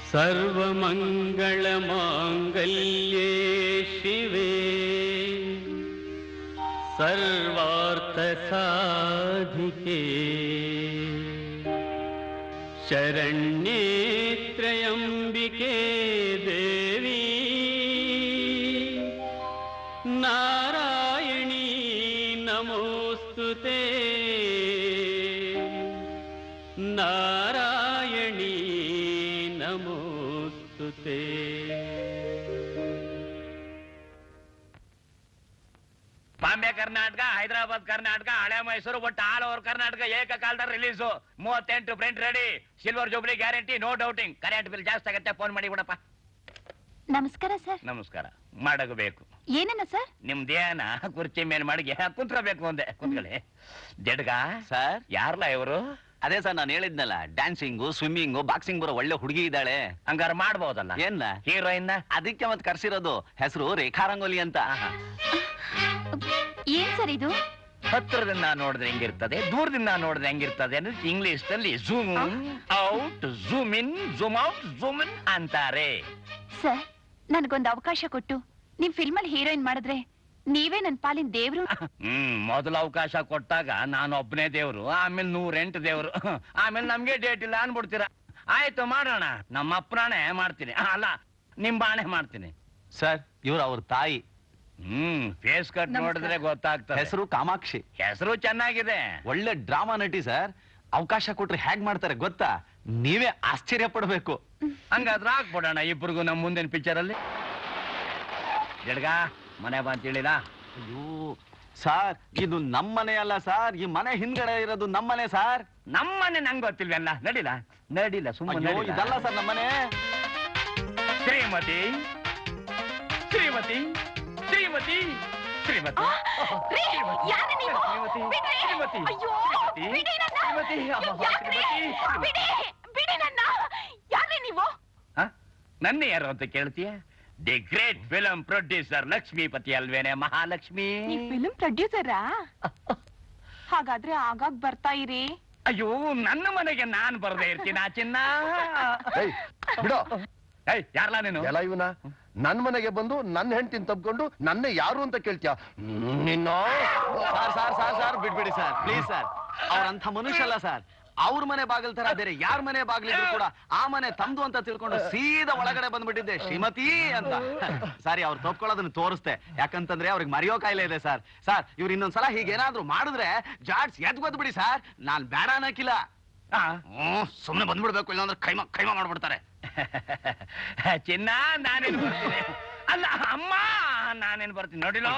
सर्वमङ्गलमाङ्गल्ये शिवे सर्वार्थसाधिके शरण्ये त्र्यम्बिके देवी नारायणी नमोस्तुते नारायणी नमोस्तुते। ಬಾಂಬೆ ಕರ್ನಾಟಕ, ಹೈದರಾಬಾದ್ ಕರ್ನಾಟಕ, ಹಳೆ ಮೈಸೂರು, ಒಟ್ಟು ಆಲ್ ಓವರ್ ಕರ್ನಾಟಕ ಏಕಕಾಲದಲ್ಲಿ release. 38 print ready. Silver jubilee guarantee, no doubting. Current bill ಜಾಸ್ತಿ ಆಗತ್ತೆ, ಫೋನ್ ಮಾಡಿ ಬಿಡಪ್ಪ. ನಮಸ್ಕಾರ ಸರ್. ನಮಸ್ಕಾರ. ಮಾಡಬೇಕು ಏನೇನ ಸರ್? ನಿಮ್ದೇನ ಕುರ್ಚಿ ಮೇಲೆ ಮಾಡಿ ಕುಂತ್ರಬೇಕು ಅಂದೆ. ಕುಂತ್ಕೊಳ್ಳಿ. ಜಡ್ಗ ಸರ್, ಯಾರಲ್ಲ ಇವರು? ಅದೇ ಸರ್, ನಾನು ಹೇಳಿದ್ನಲ್ಲ, ಡ್ಯಾನ್ಸಿಂಗು, ಸ್ವಿಮ್ಮಿಂಗು, ಬಾಕ್ಸಿಂಗ್ ಬರೋ ಒಳ್ಳೆ ಹುಡುಗಿ ಇದ್ದಾಳೆ. ಹಂಗಾರ ಮಾಡ್ಬೋದಲ್ಲ? ಏನ ಹೀರೋಯಿನ್? ಅದಕ್ಕೆ ಮತ್ ಕರ್ಸಿರೋದು. ಹೆಸರು ರೇಖಾ ರಂಗೋಲಿ ಅಂತ. ಏನ್ ಸರ್ ಇದು? ಹತ್ರದಿಂದ ನೋಡಿದ್ರೆ ಹೆಂಗಿರ್ತದೆ, ದೂರದಿಂದ ನೋಡಿದ್ರೆ ಹೆಂಗಿರ್ತದೆ ಅಂದ್ರೆ ಇಂಗ್ಲಿಷ್ ನಲ್ಲಿ zoom out, zoom in, zoom out, zoom in ಅಂತಾರೆ. ಸರ್, ನನಗೊಂದು ಅವಕಾಶ ಕೊಟ್ಟು ನಿಮ್ ಫಿಲ್ಮ್ ಅಲ್ಲಿ ಹೀರೋಯಿನ್ ಮಾಡಿದ್ರೆ ನೀವೇ ನನ್ ಪಾಲಿನ ದೇವ್ರು. ಮೊದಲ ಅವಕಾಶ ಕೊಟ್ಟಾಗ ನಾನು ಒಬ್ಬನೇ ದೇವ್ರು, ಆಮೇಲೆ 108 ದೇವ್ರು, ಆಮೇಲೆ ನಮ್ಗೆ ಡೇಟ್ ಇಲ್ಲ ಅನ್ಬಿಡ್ತೀರ. ಆಯ್ತು, ಮಾಡೋಣ. ನಮ್ಮ ಅಪ್ಪನೇ ಮಾಡ್ತೀನಿ, ಅಲ್ಲ ನಿಮ್ ಬಾಣೆ ಮಾಡ್ತೀನಿ. ಸರ್, ಇವ್ರು ಅವ್ರ ತಾಯಿ. ಫೇಸ್ ಕಟ್ ನೋಡಿದ್ರೆ ಗೊತ್ತಾಗ್ತದೆ. ಹೆಸರು ಕಾಮಾಕ್ಷಿ. ಹೆಸರು ಚೆನ್ನಾಗಿದೆ. ಒಳ್ಳೆ ಡ್ರಾಮಾ ನಟಿ ಸರ್. ಅವಕಾಶ ಕೊಟ್ರೆ ಹೇಗ್ ಮಾಡ್ತಾರೆ ಗೊತ್ತಾ? ನೀವೇ ಆಶ್ಚರ್ಯ ಪಡ್ಬೇಕು. ಹಂಗಾದ್ರೆ ಹಾಕ್ಬಿಡೋಣ ಇಬ್ರಿಗೂ ನಮ್ಮ ಮುಂದಿನ ಪಿಕ್ಚರ್ ಅಲ್ಲಿ. ಜಡ್ಗ ಮನೆ ಬಂತ ಹೇಳಿಲ್ಲ? ಅಯ್ಯೋ ಸಾರ್, ಇದು ನಮ್ಮನೆ ಅಲ್ಲ ಸಾರ್, ಈ ಮನೆ ಹಿಂದ್ಗಡೆ ಇರೋದು ನಮ್ಮನೆ ಸಾರ್. ನಮ್ಮನೆ ನಂಗೆ ಗೊತ್ತಿಲ್ವಲ್ಲ. ನಡಿಲ್ಲ ನಡಿಲ್ಲ, ಸುಮ್ಮನೆ ಇದಲ್ಲ ಸರ್ ನಮ್ಮನೆ. ಶ್ರೀಮತಿ ಶ್ರೀಮತಿ ಶ್ರೀಮತಿ ಶ್ರೀಮತಿ ನನ್ನ ಯಾರು ಅಂತ ಕೇಳ್ತೀಯ? The great film producer Lakshmipathi ಅಲ್ವೇನೆ? ಮಹಾಲಕ್ಷ್ಮಿ. ಫಿಲ್ಮ್ ಪ್ರೊಡ್ಯೂಸರಾ? ಹಾಗಾದ್ರೆ ಆಗಾಗ್ ಬರ್ತಾ ಇರಿ. ಅಯ್ಯೋ, ನನ್ನ ಮನೆಗೆ ನಾನ್ ಬರ್ದೇ ಇರ್ತೀನ ಚಿನ್ನ. ಬಿಡೋ. ಯಾರಲ್ಲ ನೀನು? ಎಲ್ಲ ಇವನ ನನ್ ಮನೆಗೆ ಬಂದು ನನ್ನ ಹೆಂಡತಿನ ತಬ್ಕೊಂಡು ನನ್ನೇ ಯಾರು ಅಂತ ಕೇಳ್ತೀಯ? ನಿನ್ನ ಸಾರ್ ಸಾರ್ ಸಾರ್ ಸಾರ್ ಬಿಡ್ಬಿಡಿ ಸರ್, ಪ್ಲೀಸ್ ಸರ್. ಅವ್ರಂಥ ಮನುಷ್ಯ ಅಲ್ಲ ಸರ್. ಅವ್ರ ಮನೆ ಬಾಗಿಲ್ ತರ ಬೇರೆ ಯಾರ ಮನೆ ಬಾಗಿಲಿದ್ರು ಕೂಡ ಆ ಮನೆ ತಮ್ದು ಅಂತ ತಿಳ್ಕೊಂಡು ಸೀದಾ ಒಳಗಡೆ ಬಂದ್ಬಿಟ್ಟಿದ್ದೆ ಶ್ರೀಮತಿ ಅಂತ. ಸಾರಿ, ಅವ್ರು ತಪ್ಕೊಳ್ಳೋದನ್ನ ತೋರಿಸ್ತೆ. ಯಾಕಂತಂದ್ರೆ ಅವ್ರಿಗೆ ಮರೆಯೋ ಕಾಯಿಲೆ ಇದೆ ಸರ್. ಸರ್, ಇವ್ರು ಇನ್ನೊಂದ್ಸಲ ಹೀಗೇನಾದ್ರು ಮಾಡಿದ್ರೆ ಜಾಡ್ಸ್ ಎದ್ ಗೊತ್ಬಿಡಿ ಸರ್. ನಾನ್ ಬೇಡ ಅನ್ನಕ್ಕಿಲ್ಲ. ಸುಮ್ನೆ ಬಂದ್ಬಿಡ್ಬೇಕು, ಇಲ್ಲಾಂದ್ರೆ ಕೈಮಾ ಮಾಡ್ಬಿಡ್ತಾರೆ. ಚಿನ್ನ, ನಾನೇನು ಬರ್ತೀನಿ. ಅಲ್ಲ ಅಮ್ಮ, ನಾನೇನು ಬರ್ತೀನಿ ನೋಡಿಲೋ.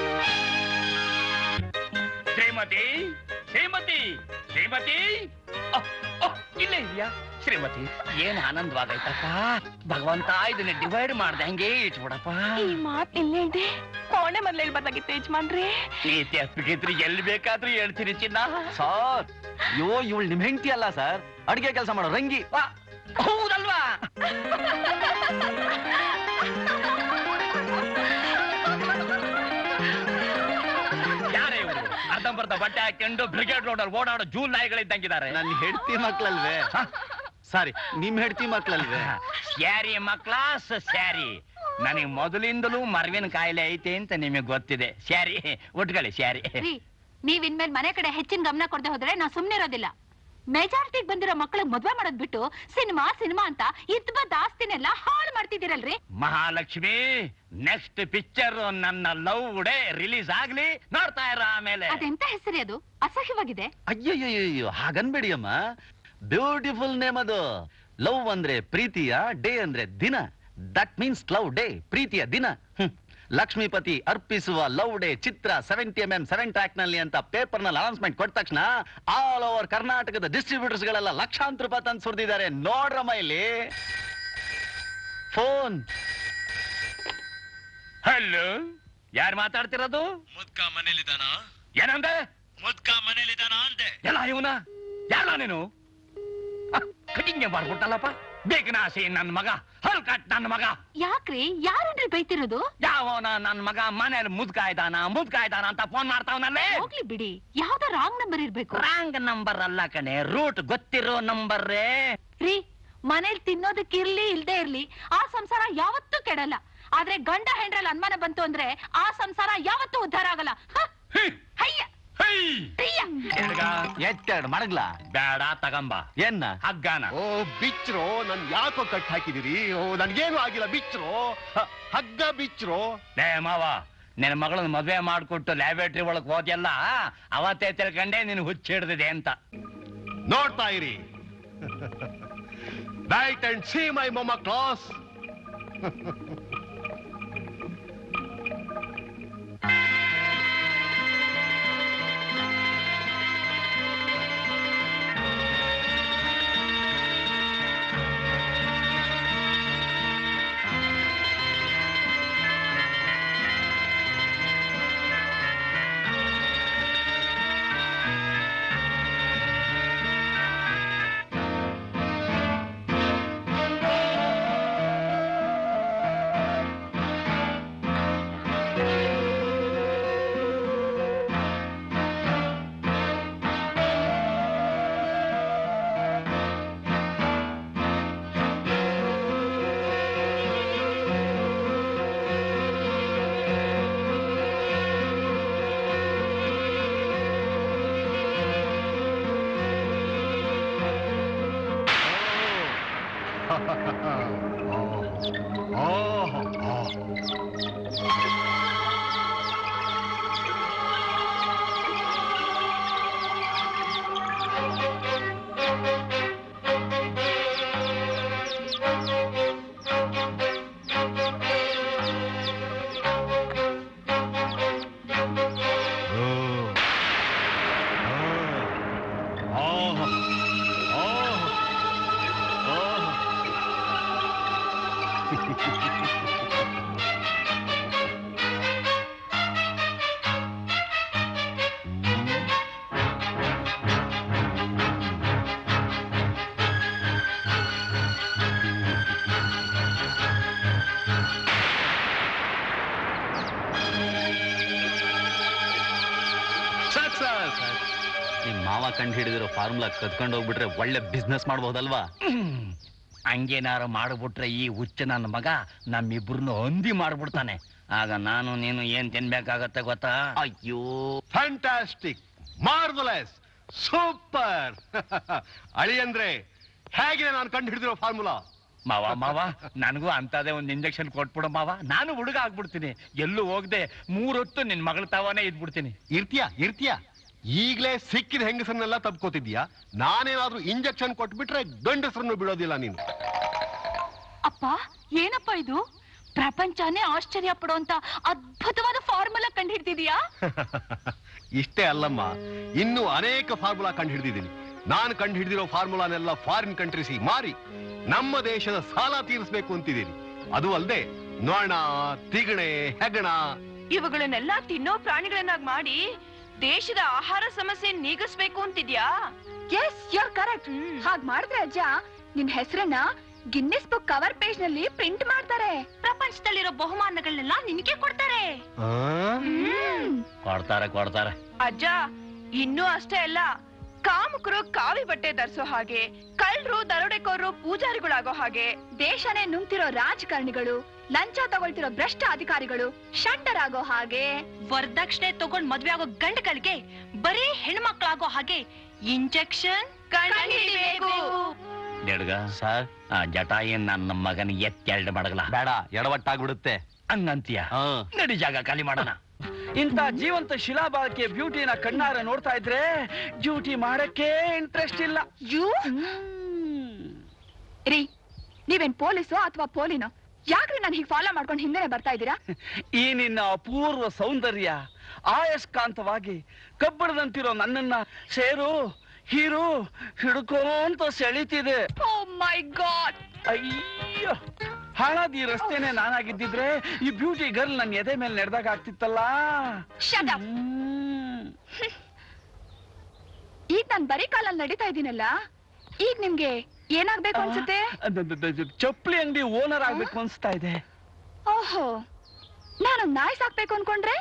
ಶ್ರೀಮತಿ ಶ್ರೀಮತಿ ಶ್ರೀಮತಿ ಇಲ್ಲೇ ಇದೆಯಾ ಶ್ರೀಮತಿ? ಏನ್ ಆನಂದವಾಗೈತಪ್ಪ. ಭಗವಂತ ಇದನ್ನ ಡಿವೈಡ್ ಮಾಡ್ದೆ ಹಂಗೆ ಇಟ್ಬಿಡಪ್ಪ. ಈ ಮಾತ್ ಇಲ್ಲೇ ಇದೆ, ಕೋಣೆ ಮೊದ್ಲು ಹೇಳ್ಬಾರ್ದಾಗಿತ್ತು ಯಜಮಾನ್ರಿ. ನೀತಿ ಅಪ್ಪಿಗಿದ್ರಿ ಎಲ್ಲಿ ಬೇಕಾದ್ರೂ ಹೇಳ್ತೀರಿ ಚಿನ್ನ. ಸರ್ ಇವಳು ನಿಮ್ ಹೆಂಡತಿ ಅಲ್ಲ ಸರ್, ಅಡಿಗೆ ಕೆಲಸ ಮಾಡೋ ರಂಗಿ. ಹೌದಲ್ವಾ? ಯಾರೇ ಇವರು? ಅರ್ಧಂಬರ್ಧ ಬಟ್ಟೆ ಹಾಕೊಂಡು ಬ್ರಿಗೇಡ್ ರೋಡ್ ಅಲ್ಲಿ ಓಡಾಡೋ ಜೂಲ್ ನಾಯಿಗಳಿದ್ದಂಗಿದ್ದಾರೆ. ನನ್ನ ಹೆಂಡತಿ ಮಕ್ಳಲ್ವೇ? ಸಾರಿ, ನಿಮ್ ಹೆಂಡತಿ ಮಕ್ಳಲ್ವೇ? ಸ್ಯಾರಿ ಮಕ್ಳ ಸ್ಯಾರಿ. ನನಗೆ ಮೊದಲಿಂದಲೂ ಮರವಿನ ಕಾಯಿಲೆ ಐತೆ ಅಂತ ನಿಮಗೆ ಗೊತ್ತಿದೆ. ಸ್ಯಾರಿ ಉಟ್ಕೊಳ್ಳಿ ಸ್ಯಾರಿ. ನೀವ್ ಇನ್ಮೇಲೆ ಮನೆ ಕಡೆ ಹೆಚ್ಚಿನ ಗಮನ ಕೊಡದೆ ಹೋದ್ರೆ ನಾವು ಸುಮ್ನೆ ಇರೋದಿಲ್ಲ. ಮೆಜಾರಿಟಿಗೆ ಬಂದಿರೋ ಮಕ್ಕಳಿಗೆ ಮದ್ವೆ ಮಾಡೋದ್ ಬಿಟ್ಟು ಸಿನಿಮಾ ಸಿನಿಮಾ ಅಂತ ಇದ್ಬದ್ ಆಸ್ತಿನೆಲ್ಲ ಹಾಳು ಮಾಡ್ತಿದ್ದೀರಲ್ರಿ. ಮಹಾಲಕ್ಷ್ಮಿ, ನೆಕ್ಸ್ಟ್ ಪಿಕ್ಚರ್ ನನ್ನ ಲವ್ ಡೇ ರಿಲೀಸ್ ಆಗ್ಲಿ, ನೋಡ್ತಾ ಇರ. ಆಮೇಲೆ ಅದೆಂತ ಹೆಸರಿ? ಅದು ಅಸಹ್ಯವಾಗಿದೆ. ಅಯ್ಯಯ್ಯೋ ಹಾಗನ್ಬೇಡಿ ಅಮ್ಮ, ಬ್ಯೂಟಿಫುಲ್ ನೇಮ್ ಅದು. ಲವ್ ಅಂದ್ರೆ ಪ್ರೀತಿಯ, ಡೇ ಅಂದ್ರೆ ದಿನ. ದಟ್ ಮೀನ್ಸ್ ಲವ್ ಡೇ, ಪ್ರೀತಿಯ ದಿನ. ಲಕ್ಷ್ಮೀಪತಿ ಅರ್ಪಿಸುವ ಲವ್ ಡೇ ಚಿತ್ರ 70mm 7 ಟ್ರ್ಯಾಕ್ ನಲ್ಲಿ ಅಂತ ಪೇಪರ್ ನಲ್ಲಿ ಅನೌನ್ಸ್ಮೆಂಟ್ ಕೊಟ್ಟ ತಕ್ಷಣ ಆಲ್ ಓವರ್ ಕರ್ನಾಟಕದ ಡಿಸ್ಟ್ರಿಬ್ಯೂಟರ್ಸ್ ಗಳೆಲ್ಲ ಲಕ್ಷಾಂತರ ರೂಪಾಯಿ ತಂದು ಸುರಿದಿದ್ದಾರೆ. ನೋಡ್ರಮ್ಮ ಇಲ್ಲಿ ಫೋನ್. ಹಲೋ, ಯಾರು ಮಾತಾಡ್ತಿರೋದು? ಮುದ್ಕ ಮನೇಲಿದಾನ? ಏನಂದೆ? ಮುದ್ಕ ಮನೇಲಿದಾನ ಅಂದೆ. ಎಲ್ಲ ಇವನ ಯಾರ ನೀನು? ಕಟಿಂಗ್ ಮಾಡ್ಬಿಟ್ಟಲ್ಲಪ್ಪ. ಬೇಕನಾಸಿ ನನ್ ಮಗ, ಹಲ್ಕಟ್ ನನ್ ಮಗ. ಯಾಕ್ರಿ? ಯಾರನ್ರಿ ಬೈತಿರೋದು? ಯಾವನ ನನ್ ಮಗ ಮನೇಲಿ ಮುದ್ಕಾಯ್ದಾನ ಅಂತ ಫೋನ್ ಮಾಡ್ತಾವನಲ್ಲೇ. ಹೋಗ್ಲಿ ಬಿಡಿ, ಯಾವ್ದೋ ರಾಂಗ್ ನಂಬರ್ ಇರ್ಬೇಕು. ರಾಂಗ್ ನಂಬರ್ ಅಲ್ಲ ಕಣೆ, ರೂಟ್ ಗೊತ್ತಿರೋ ನಂಬರ್ ರೀ. ಮನೇಲಿ ತಿನ್ನೋದಕ್ಕಿರ್ಲಿ ಇಲ್ದೇ ಇರ್ಲಿ, ಆ ಸಂಸಾರ ಯಾವತ್ತೂ ಕೆಡಲ್ಲ. ಆದ್ರೆ ಗಂಡ ಹೆಂಡ್ರಲ್ಲಿ ಅನುಮಾನ ಬಂತು ಅಂದ್ರೆ ಆ ಸಂಸಾರ ಯಾವತ್ತೂ ಉದ್ಧಾರ ಆಗಲ್ಲ. ಎತ್ತೆರಡು ಮಡಗ್ಲ ಬೇಡ, ತಗಂಬ. ಏನ್ನ ಹಗ್ಗಾನ? ಓ ಬಿಚ್ರೋ, ನನ್ ಯಾಕೋ ಕಟ್ ಹಾಕಿದಿರಿ? ಓ ನನ್ಗೇನು ಆಗಿಲ್ಲ, ಬಿಚ್ರೋ, ಹಗ್ಗ ಬಿಚ್ರೋ. ಲೇ ಮಾವ, ನಿನ್ನ ಮಗಳನ್ನ ಮದ್ವೆ ಮಾಡ್ಕೊಟ್ಟು ಲ್ಯಾಬೇಟ್ರಿ ಒಳಗ್ ಹೋದ್ಯಲ್ಲ, ಅವತ್ತೇ ತಿಳ್ಕೊಂಡೆ ನೀನು ಹುಚ್ಚಿಡ್ದಿದೆ ಅಂತ. ನೋಡ್ತಾ ಇರಿ. Wait and see my mama class. ನಿಮ್ ಮಾವ ಕಂಡು ಹಿಡಿದಿರೋ ಫಾರ್ಮುಲಾ ಕದ್ಕೊಂಡು ಹೋಗ್ಬಿಟ್ರೆ ಒಳ್ಳೆ ಬಿಸ್ನೆಸ್ ಮಾಡಬಹುದಲ್ವಾ? ಹಂಗೇನಾರು ಮಾಡ್ಬಿಟ್ರೆ ಈ ಹುಚ್ಚ ನನ್ನ ಮಗ ನಮ್ಮಿಬ್ರನ್ನು ಹೊಂದಿ ಮಾಡ್ಬಿಡ್ತಾನೆ. ಆಗ ನಾನು ನೀನು ಏನ್ ತಿನ್ಬೇಕಾಗತ್ತೆ ಗೊತ್ತಾ? ಅಯ್ಯೋ, ಫ್ಯಾಂಟಾಸ್ಟಿಕ್, ಮಾರ್ವಲಸ್, ಸೂಪರ್. ಅಳಿ ಅಂದ್ರೆ ಹೇಗಿದೆ ನಾನು ಕಂಡು ಹಿಡಿದಿರೋ ಫಾರ್ಮುಲಾ? ಮಾವ ನನಗೂ ಅಂತದೇ ಒಂದು ಇಂಜೆಕ್ಷನ್ ಕೊಟ್ಬಿಡು ಮಾವ, ನಾನು ಹುಡುಗ ಆಗ್ಬಿಡ್ತೀನಿ. ಎಲ್ಲೂ ಹೋಗದೆ 3 ಹೊತ್ತು ನಿನ್ ಮಗಳ ತಾವನೇ ಇದ್ಬಿಡ್ತೀನಿ. ಇರ್ತೀಯಾ ಈಗ್ಲೇ ಸಿಕ್ಕಿದ ಹೆಂಗಸರನ್ನೆಲ್ಲ ತಪ್ಕೋತಿದ್ಯಾ? ನಾನೇನಾದ್ರೂ ಇಂಜೆಕ್ಷನ್ ಕೊಟ್ಬಿಟ್ರೆ ಗಂಡಸರನ್ನು ಬಿಡೋದಿಲ್ಲ ನೀನು. ಅಪ್ಪ, ಏನಪ್ಪ ಇದು? ಪ್ರಪಂಚನೇ ಆಶ್ಚರ್ಯ ಪಡುವಂತ ಅದ್ಭುತವಾದ ಫಾರ್ಮುಲಾ ಕಂಡು ಹಿಡ್ತಿದ್ಯಾ? ಇದೀಯಾ? ಇಷ್ಟೇ ಅಲ್ಲಮ್ಮ, ಇನ್ನೂ ಅನೇಕ ಫಾರ್ಮುಲಾ ಕಂಡು ಹಿಡಿದಿದ್ದೀನಿ. ನಾನು ಕಂಡು ಹಿಡಿದಿರೋ ಫಾರ್ಮುಲಾನೆಲ್ಲ ಫಾರಿನ್ ಕಂಟ್ರೀಸಿಗೆ ಮಾರಿ ನಮ್ಮ ದೇಶದ ಸಾಲ ತೀರಿಸಬೇಕು ಅಂತಿದ್ದೀನಿ. ಅದು ಅಲ್ಲದೆ ನೊಣ, ತಿಗಣೆ, ಹೆಗಣ ಇವುಗಳನ್ನೆಲ್ಲ ತಿನ್ನೋ ಪ್ರಾಣಿಗಳನ್ನಾಗಿ ಮಾಡಿ ದೇಶದ ಆಹಾರ ಸಮಸ್ಯೆ ನೀಗಿಸ್ಬೇಕು ಅಂತಿದ್ಯಾ? Yes, you are correct. ಹಾಗ್ ಮಾಡಿದ್ರೆ ಅಜ್ಜ ನಿನ್ ಹೆಸರನ್ನ ಗಿನ್ನಿಸ್ ಬುಕ್ ಕವರ್ ಪೇಜ್ ನಲ್ಲಿ ಪ್ರಿಂಟ್ ಮಾಡ್ತಾರೆ. ಪ್ರಪಂಚದಲ್ಲಿರೋ ಬಹುಮಾನಗಳನ್ನೆಲ್ಲ ನಿನಗೆ ಕೊಡ್ತಾರೆ. ಕೊಡ್ತಾರೆ. ಅಜ್ಜ, ಇನ್ನೂ ಅಷ್ಟೇ ಅಲ್ಲ, ಕಾಮುಕರು ಕಾವಿ ಬಟ್ಟೆ ಧರಿಸೋ ಹಾಗೆ, ಕಳ್ಳರು ದರೋಡೆಕೋರರು ಪೂಜಾರಿಗಳಾಗೋ ಹಾಗೆ, ದೇಶನೇ ನುಂಗ್ತಿರೋ ರಾಜಕಾರಣಿಗಳು, ಲಂಚ ತಗೊಳ್ತಿರೋ ಭ್ರಷ್ಟ ಅಧಿಕಾರಿಗಳು ಷಂಡರಾಗೋ ಹಾಗೆ, ವರದಕ್ಷಿಣೆ ತಗೊಂಡ್ ಮದ್ವೆ ಆಗೋ ಗಂಡಗಳಿಗೆ ಬರೀ ಹೆಣ್ಮಕ್ಳಾಗೋ ಹಾಗೆ ಇಂಜೆಕ್ಷನ್ ದೇಡ್ಗ ಸರ್, ಆ ಜಟಾಯಿ ನನ್ನ ಮಗನ ಎತ್ತೆರಡು ಮಡಗಲ ಬೇಡ, ಎಡವಟ್ಟಾಗ್ಬಿಡುತ್ತೆ ಹಂಗಂತೀಯ? ನಡಿ, ಜಾಗ ಖಾಲಿ ಮಾಡೋಣ. ಇಂಥ ಜೀವಂತ ಶಿಲಾಬಾಲಕ್ಕೆ ಬ್ಯೂಟಿನ ಕಣ್ಣಾರ ನೋಡ್ತಾ ಇದ್ರೆ ಡ್ಯೂಟಿ ಮಾಡಕ್ಕೆ ಇಂಟ್ರೆಸ್ಟ್ ಇಲ್ಲ. ರೀ, ನೀವೇನ್ ಪೊಲೀಸೋ ಅಥವಾ ಪೋಲಿನೋ? ಯಾಕ್ರಿ ನಾನು ಹೀಗೆ ಫಾಲೋ ಮಾಡ್ಕೊಂಡು ಹಿಂದೆನೆ ಬರ್ತಾ ಇದ್ದೀರಾ? ಈ ನಿನ್ನ ಅಪೂರ್ವ ಸೌಂದರ್ಯ ಆಯಸ್ಕಾಂತವಾಗಿ ಕಬ್ಬಣದಂತಿರೋ ನನ್ನನ್ನ ಸೇರು ಹೀರು ಹಿಡ್ಕೊಂತ ಸೆಳಿತಿದೆ. ಓ ಮೈ ಗಾಡ್! ಅಯ್ಯೋ, ಹಾಳಾದ ಈ ರಸ್ತೆನೆ ನಾನಾಗಿದ್ದಿದ್ರೆ ಈ ಬ್ಯೂಟಿ ಗರ್ಲ್ ನನ್ನ ಎದೆ ಮೇಲೆ ನಡೆದಾಗ ಆಗ್ತಿತ್ತಲ್ಲ. ಈಗ ನಾನ್ ಬರೀ ಕಾಲಲ್ಲಿ ನಡೀತಾ ಇದ್ದೀನಲ್ಲ, ಈಗ ನಿಮ್ಗೆ ಏನಾಗ್ಬೇಕು ಅನ್ಸುತ್ತೆ? ಚಪ್ಪಲಿ ಅಂಗಡಿ ಓನರ್ ಆಗ್ಬೇಕು ಅನ್ಸ್ತಾ ಇದೆ. ಓಹೋ, ನಾನು ನಾಯಿ ಸಾಕ್ಬೇಕು ಅನ್ಕೊಂಡ್ರೆ?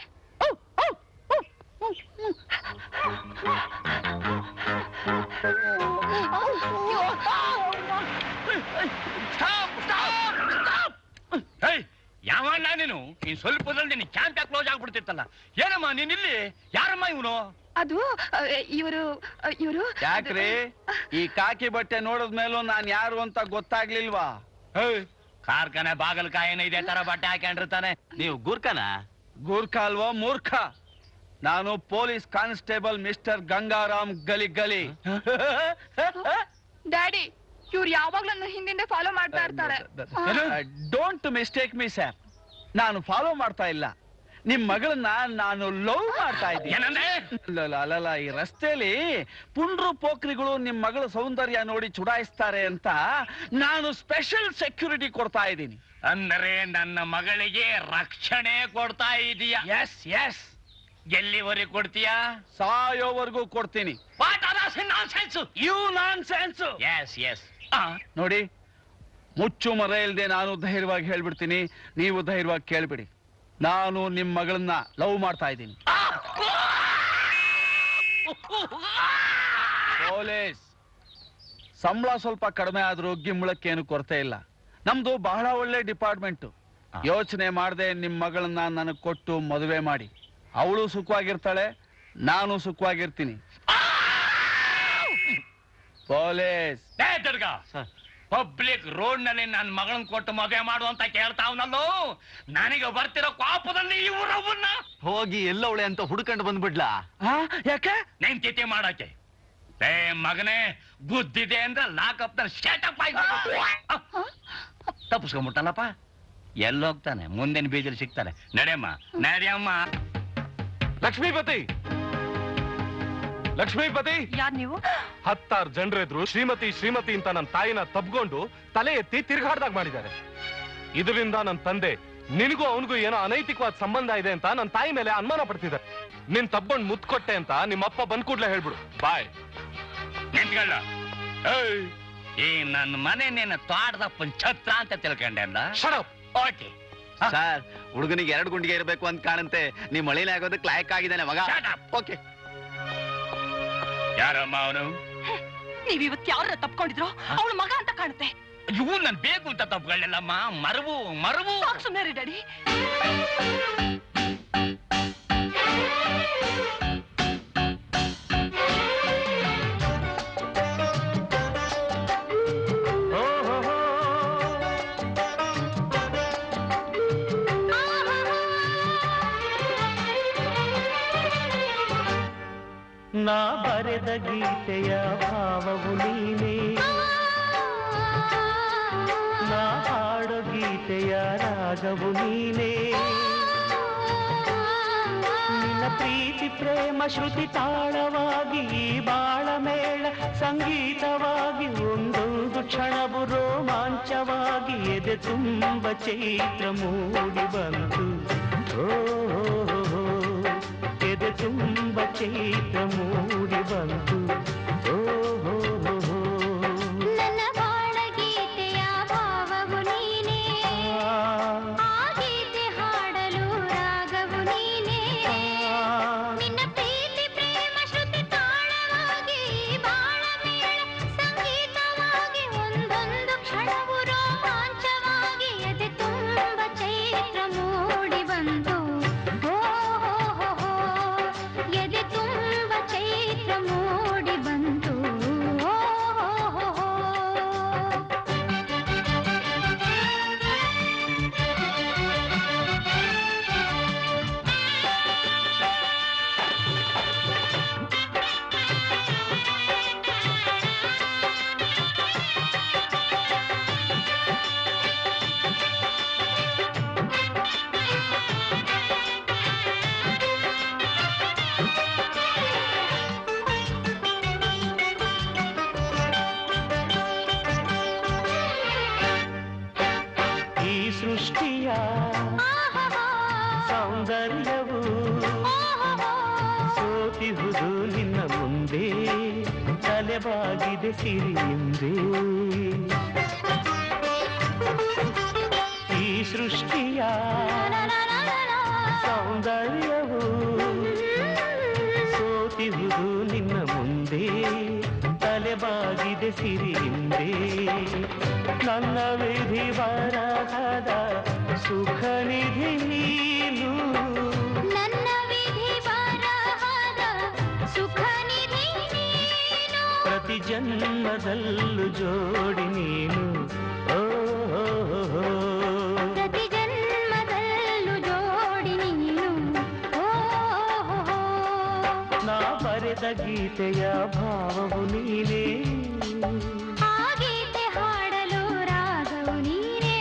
ಯಾವಣ್ಣ ನೀನು? ಈ ಸ್ವಲ್ಪದಲ್ಲಿ ನಿನ್ ಕ್ಯಾಂಪ್ ಕ್ಲೋಸ್ ಆಗ್ಬಿಡ್ತಿತ್ತಲ್ಲ. ಏನಮ್ಮ ನೀನಿಲ್ಲಿ? ಯಾರಮ್ಮ ಇವನು? ಅದು ಇವರು ಯಾಕ್ರಿ ಈ ಕಾಕಿ ಬಟ್ಟೆ ನೋಡಿದ್ಮೇಲೂ ನಾನ್ ಯಾರು ಅಂತ ಗೊತ್ತಾಗ್ಲಿಲ್ವಾ? ಕಾರ್ಖಾನೆ ಬಾಗಲಕಾಯಿನ ಇದೇ ತರ ಬಟ್ಟೆ ಹಾಕೊಂಡಿರ್ತಾನೆ. ನೀವು ಗೂರ್ಖನ? ಗೂರ್ಖ ಅಲ್ವಾ ಮೂರ್ಖ? ನಾನು police constable mister Gangaram Gali. Daddy, ಇವ್ರು ಯಾವಾಗ್ಲೂ ಹಿಂದಿಂದ ಫಾಲೋ ಮಾಡ್ತಾ ಇರ್ತಾರೆ. ಡೋಂಟ್ ಮಿಸ್ಟೇಕ್ ಮೀ ಸರ್, ನಾನು ಫಾಲೋ ಮಾಡ್ತಾ ಇಲ್ಲ, ನಿಮ್ ಮಗಳನ್ನ ನಾನು ಲವ್ ಮಾಡ್ತಾ ಇದ್ದೀನಿ. ಅಲ್ಲ, ಈ ರಸ್ತೆಯಲ್ಲಿ ಪುಂಡ್ರು ಪೋಖ್ರಿಗಳು ನಿಮ್ ಮಗಳ ಸೌಂದರ್ಯ ನೋಡಿ ಚುಡಾಯಿಸ್ತಾರೆ ಅಂತ ನಾನು ಸ್ಪೆಷಲ್ ಸೆಕ್ಯೂರಿಟಿ ಕೊಡ್ತಾ ಇದ್ದೀನಿ. ಅಂದರೆ ನನ್ನ ಮಗಳಿಗೆ ರಕ್ಷಣೆ ಕೊಡ್ತಾ ಇದೀಯ? Yes yes. ಎಲ್ಲಿವರೆಗೆ ಕೊಡ್ತೀಯಾ? ಸಾಯೋವರೆಗೂ ಕೊಡ್ತೀನಿ. You nonsense. Yes yes. ನೋಡಿ, ಮುಚ್ಚು ಮರ ಇಲ್ದೆ ನಾನು ಧೈರ್ಯವಾಗಿ ಹೇಳ್ಬಿಡ್ತೀನಿ, ನೀವು ಧೈರ್ಯವಾಗಿ ಕೇಳ್ಬಿಡಿ. ನಾನು ನಿಮ್ ಮಗಳನ್ನ ಲವ್ ಮಾಡ್ತಾ ಇದ್ದೀನಿ. ಪೊಲೀಸ್ ಸಂಬಳ ಸ್ವಲ್ಪ ಕಡಿಮೆ ಆದ್ರೂ ಗಿಂಬಳಕ್ಕೇನು ಕೊರತೆ ಇಲ್ಲ. ನಮ್ದು ಬಹಳ ಒಳ್ಳೆ ಡಿಪಾರ್ಟ್ಮೆಂಟ್. ಯೋಚನೆ ಮಾಡದೆ ನಿಮ್ ಮಗಳನ್ನ ನನಗ್ ಕೊಟ್ಟು ಮದುವೆ ಮಾಡಿ. ಅವಳು ಸುಖವಾಗಿರ್ತಾಳೆ, ನಾನು ಸುಖವಾಗಿರ್ತೀನಿ. ಪೊಲೀಸ್ ಪಬ್ಲಿಕ್ ರೋಡ್ ನಲ್ಲಿ ನನ್ನ ಮಗಳನ್ನ ಕೊಟ್ಟು ಮದುವೆ ಮಾಡು ಅಂತ ಕೇಳ್ತಾವನಲ್ಲೋ. ನನಗೆ ಬರ್ತಿರೋ ಕೋಪದಲ್ಲಿ ಇವರವನ್ನ ಹೋಗಿ ಎಲ್ಲವಳೆ ಅಂತ ಹುಡ್ಕೊಂಡು ಬಂದ್ಬಿಡ್ಲಾ? ಯಾಕೆ? ನೀನ್ ತಿಥಿ ಮಾಡಕ್ಕೆ ಮಗನೇ ಬುದ್ಧಿದೆ ಅಂದ್ರೆ ಲಾಕಪ್ ನಲ್ಲಿ ಸ್ಟೇಟಪ್ ಆಯ್ತು. ತಪ್ಪಿಸ್ಕೊಂಡ್ಬಿಟ್ಟಲ್ಲಪ್ಪ. ಎಲ್ಲೋಗ್ತಾನೆ? ಮುಂದಿನ ಬೀಜಲ್ಲಿ ಸಿಗ್ತಾನೆ. ನಡಿಯಮ್ಮ. ಲಕ್ಷ್ಮೀಪತಿ, ಯಾರ್ ನೀವು? 10 ಜನರೆದ್ರು ಶ್ರೀಮತಿ ಅಂತ ನನ್ನ ತಾಯಿನ ತಬ್ಕೊಂಡು ತಲೆ ಎತ್ತಿ ತಿರ್ಗಾಡ್ದಾಗ ಮಾಡಿದ್ದಾರೆ. ಇದರಿಂದ ನನ್ನ ತಂದೆ ನಿನಗೂ ಅವನಿಗೂ ಏನೋ ಅನೈತಿಕವಾದ ಸಂಬಂಧ ಇದೆ ಅಂತ ನನ್ನ ತಾಯಿ ಮೇಲೆ ಅನುಮಾನ ಪಡ್ತಿದ್ದಾರೆ. ನಿನ್ ತಬ್ಕೊಂಡು ಮುತ್ ಕೊಟ್ಟೆ ಅಂತ ನಿಮ್ಮಪ್ಪ ಬಂದ್ ಕೂಡ್ಲೆ ಹೇಳ್ಬಿಡು. ಬಾಯ್. ನಿಂತ್ಕೊಳ್ಳ. ಈ ನನ್ನ ಮನೆ ನೀನು ತೋಟದಪ್ಪನ ಛತ್ರ ಅಂತ ತಿಳ್ಕೊಂಡೆ ಅಲ್ಲ? ಓಕೆ ಸರ್, ಹುಡುಗನಿಗೆ 2 ಗುಂಡಿಗೆ ಇರಬೇಕು ಅಂತ ಕಾಣಂತೆ. ನೀವ್ ಮಳಿಲೆ ಆಗೋದಕ್ಕೆ ಲಾಯಕ್ ಆಗಿದ್ದಾನೆ ಮಗ. ಓಕೆ. ಯಾರಮ್ಮ ಅವನು? ನೀವಿವತ್ತು ಯಾರ ತಪ್ಕೊಂಡಿದ್ರು? ಅವಳು ಮಗ ಅಂತ ಕಾಣುತ್ತೆ. ಇವು ನನ್ ಬೇಕು ಅಂತ ತಪ್ಪುಗಳಲ್ಲಮ್ಮ. ಮರವು ಸುಮ್ಮನೆ ರೀ ಡ್ಯಾಡಿ. ನಾ ಬರೆದ ಗೀತೆಯ ಭಾವವು ನೀನೇ, ನಾ ಹಾಡೋ ಗೀತೆಯ ರಾಗವು ನೀನೇ, ನಿನ್ನ ಪ್ರೀತಿ ಪ್ರೇಮ ಶ್ರುತಿ ತಾಳವಾಗಿ ಈ ಬಾಳ ಮೇಳ ಸಂಗೀತವಾಗಿ ಒಂದೊಂದು ಕ್ಷಣವು ರೋಮಾಂಚವಾಗಿ ಎದೆ ತುಂಬ ಚೈತ್ರ ಮೂಡಿ ಬಂತು ಎದೆ ತುಂಬ ಚೈತ್ರ ಮೂಡಿ ಬಂತು ನನ್ನ ಬಾಳ ಗೀತೆಯ ಭಾವವು ನೀನೇ ಆ ಗೀತೆ ಹಾಡಲು ರಾಗವು ನೀನೇ ನಿನ್ನ ಪ್ರೀತಿ ಪ್ರೇಮ ಶ್ರುತಿ ತಾಳವಾಗಿ ಬಾಳ ಮೇಳ ಸಂಗೀತವಾಗಿ ಒಂದೊಂದು ಕ್ಷಣವು ರೋಮಾಂಚವಾಗಿ ಎದೆ ತುಂಬ ಚೈತ್ರ ಮೂಡಿ ಬಂತು ಎದೆ ತುಂಬ ಚೈತ್ರ ಮೂಡಿ ಬಂತು ಈ ಸೃಷ್ಟಿಯ ಸೌಂದರ್ಯವು ಸೋತಿಹುದು ನಿನ್ನ ಮುಂದೆ ತಲೆಬಾಗಿದೆ ಸಿರಿಯಿಂದೆ ಈ ಸೃಷ್ಟಿಯ ಸೌಂದರ್ಯವು ಸೋತಿಹುದು ನಿನ್ನ ಮುಂದೆ ತಲೆಬಾಗಿದೆ ಸಿರಿಯಿಂದೆ ನನ್ನ ವಿಧಿ ಬರಹದ ಸುಖ ನಿಧಿ ನೀನು ನನ್ನ ವಿಧಿ ಬರಹದ ಸುಖ ನಿಧಿ ನೀನು ಪ್ರತಿ ಜನ್ಮದಲ್ಲೂ ಜೋಡಿ ನೀನು ಪ್ರತಿ ಜನ್ಮದಲ್ಲೂ ಜೋಡಿ ನೀನು ನಾ ಬರೆದ ಗೀತೆಯ ಭಾವವು ನೀನೇ ಆ ಗೀತೆ ಹಾಡಲು ರಾಗವು ನೀನೇ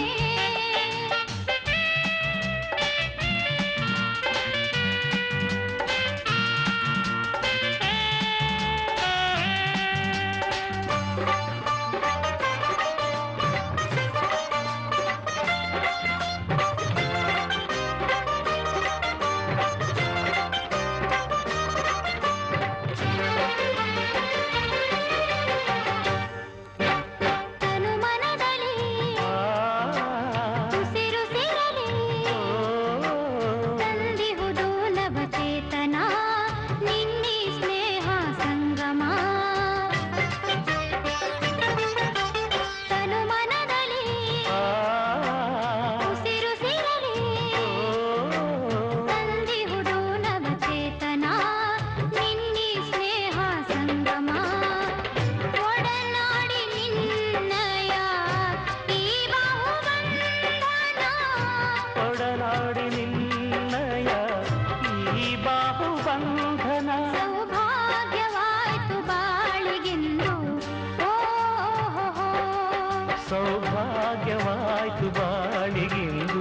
ಸೌಭಾಗ್ಯವಾಯ್ತು ಬಾಳಿಗಿಂದು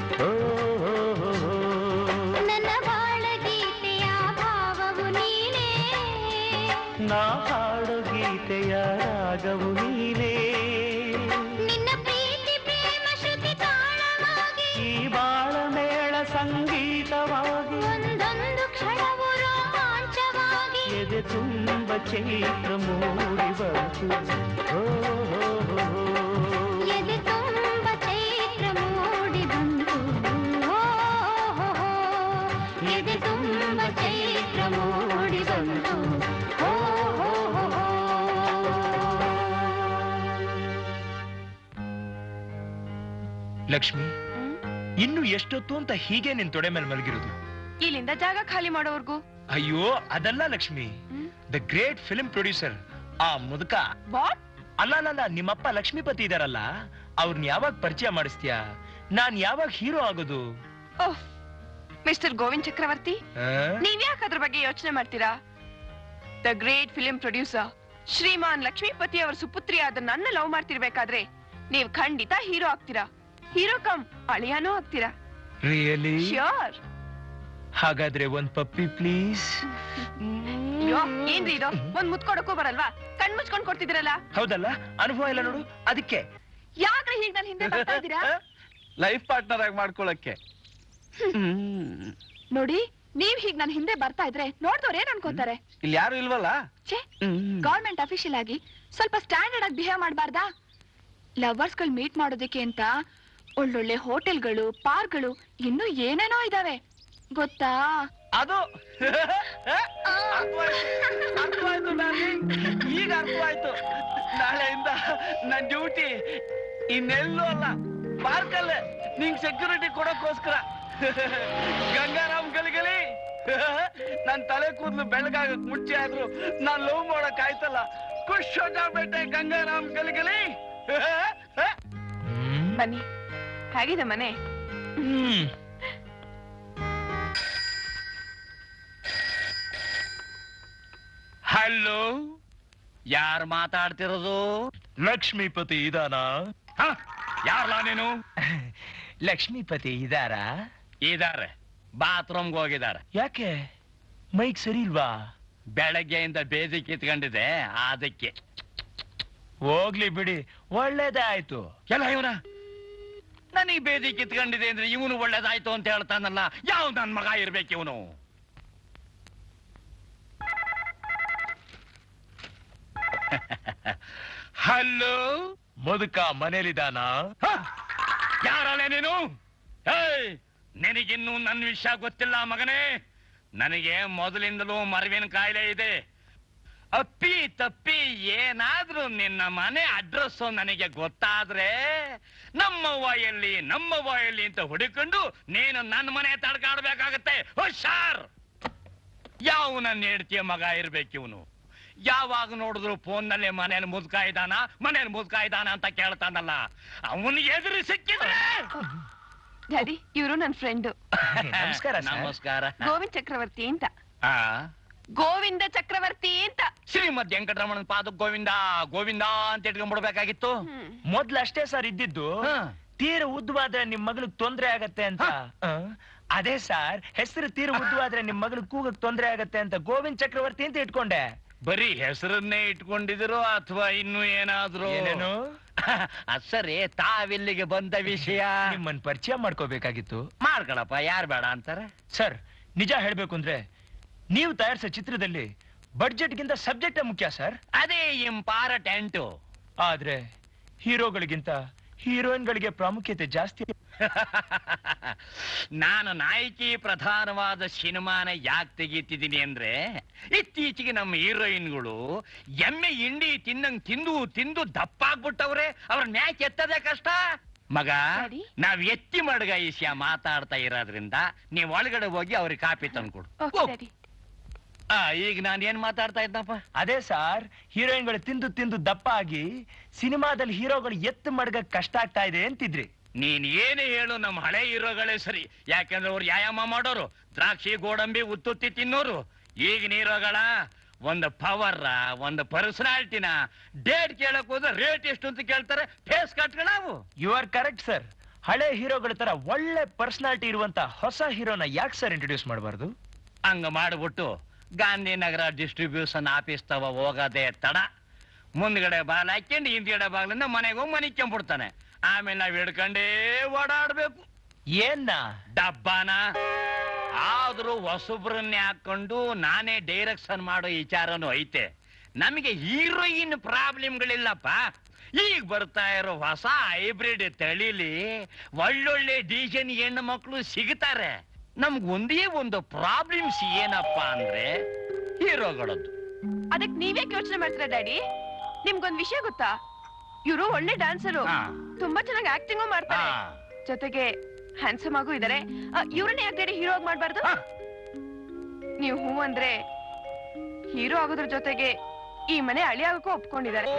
ನನ್ನ ಬಾಳ ಗೀತೆಯ ಭಾವವು ನೀನೇ ನಾ ಹಾಡು ಗೀತೆಯ ರಾಗವು ನೀನೇ ನಿನ್ನ ಪ್ರೀತಿ ಪ್ರೇಮ ಶ್ರುತಿ ತಾಳವಾಗಿ ಈ ಬಾಳ ಮೇಳ ಸಂಗೀತವಾಗಿ ಒಂದೊಂದು ಕ್ಷಣವು ರೋಮಾಂಚವಾಗಿ ಎದೆ ತುಂಬ ಚೈತ್ರ ಮೂಡಿ ಬಂತು ಎದೆ ತುಂಬ ಚೈತ್ರ ಮೂಡಿ ಬಂತು ಎದೆ ತುಂಬ ಚೈತ್ರ ಮೂಡಿ ಬಂತು ಲಕ್ಷ್ಮಿ, ಇನ್ನು ಎಷ್ಟೊತ್ತು ಅಂತ ಹೀಗೆ ನಿನ್ ತೊಡೆ ಮೇಲೆ ಮಲಗಿರೋದು? ಇಲ್ಲಿಂದ ಜಾಗ ಖಾಲಿ ಮಾಡೋವರ್ಗು. ಅಯ್ಯೋ ಅದಲ್ಲ Lakshmi, the great film producer ಆ ಮುದುಕ. ವಾಟ್? ಅಲ್ಲ, ನಿಮ್ಮಪ್ಪ ಲಕ್ಷ್ಮೀಪತಿ ಇದಾರಲ್ಲ, ಅವ್ರನ್ನ ಯಾವಾಗ ಪರಿಚಯ ಮಾಡಿಸ್ತೀಯಾ? ನಾನ್ ಯಾವಾಗ ಹೀರೋ ಆಗೋದು? ಓಹ್ ಮಿಸ್ಟರ್ ಗೋವಿಂದ್ ಚಕ್ರವರ್ತಿ, ನೀವ್ಯಾಕೆ ಅದ್ರ ಬಗ್ಗೆ ಯೋಚನೆ ಮಾಡ್ತೀರಾ? The great film producer Shriman Lakshmipathi ಅವರ ಸುಪುತ್ರಿಯಾದ ನನ್ನ ಲವ್ ಮಾಡ್ತಿರ್ಬೇಕಾದ್ರೆ ನೀವ್ ಖಂಡಿತ ಹೀರೋ ಆಗ್ತೀರಾ. ಹೀರೋ ಕಮ್ ಅಳಿಯಾನೂ ಆಗ್ತೀರಾ. ರಿಯಲಿ? ಶ್ಯೂರ್. ಹಾಗಾದ್ರೆ ಒಂದ್ ಪಪ್ಪಿ ಪ್ಲೀಸ್. ಅಯ್ಯೋ ಏನ್ರಿ ಇದು, ಒಂದ್ ಮುತ್ಕೊಡಕ್ಕೂ ಬರಲ್ವಾ? ಕಣ್ ಮುಚ್ಕೊಂಡ್ ಕೊಡ್ತಿದ್ದೀರಲ್ಲ. ಹೌದಲ್ಲ, ಅನುಭವ ಇಲ್ಲ ನೋಡು ಅದಕ್ಕೆ. ಯಾಕ್ರಿ ಹೀಗ್ ನನ್ ಹಿಂದೆ ಬರ್ತಾ ಇದ್ದೀರಾ? ಲೈಫ್ ಪಾರ್ಟ್ನರ್ ಆಗಿ ಮಾಡ್ಕೊಳಕ್ಕೆ. ನೋಡಿ, ನೀವ್ ಹೀಗ್ ನನ್ ಹಿಂದೆ ಬರ್ತಾ ಇದ್ರೆ ನೋಡ್ದವ್ರು ಏನ್ ಅನ್ಕೋತಾರೆ? ಇಲ್ಲಿ ಯಾರು ಇಲ್ವಲ್ಲ. ಗವರ್ಮೆಂಟ್ ಅಫಿಷಿಯಲ್ ಆಗಿ ಸ್ವಲ್ಪ ಸ್ಟ್ಯಾಂಡರ್ಡ್ ಆಗಿ ಬಿಹೇವ್ ಮಾಡ್ಬಾರ್ದಾ? ಲವರ್ಸ್ ಗಳು ಮೀಟ್ ಮಾಡೋದಕ್ಕೆ ಅಂತ ಒಳ್ಳೊಳ್ಳೆ ಹೋಟೆಲ್ಗಳು, ಪಾರ್ಕ್ಗಳು, ಇನ್ನೂ ಏನೇನೋ ಇದಾವೆ ಗೊತ್ತಾ? ಅದು ಅರ್ಥವಾಯ್ತು darling. ಈಗ ಅರ್ಥವಾಯ್ತು. ನಾಳೆಯಿಂದ ನನ್ ಡ್ಯೂಟಿ ಇನ್ನೆಲ್ಲೂ ಅಲ್ಲ, ಪಾರ್ಕಲ್ಲೇ ನಿಂಗ್ ಸೆಕ್ಯೂರಿಟಿ ಕೊಡೋಕ್ಕೋಸ್ಕರ. ಗಂಗಾರಾಮ್ ಗಲಿಗಲಿ, ನನ್ ತಲೆ ಕೂದಲು ಬೆಳಗಾಗಕ್ ಮುಂಚೆ ಆದ್ರು ನಾನ್ ಲವ್ ಮಾಡಕ್ ಆಯ್ತಲ್ಲ. ಖುಷ್ ಹೋಗ್ಬಿಟ್ಟೆ ಗಂಗಾರಾಮ್ ಗಲಿಗಲಿ. ಬನ್ನಿ, ಹೇಗಿದೆ ಮನೆ? ಹಲೋ, ಯಾರು ಮಾತಾಡ್ತಿರೋದು? ಲಕ್ಷ್ಮೀಪತಿ ಇದಾನಾ? ಯಾರಲ್ಲ ನೀನು? ಲಕ್ಷ್ಮೀಪತಿ ಇದಾರಾ? ಇದಾರೆ, ಬಾತ್ರೂಮ್ಗೆ ಹೋಗಿದ್ದಾರೆ. ಯಾಕೆ, ಮೈಕ್ ಸರಿ ಇಲ್ವಾ? ಬೆಳಗ್ಗೆಯಿಂದ ಬೇದಿ ಕಿತ್ಕೊಂಡಿದೆ ಅದಕ್ಕೆ. ಹೋಗ್ಲಿ ಬಿಡಿ, ಒಳ್ಳೇದೇ ಆಯ್ತು. ಎಲ್ಲ ಇವನ ನನಗೆ ಬೇದಿ ಕಿತ್ಕೊಂಡಿದೆ ಅಂದ್ರೆ ಇವನು ಒಳ್ಳೇದಾಯ್ತು ಅಂತ ಹೇಳ್ತಾನಲ್ಲ. ಯಾವ ನನ್ ಮಗ ಇರ್ಬೇಕು ಇವನು? ಹಲೋ, ಮುದುಕ ಮನೇಲಿದಾನಾ? ಯಾರಲ್ಲ ನೀನು? ಹೇಯ್, ನಿನಗಿನ್ನೂ ನನ್ನ ವಿಷಯ ಗೊತ್ತಿಲ್ಲ ಮಗನೇ. ನನಗೆ ಮೊದಲಿಂದಲೂ ಮರವಿನ ಕಾಯಿಲೆ ಇದೆ. ಅಪ್ಪಿ ತಪ್ಪಿ ಏನಾದ್ರೂ ನಿನ್ನ ಮನೆ ಅಡ್ರೆಸ್ ನನಗೆ ಗೊತ್ತಾದ್ರೆ ನಮ್ಮವ್ವ ಎಲ್ಲಿ ಅಂತ ಹುಡುಕೊಂಡು ನೀನು ನನ್ನ ಮನೆ ತಡ್ಕಾಡ್ಬೇಕಾಗತ್ತೆ. ಹುಷಾರ್! ಯಾವ ನನ್ನ ಹೆಂಡತಿಯ ಮಗ ಇರ್ಬೇಕಿವನು. ಯಾವಾಗ ನೋಡಿದ್ರು ಫೋನ್ನಲ್ಲಿ ಮನೇಲಿ ಮುದ್ಕ ಇದ್ದಾನ ಅಂತ ಕೇಳ್ತಾನಲ್ಲ. ಅವನಿಗೆ ಎದುರು ಸಿಕ್ಕಿದ್ರೆ. ಡ್ಯಾಡಿ, ಇವರು ನನ್ನ ಫ್ರೆಂಡ್. ನಮಸ್ಕಾರ. ನಮಸ್ಕಾರ. ಗೋವಿಂದ ಚಕ್ರವರ್ತಿ ಅಂತ. ಗೋವಿಂದ ಚಕ್ರವರ್ತಿ ಅಂತ. ಶ್ರೀಮದ್ ವೆಂಕಟರಮಣನ ಪಾದ ಗೋವಿಂದ ಗೋವಿಂದ ಅಂತ ಇಟ್ಕೊಂಡ್ಬಿಡ್ಬೇಕಾಗಿತ್ತು. ಮೊದ್ಲು ಅಷ್ಟೇ ಸರ್ ಇದ್ದಿದ್ದು. ತೀರ ಉದ್ದವಾದ್ರೆ ನಿಮ್ ಮಗಳಿಗೆ ತೊಂದ್ರೆ ಆಗತ್ತೆ ಅಂತ. ಅದೇ ಸರ್, ಹೆಸರು ತೀರ ಉದ್ದವಾದ್ರೆ ನಿಮ್ ಮಗಳಿಗೆ ಕೂಗಕ್ ತೊಂದ್ರೆ ಆಗತ್ತೆ ಅಂತ ಗೋವಿಂದ ಚಕ್ರವರ್ತಿ ಅಂತ ಇಟ್ಕೊಂಡೆ. ಬರೀ ಹೆಸರನ್ನೇ ಇಟ್ಕೊಂಡಿದ್ರು ಅಥವಾ ಇನ್ನು ಏನಾದ್ರು? ಏನೇನು? ಸರಿ, ತಾವಿಲ್ಲಿಗೆ ಬಂದ ವಿಷಯ ನಿಮ್ಮನ್ ಪರಿಚಯ ಮಾಡ್ಕೋಬೇಕಾಗಿತ್ತು. ಮಾಡ್ಕೊಳಪ್ಪ, ಯಾರು ಬೇಡ ಅಂತಾರೆ? ಸರ್, ನಿಜ ಹೇಳ್ಬೇಕು ಅಂದ್ರೆ ನೀವು ತಯಾರಿಸೋ ಚಿತ್ರದಲ್ಲಿ ಬಡ್ಜೆಟ್ಗಿಂತ ಸಬ್ಜೆಕ್ಟ್ ಮುಖ್ಯ ಸರ್. ಅದೇ ಇಂಪಾರ್ಟೆಂಟು. ಆದ್ರೆ ಹೀರೋಗಳಿಗಿಂತ ಹೀರೋಯಿನ್ಗಳಿಗೆ ಪ್ರಾಮುಖ್ಯತೆ ಜಾಸ್ತಿ. ನಾನು ನಾಯಕಿ ಪ್ರಧಾನವಾದ ಸಿನಿಮಾನ ಯಾಕೆ ತೆಗೀತಿದ್ದೀನಿ ಅಂದ್ರೆ, ಇತ್ತೀಚೆಗೆ ನಮ್ಮ ಹೀರೋಯಿನ್ಗಳು ಎಮ್ಮೆ ಹಿಂಡಿ ತಿನ್ನಂಗ್ ತಿಂದು ದಪ್ಪಾಗ್ಬಿಟ್ಟವ್ರೆ. ಅವ್ರ ಮ್ಯಾಚ್ ಎತ್ತದೇ ಕಷ್ಟ ಮಗ. ನಾವ್ ಎತ್ತಿ ಮಡ್ಗ ವಿಷಯ ಮಾತಾಡ್ತಾ ಇರೋದ್ರಿಂದ ನೀವ್ ಒಳಗಡೆ ಹೋಗಿ ಅವ್ರಿಗೆ ಕಾಪಿ ತಂದ್ಕೊಡು. ಈಗ ನಾನು ಏನ್ ಮಾತಾಡ್ತಾ ಇದ್ದಪ್ಪ? ಅದೇ ಸರ್, ಹೀರೋಯಿನ್ಗಳು ತಿಂದು ದಪ್ಪ ಆಗಿ ಸಿನಿಮಾದಲ್ಲಿ ಹೀರೋಗಳು ಎತ್ತು ಮಡ್ಗ ಕಷ್ಟ ಆಗ್ತಾ ಇದೆ ಅಂತಿದ್ರಿ. ನೀನ್ ಏನೇ ಹೇಳು, ನಮ್ಮ ಹಳೆ ಹೀರೋಗಳೇ ಸರಿ. ಯಾಕಂದ್ರೆ ಅವ್ರು ವ್ಯಾಯಾಮ ಮಾಡೋರು, ದ್ರಾಕ್ಷಿ ಗೋಡಂಬಿ ಉತ್ತುತ್ತಿ ತಿನ್ನೋರು. ಈಗಿನ ಹೀರೋಗಳ ಒಂದು ಪವರ್, ಒಂದು ಪರ್ಸನಾಲಿಟಿನ ಡೇಟ್ ಕೇಳಕ್ ಹೋದ್ರೆ ರೇಟ್ ಎಷ್ಟು ಅಂತ ಕೇಳ್ತಾರೆ. ಫೇಸ್ ಕಟ್ಕೊಳ್ಳವು. You are correct sir. ಹಳೆ ಹೀರೋಗಳ ತರ ಒಳ್ಳೆ ಪರ್ಸನಾಲಿಟಿ ಇರುವಂತ ಹೊಸ ಹೀರೋನ ಯಾಕೆ ಸರ್ ಇಂಟ್ರೊಡ್ಯೂಸ್ ಮಾಡಬಾರ್ದು? ಹಂಗ ಮಾಡ್ಬಿಟ್ಟು ಗಾಂಧಿನಗರ ಡಿಸ್ಟ್ರಿಬ್ಯೂಷನ್ ಆಫೀಸ್ ತವ ಹೋಗೋದೇ ತಡ. ಮುಂದ್ಗಡೆ ಬಾಲ್ ಹಾಕೊಂಡು ಹಿಂದ್ಗಡೆ ಬಾಗ್ಲಿಂದ ಮನೆಗೆ ಹೋಗಿ ಮನಿಕೊಂಡ್ಬಿಡ್ತಾನೆ. ಆಮೇಲೆ ನಾವ್ ಹಿಡ್ಕೊಂಡೇ ಓಡಾಡ್ಬೇಕು. ಏನ್ನ ಡಬ್ಬಾನ ಆದ್ರೂ ಹೊಸಬ್ರನ್ನೇ ಹಾಕೊಂಡು ನಾನೇ ಡೈರೆಕ್ಷನ್ ಮಾಡೋ ವಿಚಾರನೂ ಐತೆ. ನಮಗೆ ಹೀರೋಯಿನ್ ಪ್ರಾಬ್ಲಮ್ಗಳಿಲ್ಲಪ್ಪ. ಈಗ ಬರ್ತಾ ಇರೋ ಹೊಸ ಹೈಬ್ರಿಡ್ ತಳಿಲಿ ಒಳ್ಳೊಳ್ಳೆ ಡಿಸೈನ್ ಹೆಣ್ಣು ಮಕ್ಕಳು ಸಿಗ್ತಾರೆ. ನಮ್ಗ್ ಒಂದೇ ಒಂದು ಪ್ರಾಬ್ಲಮ್ಸ್ ಏನಪ್ಪಾ ಅಂದ್ರೆ ಹೀರೋಗಳದ್ದು. ಅದಕ್ ನೀವ್ಯಾಕೆ ಯೋಚನೆ ಮಾಡ್ತೀರಾ ಡ್ಯಾಡಿ? ನಿಮ್ಗೊಂದ್ ವಿಷಯ ಗೊತ್ತಾ? ಇವರು ಒಳ್ಳೆ ಡ್ಯಾನ್ಸರು, ತುಂಬಾ ಚೆನ್ನಾಗಿ ಆಕ್ಟಿಂಗು ಮಾಡ್ತಾರೆ, ಜೊತೆಗೆ ಹ್ಯಾಂಡ್ಸಮ್ ಆಗು ಇದಾರೆ. ಇವ್ರನ್ನೇ ಯಾಕೆ ಡ್ಯಾಡಿ ಹೀರೋ ಆಗಿ ಮಾಡ್ಬಾರ್ದು? ನೀವು ಹೂ ಅಂದ್ರೆ ಹೀರೋ ಆಗೋದ್ರ ಜೊತೆಗೆ ಈ ಮನೆ ಅಳಿ ಆಗೋಕ್ಕೂ ಒಪ್ಕೊಂಡಿದ್ದಾರೆ.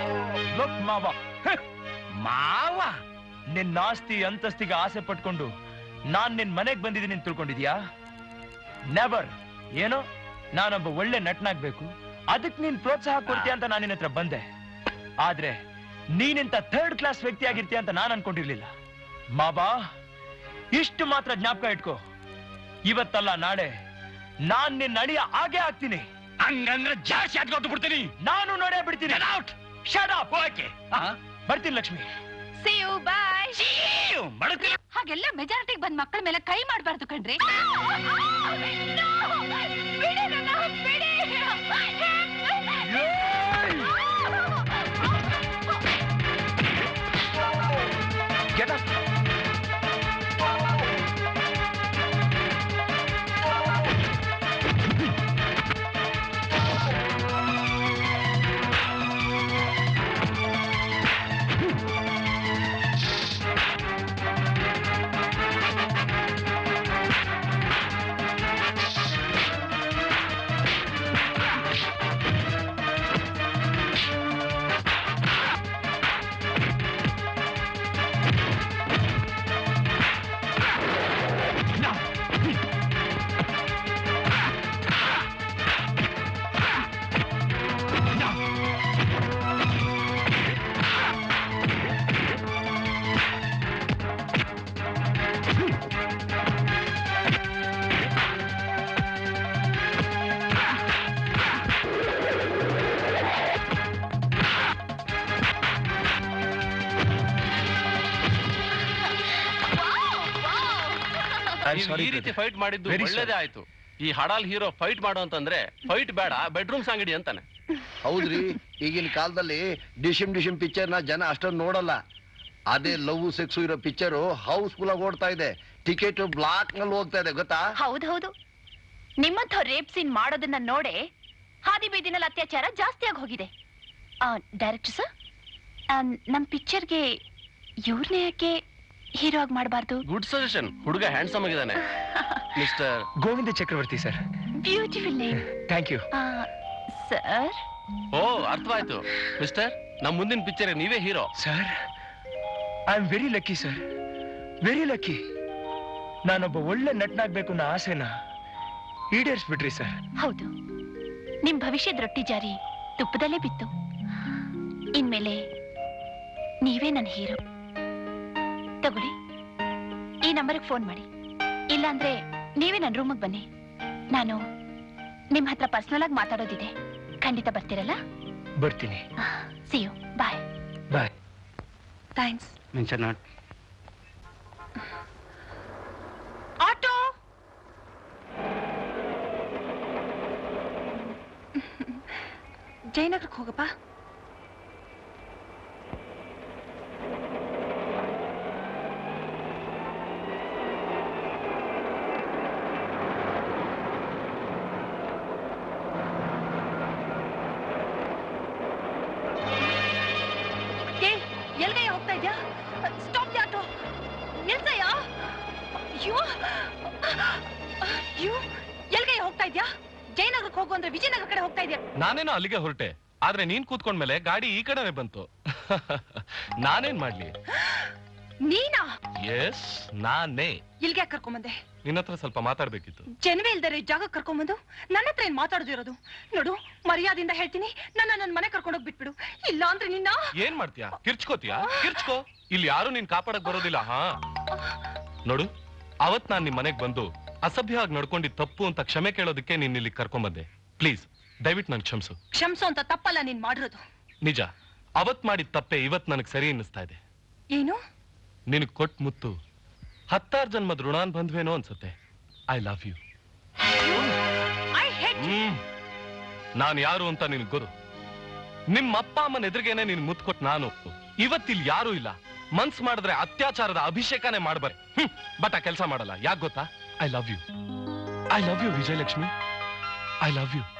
ಮಾವ, ನಿನ್ನ ಆಸ್ತಿ ಅಂತಸ್ತಿಗೆ ಆಸೆ ಪಟ್ಕೊಂಡು ನಾನ್ ನಿನ್ ಮನೆಗ್ ಬಂದಿದ್ದೀನಿ ಅಂತ ತಿಳ್ಕೊಂಡಿದ್ಯಾ? ನೆವರ್. ಏನೋ ನಾನೊಬ್ಬ ಒಳ್ಳೆ ನಟನಾಗ್ಬೇಕು, ಅದಕ್ ನೀನ್ ಪ್ರೋತ್ಸಾಹ ಕೊಡ್ತೀಯ ಅಂತ ನಾನು ನಿನ್ನ ಹತ್ರ ಬಂದೆ. ಆದ್ರೆ ನೀನಿಂತ ಥರ್ಡ್ ಕ್ಲಾಸ್ ವ್ಯಕ್ತಿ ಆಗಿರ್ತೀಯ ಅಂತ ನಾನು ಅನ್ಕೊಂಡಿರ್ಲಿಲ್ಲ. ಮಾಬಾ, ಇಷ್ಟು ಮಾತ್ರ ಜ್ಞಾಪಕ ಇಟ್ಕೋ. ಇವತ್ತಲ್ಲ ನಾಳೆ ನಾನ್ ನಿನ್ನ ಅಳಿಯ ಹಾಗೆ ಆಗ್ತೀನಿ. ಹಂಗಂದ್ರೆ ಜಾಸ್ತಿ ಆದ್ಕೊಟ್ಟು ಬಿಡ್ತೀನಿ. ನಾನು ನೋಡೇ ಬಿಡ್ತೀನಿ. Shut up. ಓಕೆ ಬರ್ತೀನಿ ಲಕ್ಷ್ಮಿ. See you, bye. ಮಾಡ್ತೀನಿ. ಹಾಗೆಲ್ಲ ಮೆಜಾರಿಟಿಗೆ ಬಂದ್ ಮಕ್ಕಳ ಮೇಲೆ ಕೈ ಮಾಡಬಾರ್ದು ಕಣ್ರಿ. Get up. ಈ ರೀತಿ ಫೈಟ್ ಮಾಡಿದ್ದು ಒಳ್ಳೇದೇ ಆಯ್ತು. ಈ ಹಡಾಲ್ ಹೀರೋ ಫೈಟ್ ಮಾಡು ಅಂತಂದ್ರೆ ಫೈಟ್ ಬೇಡ, ಬೆಡ್ರೂಮ್ ಸಾಂಗಡಿ ಅಂತಾನೆ. ಹೌದ್ರಿ, ಈಗಿನ ಕಾಲದಲ್ಲಿ ಡಿಶಿಮ್ ಪಿಕ್ಚರ್ ನ ಜನ ಅಷ್ಟೊಂದು ನೋಡಲ್ಲ. ಅದೇ ಲವ್ ಸೆಕ್ಸ್ ಇರೋ ಪಿಕ್ಚರ್ ಹೌಸ್ಫುಲ್ ಆಗಿ ಓಡ್ತಾ ಇದೆ. ಟಿಕೆಟ್ ಬ್ಲಾಕ್ ನಲ್ಲಿ ಹೋಗ್ತಾ ಇದೆ, ಗೊತ್ತಾ? ಹೌದು. ನಿಮ್ಮಂಥ ರೇಪ್ ಸೀನ್ ಮಾಡೋದನ್ನ ನೋಡೆ ಹಾದಿ ಬೀದಿನಲ್ಲಿ ಅತ್ಯಾಚಾರ ಜಾಸ್ತಿ ಆಗಿ ಹೋಗಿದೆ. ಡೈರೆಕ್ಟರ್ ಸರ್, ನಮ್ ಪಿಕ್ಚರ್ಗೆ ಇವ್ರನ್ನೇ ಯಾಕೆ ಹೀರೋ ಆಗಿ ಮಾಡಬಾರ್ದು? Good suggestion. ಹುಡುಗ ಹ್ಯಾಂಡ್ಸಮ್ ಆಗಿದ್ದಾನೆ. Mister Govinda Chakravarthi sir. Beautiful name. Thank you sir. ಓ, ಅರ್ಥವಾಯ್ತು. ಮಿಸ್ಟರ್, ನಮ್ ಮುಂದಿನ ಪಿಕ್ಚರ್ ನೀವೇ hero. Sir, I am very lucky sir, very lucky. ನಾನೊಬ್ಬ ಒಳ್ಳೆ ನಟನಾಗ್ಬೇಕು ಅನ್ನೋ ಆಸೆನ ಈಡೇರಿಸ್ಬಿಟ್ರಿ ಸರ್. ಹೌದು, ನಿಮ್ ಭವಿಷ್ಯದ ರೊಟ್ಟಿ ಜಾರಿ ತುಪ್ಪದಲ್ಲೇ ಬಿತ್ತು. ಇನ್ಮೇಲೆ ನೀವೇ ನನ್ನ ಹೀರೋ. ತಗೊಳ್ಳಿ, ಈ ನಂಬರ್ಗೆ ಫೋನ್ ಮಾಡಿ. ಇಲ್ಲಾಂದ್ರೆ ನೀವೇ ನನ್ನ ರೂಮಿಗೆ ಬನ್ನಿ. ನಾನು ನಿಮ್ ಹತ್ರ ಪರ್ಸನಲ್ ಆಗಿ ಮಾತಾಡೋದಿದೆ. ಖಂಡಿತ ಬರ್ತೀರಲ್ಲ? ಬರ್ತೀನಿ. See you. Bye. Bye. Thanks. Mention not. Auto. ಜಯನಗರಕ್ಕೆ ಹೋಗಪ್ಪ. ಎಲ್ಗಯ್ಯ ಹೋಗ್ತಾ ಇದ್ಯಾ? Stop auto. ನಿಲ್ಸಯ್ಯ. ಎಲ್ಗಯ್ಯ ಹೋಗ್ತಾ ಇದ್ಯಾ? ಜಯನಗರಕ್ಕೆ ಹೋಗು ಅಂದ್ರೆ ವಿಜಯನಗರ ಕಡೆ ಹೋಗ್ತಾ ಇದ್ಯಾ? ನಾನೇನೋ ಅಲ್ಲಿಗೆ ಹೊರಟೆ, ಆದ್ರೆ ನೀನ್ ಕೂತ್ಕೊಂಡ್ಮೇಲೆ ಗಾಡಿ ಈ ಕಡೆನೆ ಬಂತು. ನಾನೇನ್ ಮಾಡ್ಲಿ? ನೀನಾ? ಎಸ್, ನಾನೇ. ಇಲ್ಗೆ ಕರ್ಕೊಂಬಂದೆ. ನಿನ್ನ ಹತ್ರ ಸ್ವಲ್ಪ ಮಾತಾಡ್ಬೇಕಿತ್ತು. ಜನವೇ ಇಲ್ದರೆ ಜಾಗ ಕರ್ಕೊಂಬಂದು ನನ್ನ ಹತ್ರ ಏನ್ ಮಾತಾಡೋದಿರೋದು? ನೋಡು, ಮರ್ಯಾದಿಂದ ಹೇಳ್ತೀನಿ, ನನ್ನ ಮನೆ ಕರ್ಕೊಂಡೋಗ್ ಬಿಟ್ಬಿಡು. ಇಲ್ಲ ಅಂದ್ರೆ ನಿನ್ನ ಏನ್ ಮಾಡ್ತೀಯಾ? ಕಿರ್ಚ್ಕೋತೀಯಾ? ಕಿರ್ಚ್ಕೋ. ಇಲ್ಲಿ ಯಾರು ನೀನ್ ಕಾಪಾಡಕ್ ಬರೋದಿಲ್ಲ. ಹಾ, ನೋಡು, ಅವತ್ ನಾನ್ ನಿಮ್ ಮನೆಗ್ ಬಂದು ಅಸಭ್ಯವಾಗಿ ನಡ್ಕೊಂಡಿದ್ ತಪ್ಪು ಅಂತ ಕ್ಷಮೆ ಕೇಳೋದಕ್ಕೆ ನೀನ್ ಇಲ್ಲಿ ಕರ್ಕೊಂಬಂದೆ. ಪ್ಲೀಸ್, ದಯವಿಟ್ಟು ನನ್ ಕ್ಷಮಿಸು. ಕ್ಷಮಿಸು ಅಂತ ತಪ್ಪಲ್ಲ ನೀನ್ ಮಾಡಿರೋದು. ನಿಜ, ಅವತ್ ಮಾಡಿದ ತಪ್ಪೆ ಇವತ್ ನನಗ್ ಸರಿ ಅನ್ನಿಸ್ತಾ ಇದೆ. ಏನು? ನಿನಗ್ ಕೊಟ್ ಮುತ್ತು 10,000 ಜನ್ಮದ ಋಣಾನ್ ಬಂದ್ವೇನೋ ಅನ್ಸುತ್ತೆ. I love you. ನಾನ್ ಯಾರು ಅಂತ ನಿನಗ್ ಗೊತ್ತು. ನಿಮ್ಮ ಅಪ್ಪ ಅಮ್ಮನ ಎದುರಿಗೇನೆ ನೀನ್ ಮುತ್ತು ಕೊಟ್ಟು ನಾನು ಇವತ್ತಿಲ್ ಯಾರು ಇಲ್ಲ. ಮನ್ಸ್ ಮಾಡಿದ್ರೆ ಅತ್ಯಾಚಾರದ ಅಭಿಷೇಕನೇ ಮಾಡ್ಬಾರೆ. ಬಟ್ ಆ ಕೆಲಸ ಮಾಡಲ್ಲ. ಯಾಕೆ ಗೊತ್ತಾ? I love you. I love you Vijayalakshmi. I love you.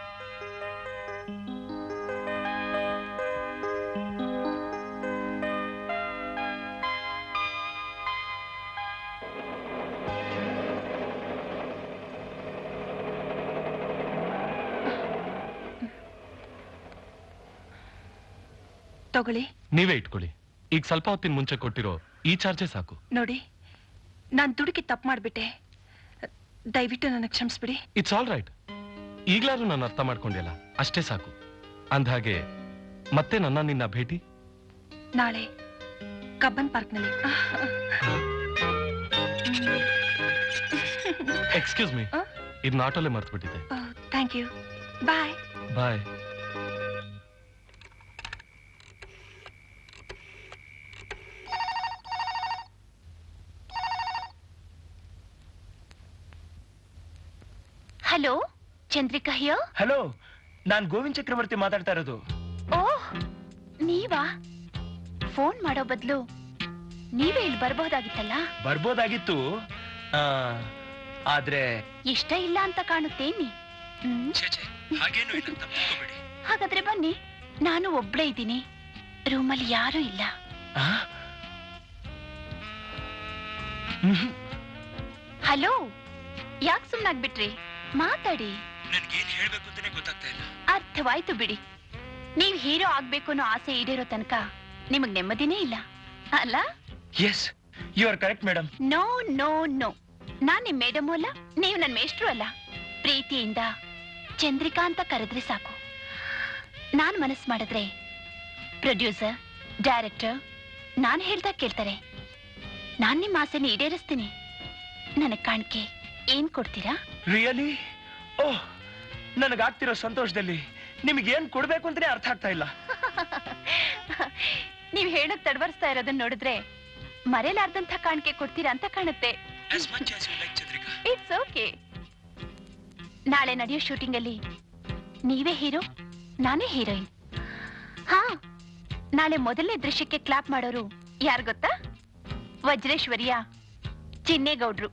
ತಗೊಳ್ಳಿ. ನೀವೇ ಇಟ್ಕೊಳ್ಳಿ. ಈಗ ಸ್ವಲ್ಪ ಹೊತ್ತಿನ ಮುಂಚೆ ಕೊಟ್ಟಿರೋ ಈ ಚಾರ್ಜೆ ಸಾಕು. ನೋಡಿ, ನಾನ್ ದುಡುಕಿ ತಪ್ಪು ಮಾಡ್ಬಿಟ್ಟೆ. ದಯವಿಟ್ಟು ನನಗೆ ಕ್ಷಮಿಸ್ಬಿಡಿ. It's all right. ಈಗ್ಲಾದ್ರೂ ನಾನು ಅರ್ಥ ಮಾಡ್ಕೊಂಡಿಲ್ಲ, ಅಷ್ಟೇ ಸಾಕು. ಅಂದ್ಹಾಗೆ ಮತ್ತೆ ನಿನ್ನ ಭೇಟಿ ನಾಳೆ ಕಬ್ಬನ್ ಪಾರ್ಕ್ನಲ್ಲಿ. ಎಕ್ಸ್ಕ್ಯೂಸ್ ಮೀ, ಇದನ್ನ ಆಟೋಲೆ ಮರ್ತ್ಬಿಟ್ಟಿದ್ದೆ. Thank you. Bye. Bye. Hello, Chandrika here. Hello, ನಾನ್ ಗೋವಿಂದ್ ಚಕ್ರವರ್ತಿ ಮಾತಾಡ್ತಾ ಇರೋದು. ಓಹ್, ನೀವಾ? ಫೋನ್ ಮಾಡೋ ಬದಲು ನೀವೇ ಇಲ್ಲಿ ಬರ್ಬಹುದಾಗಿತ್ತಲ್ಲ. ಬರ್ಬೋದಾಗಿತ್ತು, ಆದ್ರೆ ಇಷ್ಟ ಇಲ್ಲ ಅಂತ ಕಾಣುತ್ತೇನಿ. ಹಾಗೇನು ಇಲ್ಲ, ತಪ್ಪಿಸ್ಕೋಬೇಡಿ. ಹಾಗಾದ್ರೆ ಬನ್ನಿ, ನಾನು ಒಬ್ಳೇ ಇದ್ದೀನಿ, ರೂಮಲ್ಲಿ ಯಾರೂ ಇಲ್ಲ. ಹಲೋ, ಯಾಕೆ ಸುಮ್ನಾಗ್ಬಿಟ್ರಿ? ಮಾತಾಡಿ. ನನ್ಗೇನ್ ಹೇಳ್ಬೇಕು ಅಂತಾನೆ ಗೊತ್ತಾಗ್ತಾ ಇಲ್ಲ. ಅರ್ಥವಾಯ್ತು ಬಿಡಿ. ನೀವ್ ಹೀರೋ ಆಗ್ಬೇಕು ಅನ್ನೋ ಆಸೆ ಈಡೇರೋ ತನಕ ನಿಮಗ್ ನೆಮ್ಮದಿನೇ ಇಲ್ಲ ಅಲ್ಲ? Yes, you are correct madam. No no no, ನಾನ್ ನಿಮ್ ಮೇಡಮ್ ಅಲ್ಲ, ನೀವು ನನ್ ಮೇಷ್ಟ್ರು ಅಲ್ಲ. ಪ್ರೀತಿಯಿಂದ ಚಂದ್ರಿಕಾ ಅಂತ ಕರೆದ್ರೆ ಸಾಕು. ನಾನ್ ಮನಸ್ ಮಾಡಿದ್ರೆ ಪ್ರೊಡ್ಯೂಸರ್, ಡೈರೆಕ್ಟರ್ ನಾನ್ ಹೇಳ್ದಾಗ ಕೇಳ್ತಾರೆ. ನಾನ್ ನಿಮ್ ಆಸೆನ ಈಡೇರಿಸ್ತೀನಿ. ನನಗ್ ಕಾಣಿಕೆ ಏನ್ ಕೊಡ್ತೀರಾ? ರಿಯಲಿ? ಓಹ್, ನನಗಾಗ್ತಿರೋ ಸಂತೋಷದಲ್ಲಿ ನಿಮ್ಗೇನ್ ಕೊಡ್ಬೇಕು ಅಂತಾನೆ ಅರ್ಥ ಆಗ್ತಾ ಇಲ್ಲ. ನೀವ್ ಹೇಳಕ್ ತಡವರ್ಸ್ತಾ ಇರೋದನ್ನ ನೋಡಿದ್ರೆ ಮರೆಯಲಾರ್ದಂಥ ಕಾಣಿಕೆ ಕೊಡ್ತೀರಾ ಅಂತ ಕಾಣುತ್ತೆ. It's okay. ನಾಳೆ ನಡೆಯೋ ಶೂಟಿಂಗ್ ಅಲ್ಲಿ ನೀವೇ ಹೀರೋ, ನಾನೇ ಹೀರೋಯಿನ್. ಹಾ, ನಾಳೆ ಮೊದಲನೇ ದೃಶ್ಯಕ್ಕೆ ಕ್ಲಾಪ್ ಮಾಡೋರು ಯಾರು ಗೊತ್ತಾ? ವಜ್ರೇಶ್ವರಿಯ ಚಿನ್ನೇಗೌಡ್ರು.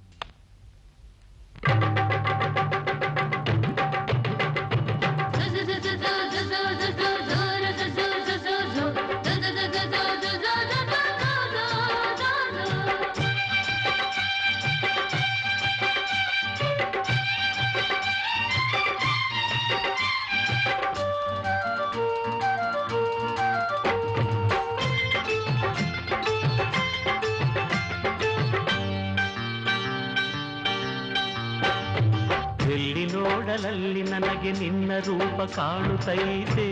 ಎಲ್ಲಿ ನೋಡಲಲ್ಲಿ ನನಗೆ ನಿನ್ನ ರೂಪ ಕಾಣುತ್ತೈತೆ.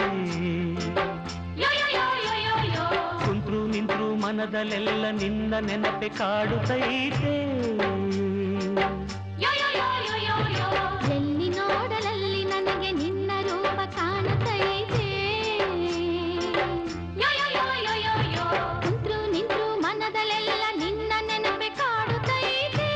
ಕುಂತ್ರು ನಿಂತ್ರು ಮನದಲ್ಲೆಲ್ಲ ನಿನ್ನ ನೆನಪೆ ಕಾಡುತ್ತೈತೆ. ಎಲ್ಲಿ ನೋಡಲಲ್ಲಿ ನನಗೆ ನಿನ್ನ ರೂಪ ಕಾಣುತ್ತೈತೆ. ಕುಂತ್ರು ನಿಂತ್ರು ಮನದಲ್ಲೆಲ್ಲ ನಿನ್ನ ನೆನಪೆ ಕಾಡುತ್ತೈತೆ.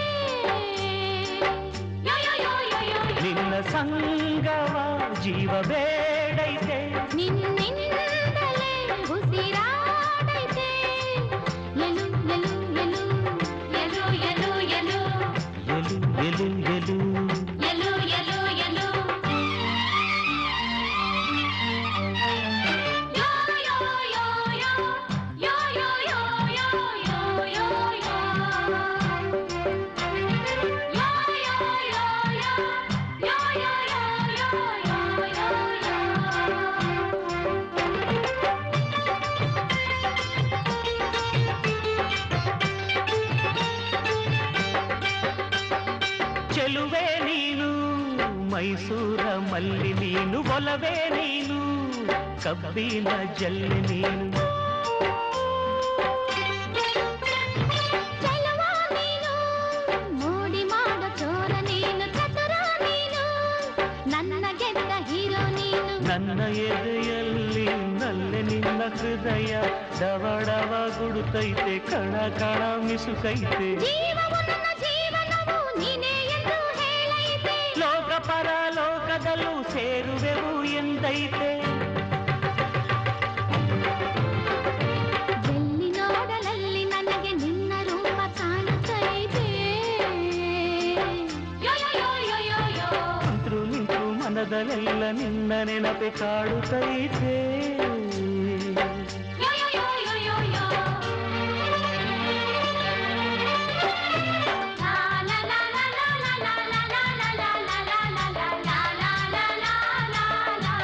ನಿನ್ನ ಸಂಗವ ಜೀವ ಬೇಡೈತೆ. ನಿನ್ನಿಂದಲೇ ಉಸಿರಾಡೈತೆ. ಎಲು ಎಲು ಎಲು ಎಲು ಎಲು ಎಲು ಎಲು ಎಲು ಎಲು ಎಲು ಎಲು ಎಲು ಯೋ ಯೋ ಯೋ ಯೋ ಯೋ ಯೋ ಯೋ ಯೋ ಯೋ ಯೋ ಯೋ ಯೋ ಚೆಲುವೆ ನೀನು ಮೈಸೂರ ಮಲ್ಲಿ ನೀನು, ಒಲವೇ ನೀನು ಕಬ್ಬಿನ ಜಲ್ಲೆ ನೀನು. ಚೆಲುವ ನೀನು ಮೋಡಿ ಮಾಡೋ ಚೋರ ನೀನು, ಚತುರ ನೀನು ನನ್ನ ಗೆದ್ದ ಹೀರೋ ನೀನು. ನನ್ನ ಎದೆಯಲ್ಲಿ ನಲ್ಲೆ ನಿನ್ನ ಹೃದಯ ಡವಡವ ಗುಡುತ್ತೈತೆ, ಕಣ ಕಣ ಮಿಸುಕೈತೆ. ಜೀವವು ನನ್ನ ಜೀವನವು ನೀನೇ ಎಂದು ಹೇಳೈತೆ. ಲೋಕ ಪರಲೋಕದಲ್ಲೂ ಸೇರುವೆವು ಎಂದೈತೆ. ಎಲ್ಲಿ ನೋಡಲಲ್ಲಿ ನನಗೆ ನಿನ್ನ ರೂಪ ಕಾಣುತ್ತೈತೆ. ಯೋ ಯೋ ಯೋ ಯೋ ಯೋ ಯೋ ಕುಂತ್ರು ನಿಂತ್ರು ಮನದಲ್ಲೆಲ್ಲ ನಿನ್ನ ನೆನಪೆ ಕಾಡುತ್ತೈತೆ. ಯೋ ಯೋ ಯೋ ಯೋ ಯೋ ಯೋ ಲಾ ಲಾ ಲಾ ಲಾ ಲಾ ಲಾ ಲಾ ಲಾ ಲಾ ಲಾ ಲಾ ಲಾ ಲಾ ಲಾ ಲಾ ಲಾ ಲಾ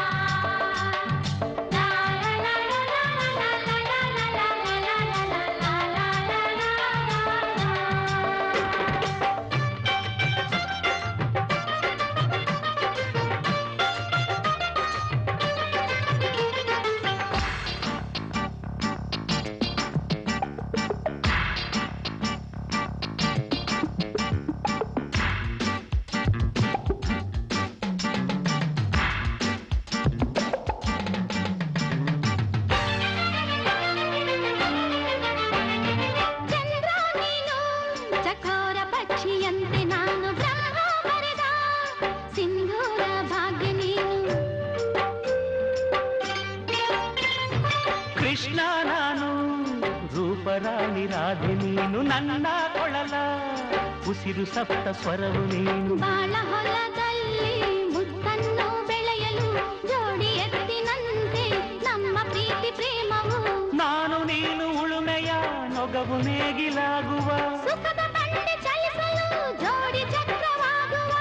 ರಾಧೆ ನೀನು ನನ್ನ ಕೊಳಲ ಉಸಿರು ಸಪ್ತ ಸ್ವರವು ನೀನು ಬಾಳ ಹೊಲದಲ್ಲಿ ಮುತ್ತನ್ನು ಬೆಳೆಯಲು ಜೋಡಿ ಎತ್ತಿನಂತೆ ನಮ್ಮ ಪ್ರೀತಿ ಪ್ರೇಮವು ನಾನು ನೀನು ಉಳುಮೆಯ ನೊಗವು ನೇಗಿಲಾಗುವ ಸುಖದ ಬಂಡೆ ಚಲಿಸಲು ಜೋಡಿ ಚಕ್ರವಾಗುವ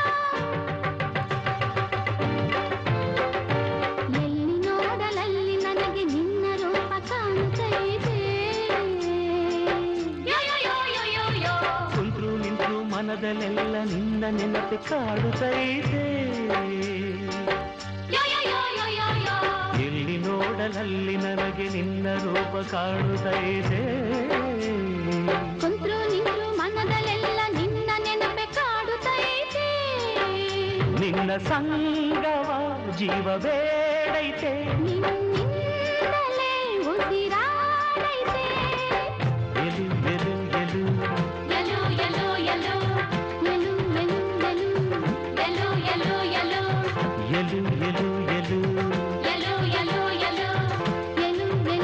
ಎಲ್ಲಿ ನೋಡಲಲ್ಲಿ ನನಗೆ ನಿನ್ನ ರೂಪ ಕಾಣುತ್ತೈತೆ ಕುಂತ್ರು ನಿಂತ್ರು ಮನದಲ್ಲೆಲ್ಲ ನಿನ್ನ ನೆನಪು ಕಾಡುತ್ತೈತೆ ಎಲ್ಲಿ ನೋಡಲಲ್ಲಿ ನನಗೆ ನಿನ್ನ ರೂಪ ಕಾಣುತ್ತೈತೆ ಕುಂತ್ರು ನಿಂತ್ರು ಮನದಲ್ಲೆಲ್ಲ ನಿನ್ನ ನೆನಪೆ ಕಾಡುತ್ತೈತೆ ನಿನ್ನ ಸಂಗವ ಜೀವ ಬೇಡೈತೆ ನಿನ್ನಿಂದಲೇ ಉಸಿರಾಡೈತೆ ಎಲು ಎಲು ಎಲು ಎಲು ಎಲು ಎಲು ಎಲು ಎಲು ಎಲು ಎಲು ಎಲು ಎಲು ಎಲು ಎಲು ಎಲು ಎಲು ಎಲು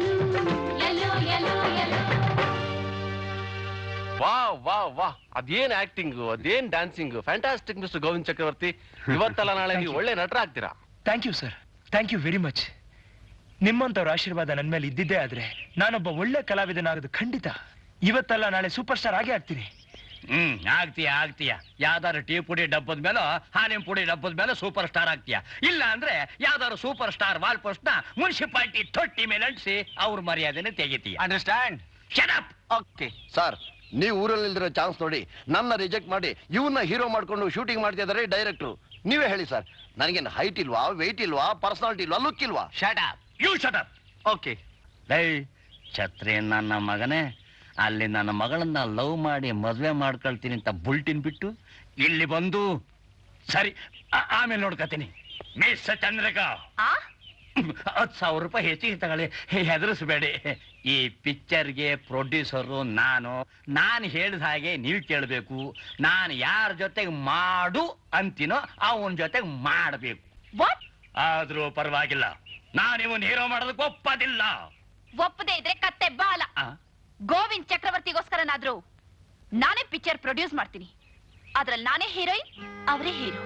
ವಾ ವಾ ವಾ ಅದೇನ್ ಆಕ್ಟಿಂಗ್ ಅದೇನ್ dancing fantastic mister Govind Chakravarthi. ಇವತ್ತಲ್ಲ ನಾಳೆ ನೀವು ಒಳ್ಳೆ ನಟರಾಗ್ತೀರಾ. Thank you sir, thank you very much. ನಿಮ್ಮಂತವ್ರ ಆಶೀರ್ವಾದ ನನ್ನ ಮೇಲೆ ಇದ್ದಿದ್ದೇ ಆದ್ರೆ ನಾನೊಬ್ಬ ಒಳ್ಳೆ ಕಲಾವಿದನಾಗೋದು ಖಂಡಿತ. ಇವತ್ತಲ್ಲ ನಾಳೆ ಸೂಪರ್ ಸ್ಟಾರ್ ಆಗೇ ಆಗ್ತೀನಿ. ಆಗ್ತೀಯ ಯಾವ್ದಾರು ಟೀ ಪುಡಿ ಡಬ್ಬದ ಮೇಲೋ ಹಾಲಿನ ಪುಡಿ ಡಬ್ಬದ ಮೇಲೆ ಸೂಪರ್ ಸ್ಟಾರ್ ಆಗ್ತೀಯ. ಇಲ್ಲ ಅಂದ್ರೆ ಯಾವ್ದಾರು ಸೂಪರ್ ಸ್ಟಾರ್ ವಾಲ್ ಪೋಸ್ಟ್ ನ ಮುನ್ಸಿಪಾಲಿಟಿ ತೊಟ್ಟಿ ಮೇಲೆ ಅಂಟಿಸಿ ಅವ್ರ ಮರ್ಯಾದೆನೆ ತೆಗಿತೀಯ. Understand? Shut up. Okay sir, ನೀವು ಊರಲ್ಲಿರೋ ಚಾನ್ಸ್ ನೋಡಿ ನನ್ನ ರಿಜೆಕ್ಟ್ ಮಾಡಿ ಇವನ್ನ ಹೀರೋ ಮಾಡ್ಕೊಂಡು ಶೂಟಿಂಗ್ ಮಾಡ್ತಾ ಇದಾರೆ ಡೈರೆಕ್ಟ್ರು. ನೀವೇ ಹೇಳಿ ಸರ್, ನನಗೇನು ಹೈಟ್ ಇಲ್ವಾ, ವೆಯ್ಟ್ ಇಲ್ವಾ, ಪರ್ಸನಾಲಿಟಿ ಇಲ್ವಾ, ಲುಕ್ ಇಲ್ವಾ? Shut up, you shut up. Okay. ಲೈ ಛತ್ರಿ ನನ್ನ ಮಗನೇ, ಅಲ್ಲಿ ನನ್ನ ಮಗಳನ್ನ ಲವ್ ಮಾಡಿ ಮದ್ವೆ ಮಾಡ್ಕೊಳ್ತೀನಿ ಅಂತ ಬುಲ್ಟಿನ್ ಬಿಟ್ಟು ಇಲ್ಲಿ ಬಂದು ಸರಿ ಆಮೇಲೆ ನೋಡ್ಕತೀನಿ. ಮಿಸ್ ಚಂದ್ರಿಕಾ, 10,000 ರೂಪಾಯಿ ಹೆಚ್ಚಿಗೆ ತಗೊಳ್ಳಿ, ಹೆದರಿಸ್ಬೇಡಿ. ಈ ಪಿಕ್ಚರ್ಗೆ ಪ್ರೊಡ್ಯೂಸರು ನಾನು ಹೇಳಿದ ಹಾಗೆ ನೀವು ಕೇಳಬೇಕು. ನಾನು ಯಾರ ಜೊತೆಗೆ ಮಾಡು ಅಂತೀನೋ ಅವನ ಜೊತೆಗೆ ಮಾಡಬೇಕು. ಆದ್ರೂ ಪರವಾಗಿಲ್ಲ, ನಾನಿವನ್ ಹೀರೋ ಮಾಡೋದಕ್ಕೆ ಒಪ್ಪದಿಲ್ಲ. ಒಪ್ಪದೇ ಇದ್ರೆ ಕತ್ತೆ ಬಾಲ. ಗೋವಿಂದ್ ಚಕ್ರವರ್ತಿಗೋಸ್ಕರನಾದ್ರೂ ನಾನೇ ಪಿಕ್ಚರ್ ಪ್ರೊಡ್ಯೂಸ್ ಮಾಡ್ತೀನಿ. ಅದ್ರಲ್ಲಿ ನಾನೇ ಹೀರೋಯಿನ್, ಅವರೇ ಹೀರೋ.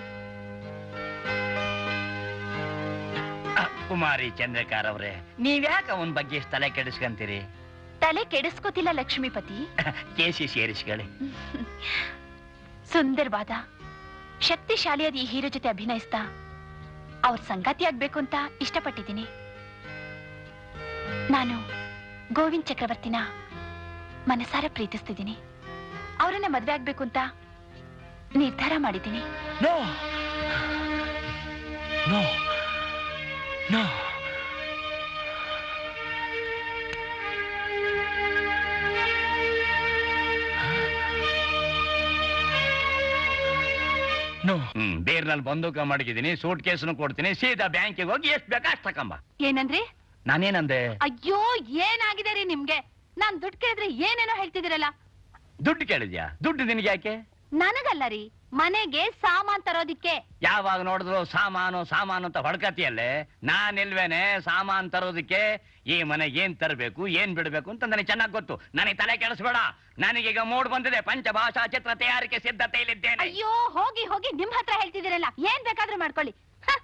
ಕುಮಾರಿ ಚಂದ್ರಕಾರ್ ಅವರೇ, ನೀವ್ಯಾಕೆ ಅವನ ಬಗ್ಗೆ ಇಷ್ಟು ತಲೆ ಕೆಡಿಸ್ಕೊಂತೀರಿ? ತಲೆ ಕೆಡಿಸ್ಕೋತಿಲ್ಲ ಲಕ್ಷ್ಮೀಪತಿ. ಕೇಸಿ ಸೇರಿಸ್ಕೊಳ್ಳಿ. ಸುಂದರವಾದ ಶಕ್ತಿಶಾಲಿಯಾದ ಈ ಹೀರೋ ಜೊತೆ ಅಭಿನಯಿಸ್ತಾ ಅವ್ರ ಸಂಗಾತಿ ಆಗ್ಬೇಕು ಅಂತ ಇಷ್ಟಪಟ್ಟಿದ್ದೀನಿ. ನಾನು ಗೋವಿಂದ್ ಚಕ್ರವರ್ತಿನ ಮನಸಾರ ಪ್ರೀತಿಸ್ತಿದ್ದೀನಿ. ಅವರನ್ನ ಮದ್ವೆ ಆಗ್ಬೇಕು ಅಂತ ನಿರ್ಧಾರ ಮಾಡಿದ್ದೀನಿ. No no no no. ಬೇರ್ನಲ್ಲಿ ಬಂದೂಕ ಮಡಗಿದ್ದೀನಿ, ಸೂಟ್ ಕೇಸ್ನು ಕೊಡ್ತೀನಿ, ಸೀದಾ ಬ್ಯಾಂಕಿಗೆ ಹೋಗಿ ಎಷ್ಟು ಬೇಕಾ ಅಷ್ಟು ತಕೊಂಬ. ಏನಂದ್ರಿ? ನಾನೇನಂದೆ? ಅಯ್ಯೋ, ಏನಾಗಿದೆ ರೀ ನಿಮ್ಗೆ? ನಾನ್ ದುಡ್ಡು ಕೇಳಿದ್ರೆ ಏನೇನೋ ಹೇಳ್ತಿದ್ದೀರಲ್ಲ. ದುಡ್ಡು ಕೇಳಿದ್ಯಾ? ದುಡ್ಡು ನಿನಗೆ ಯಾಕೆ? ನನಗಲ್ಲ ರೀ, ಮನೆಗೆ ಸಾಮಾನ್ ತರೋದಿಕ್ಕೆ. ಯಾವಾಗ ನೋಡಿದ್ರು ಸಾಮಾನು ಸಾಮಾನು ಅಂತ ಹೊಡ್ಕತಿಯಲ್ಲೇ. ನಾನಿಲ್ವೇನೆ ಸಾಮಾನ್ ತರೋದಕ್ಕೆ? ಈ ಮನೆಗೆ ಏನ್ ತರಬೇಕು, ಏನ್ ಬಿಡ್ಬೇಕು ಅಂತ ನನಗೆ ಚೆನ್ನಾಗಿ ಗೊತ್ತು. ನನಗೆ ತಲೆ ಕೆಡಿಸ್ಬೇಡ. ನನಗೀಗ ಮೂಡ್ ಬಂದಿದೆ, ಪಂಚಭಾಷಾ ಚಿತ್ರ ತಯಾರಿಕೆ ಸಿದ್ಧತೆಯಲ್ಲಿದ್ದೇನೆ. ಅಯ್ಯೋ, ಹೋಗಿ ಹೋಗಿ ನಿಮ್ ಹತ್ರ ಹೇಳ್ತಿದ್ದೀರಲ್ಲ, ಏನ್ ಬೇಕಾದ್ರೂ ಮಾಡ್ಕೊಳ್ಳಿ.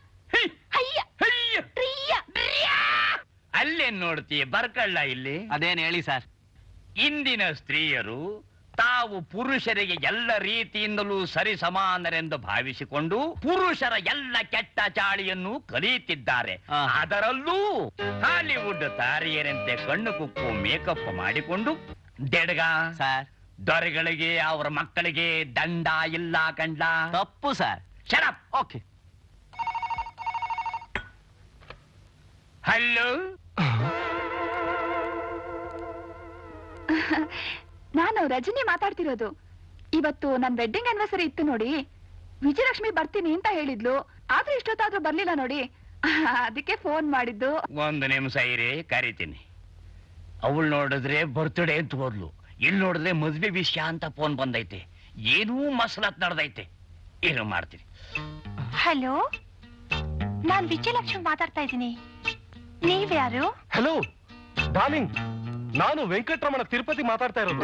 ಅಲ್ಲೇನ್ ನೋಡ್ತೀಯ, ಬರ್ಕಳ್ಳ ಇಲ್ಲಿ. ಅದೇನ್ ಹೇಳಿ ಸರ್. ಇಂದಿನ ಸ್ತ್ರೀಯರು ತಾವು ಪುರುಷರಿಗೆ ಎಲ್ಲ ರೀತಿಯಿಂದಲೂ ಸರಿ ಸಮಾನರೆಂದು ಭಾವಿಸಿಕೊಂಡು ಪುರುಷರ ಎಲ್ಲ ಕೆಟ್ಟ ಚಾಳಿಯನ್ನು ಕಲಿಯುತ್ತಿದ್ದಾರೆ. ಅದರಲ್ಲೂ ಹಾಲಿವುಡ್ ತಾರೆಯರಂತೆ ಕಣ್ಣು ಕುಕ್ಕು ಮೇಕಪ್ ಮಾಡಿಕೊಂಡು ದೆಡ್ಗ ಸರ್, ದೊರೆಗಳಿಗೆ ಅವರ ಮಕ್ಕಳಿಗೆ ದಂಡ ಇಲ್ಲ ಕಂಡ. ತಪ್ಪು ಸರ್. ಶರಪ್. ಓಕೆ. ಹಲೋ, ನಾನು ರಜನಿ ಮಾತಾಡ್ತಿರೋದು. ಇವತ್ತು ನನ್ ವೆಡ್ಡಿಂಗ್ ಆನಿವರ್ಸರಿ ಇತ್ತು ನೋಡಿ. ವಿಜಯಲಕ್ಷ್ಮಿ ಬರ್ತೀನಿ ಅಂತ ಹೇಳಿದ್ಲು, ಆದ್ರೆ ಇಷ್ಟೊತ್ತಾದ್ರೂ ಬರ್ಲಿಲ್ಲ ನೋಡಿ. ಅದಕ್ಕೆ ಫೋನ್ ಮಾಡಿದ್ದು. ಒಂದು ನಿಮಿಷ ಇರಿ, ಕರಿತೀನಿ. ಅವಳು ನೋಡಿದ್ರೆ ಬರ್ತ್ಡೇ ಅಂತ ಹೋದ್ಲು, ಇಲ್ಲಿ ನೋಡಿದ್ರೆ ಮದ್ವೆ ವಿಷಯ ಅಂತ ಫೋನ್ ಬಂದೈತೆ. ಏನೂ ಮಸಲತ್ ನಡೆದೈತೆ. ಏನು ಮಾಡ್ತೀನಿ. ಹಲೋ, ನಾನ್ ವಿಜಯಲಕ್ಷ್ಮಿ ಮಾತಾಡ್ತಾ ಇದ್ದೀನಿ. ನೀವ್ಯಾರು? ಹಲೋ ಡಾರ್ಲಿಂಗ್, ನಾನು ವೆಂಕಟರಮಣ ತಿರುಪತಿ ಮಾತಾಡ್ತಾ ಇರೋದು.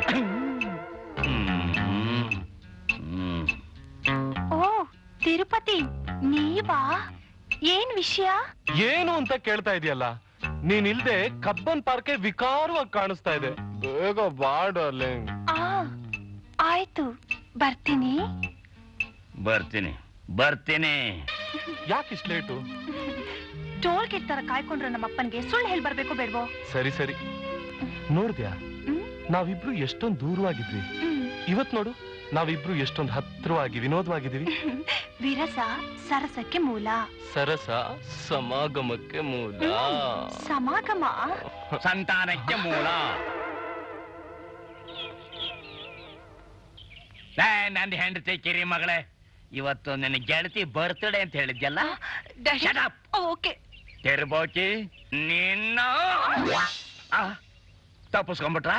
ಓ ತಿರುಪತಿ, ನೀವಾ? ಏನ್ ವಿಷಯ? ಏನು ಅಂತ ಕೇಳ್ತಾ ಇದೆಯಲ್ಲ, ನೀನ್ ಇಲ್ದೆ ಕಬ್ಬನ್ ಪಾರ್ಕೆ ವಿಕಾರವಾಗಿ ಕಾಣಿಸ್ತಾ ಇದೆ. ಬೇಗ ಬಾ ಡಾರ್ಲಿಂಗ್. ಆಯ್ತು, ಬರ್ತೀನಿ. ಬರ್ತೀನಿ ಬರ್ತೀನಿ. ಯಾಕೆ ಇಷ್ಟು ಲೇಟು? ಟೋಲ್ ಗೇಟ್ ತರ ಕಾಯ್ಕೊಂಡ್ರೆ ನಮ್ಮ ಅಪ್ಪನ್ಗೆ ಸುಳ್ಳು ಹೇಳಿ ಬರ್ಬೇಕು ಬೇಡ್ವೋ? ಸರಿ ಸರಿ. ನೋಡ್ದ್ಯಾ, ನಾವಿಬ್ರು ಎಷ್ಟೊಂದು ದೂರವಾಗಿದ್ವಿ. ಇವತ್ ನೋಡು, ನಾವಿಬ್ರು ಎಷ್ಟೊಂದು ಹತ್ರವಾಗಿ ವಿನೋದವಾಗಿದ್ದೀವಿ. ವಿರಸ ಸರಸಕ್ಕೆ ಮೂಲ, ಸರಸ ಸಮಾಗಮಕ್ಕೆ ಮೂಲ, ಸಮಾಗಮ ಸಂತಾನಕ್ಕೆ ಮೂಲ. ನಂದು ಹೆಂಡತಿ ಕಿರಿ ಮಗಳೇ, ಇವತ್ತು ನನ್ನ ಗೆಳತಿ ಬರ್ತ್ಡೇ ಅಂತ ಹೇಳಿದ್ಯಲ್ಲ. ಓಕೆ ತೆರಬೋಕಿ, ನಿನ್ನ ತಪ್ಪಿಸ್ಕೊಂಡ್ಬಿಟ್ರಾ?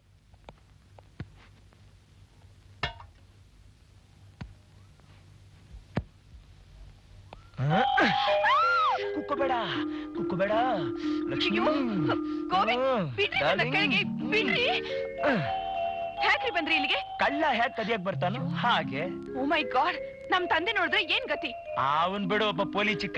ಕುಕ್ಕೋಬೇಡ ಕುಕ್ಕೋಬೇಡ ಲಕ್ಷ್ಮಿ. ಹ್ಯಾಕ್ರಿ ಬಂದ್ರಿ ಇಲ್ಲಿಗೆ? ಕಳ್ಳ ಹ್ಯಾಕ್ ಕದಿಯಕ್ ಬರ್ತಾನೋ ಹಾಗೆ. ಓ ಮೈ ಗಾಡ್, ನಮ್ ತಂದೆ ನೋಡಿದ್ರೆ ಏನ್ ಗತಿ? ಅವನ್ ಬಿಡು, ಒಬ್ಬ ಪೋಲಿ ಚಿಕ್ಕ.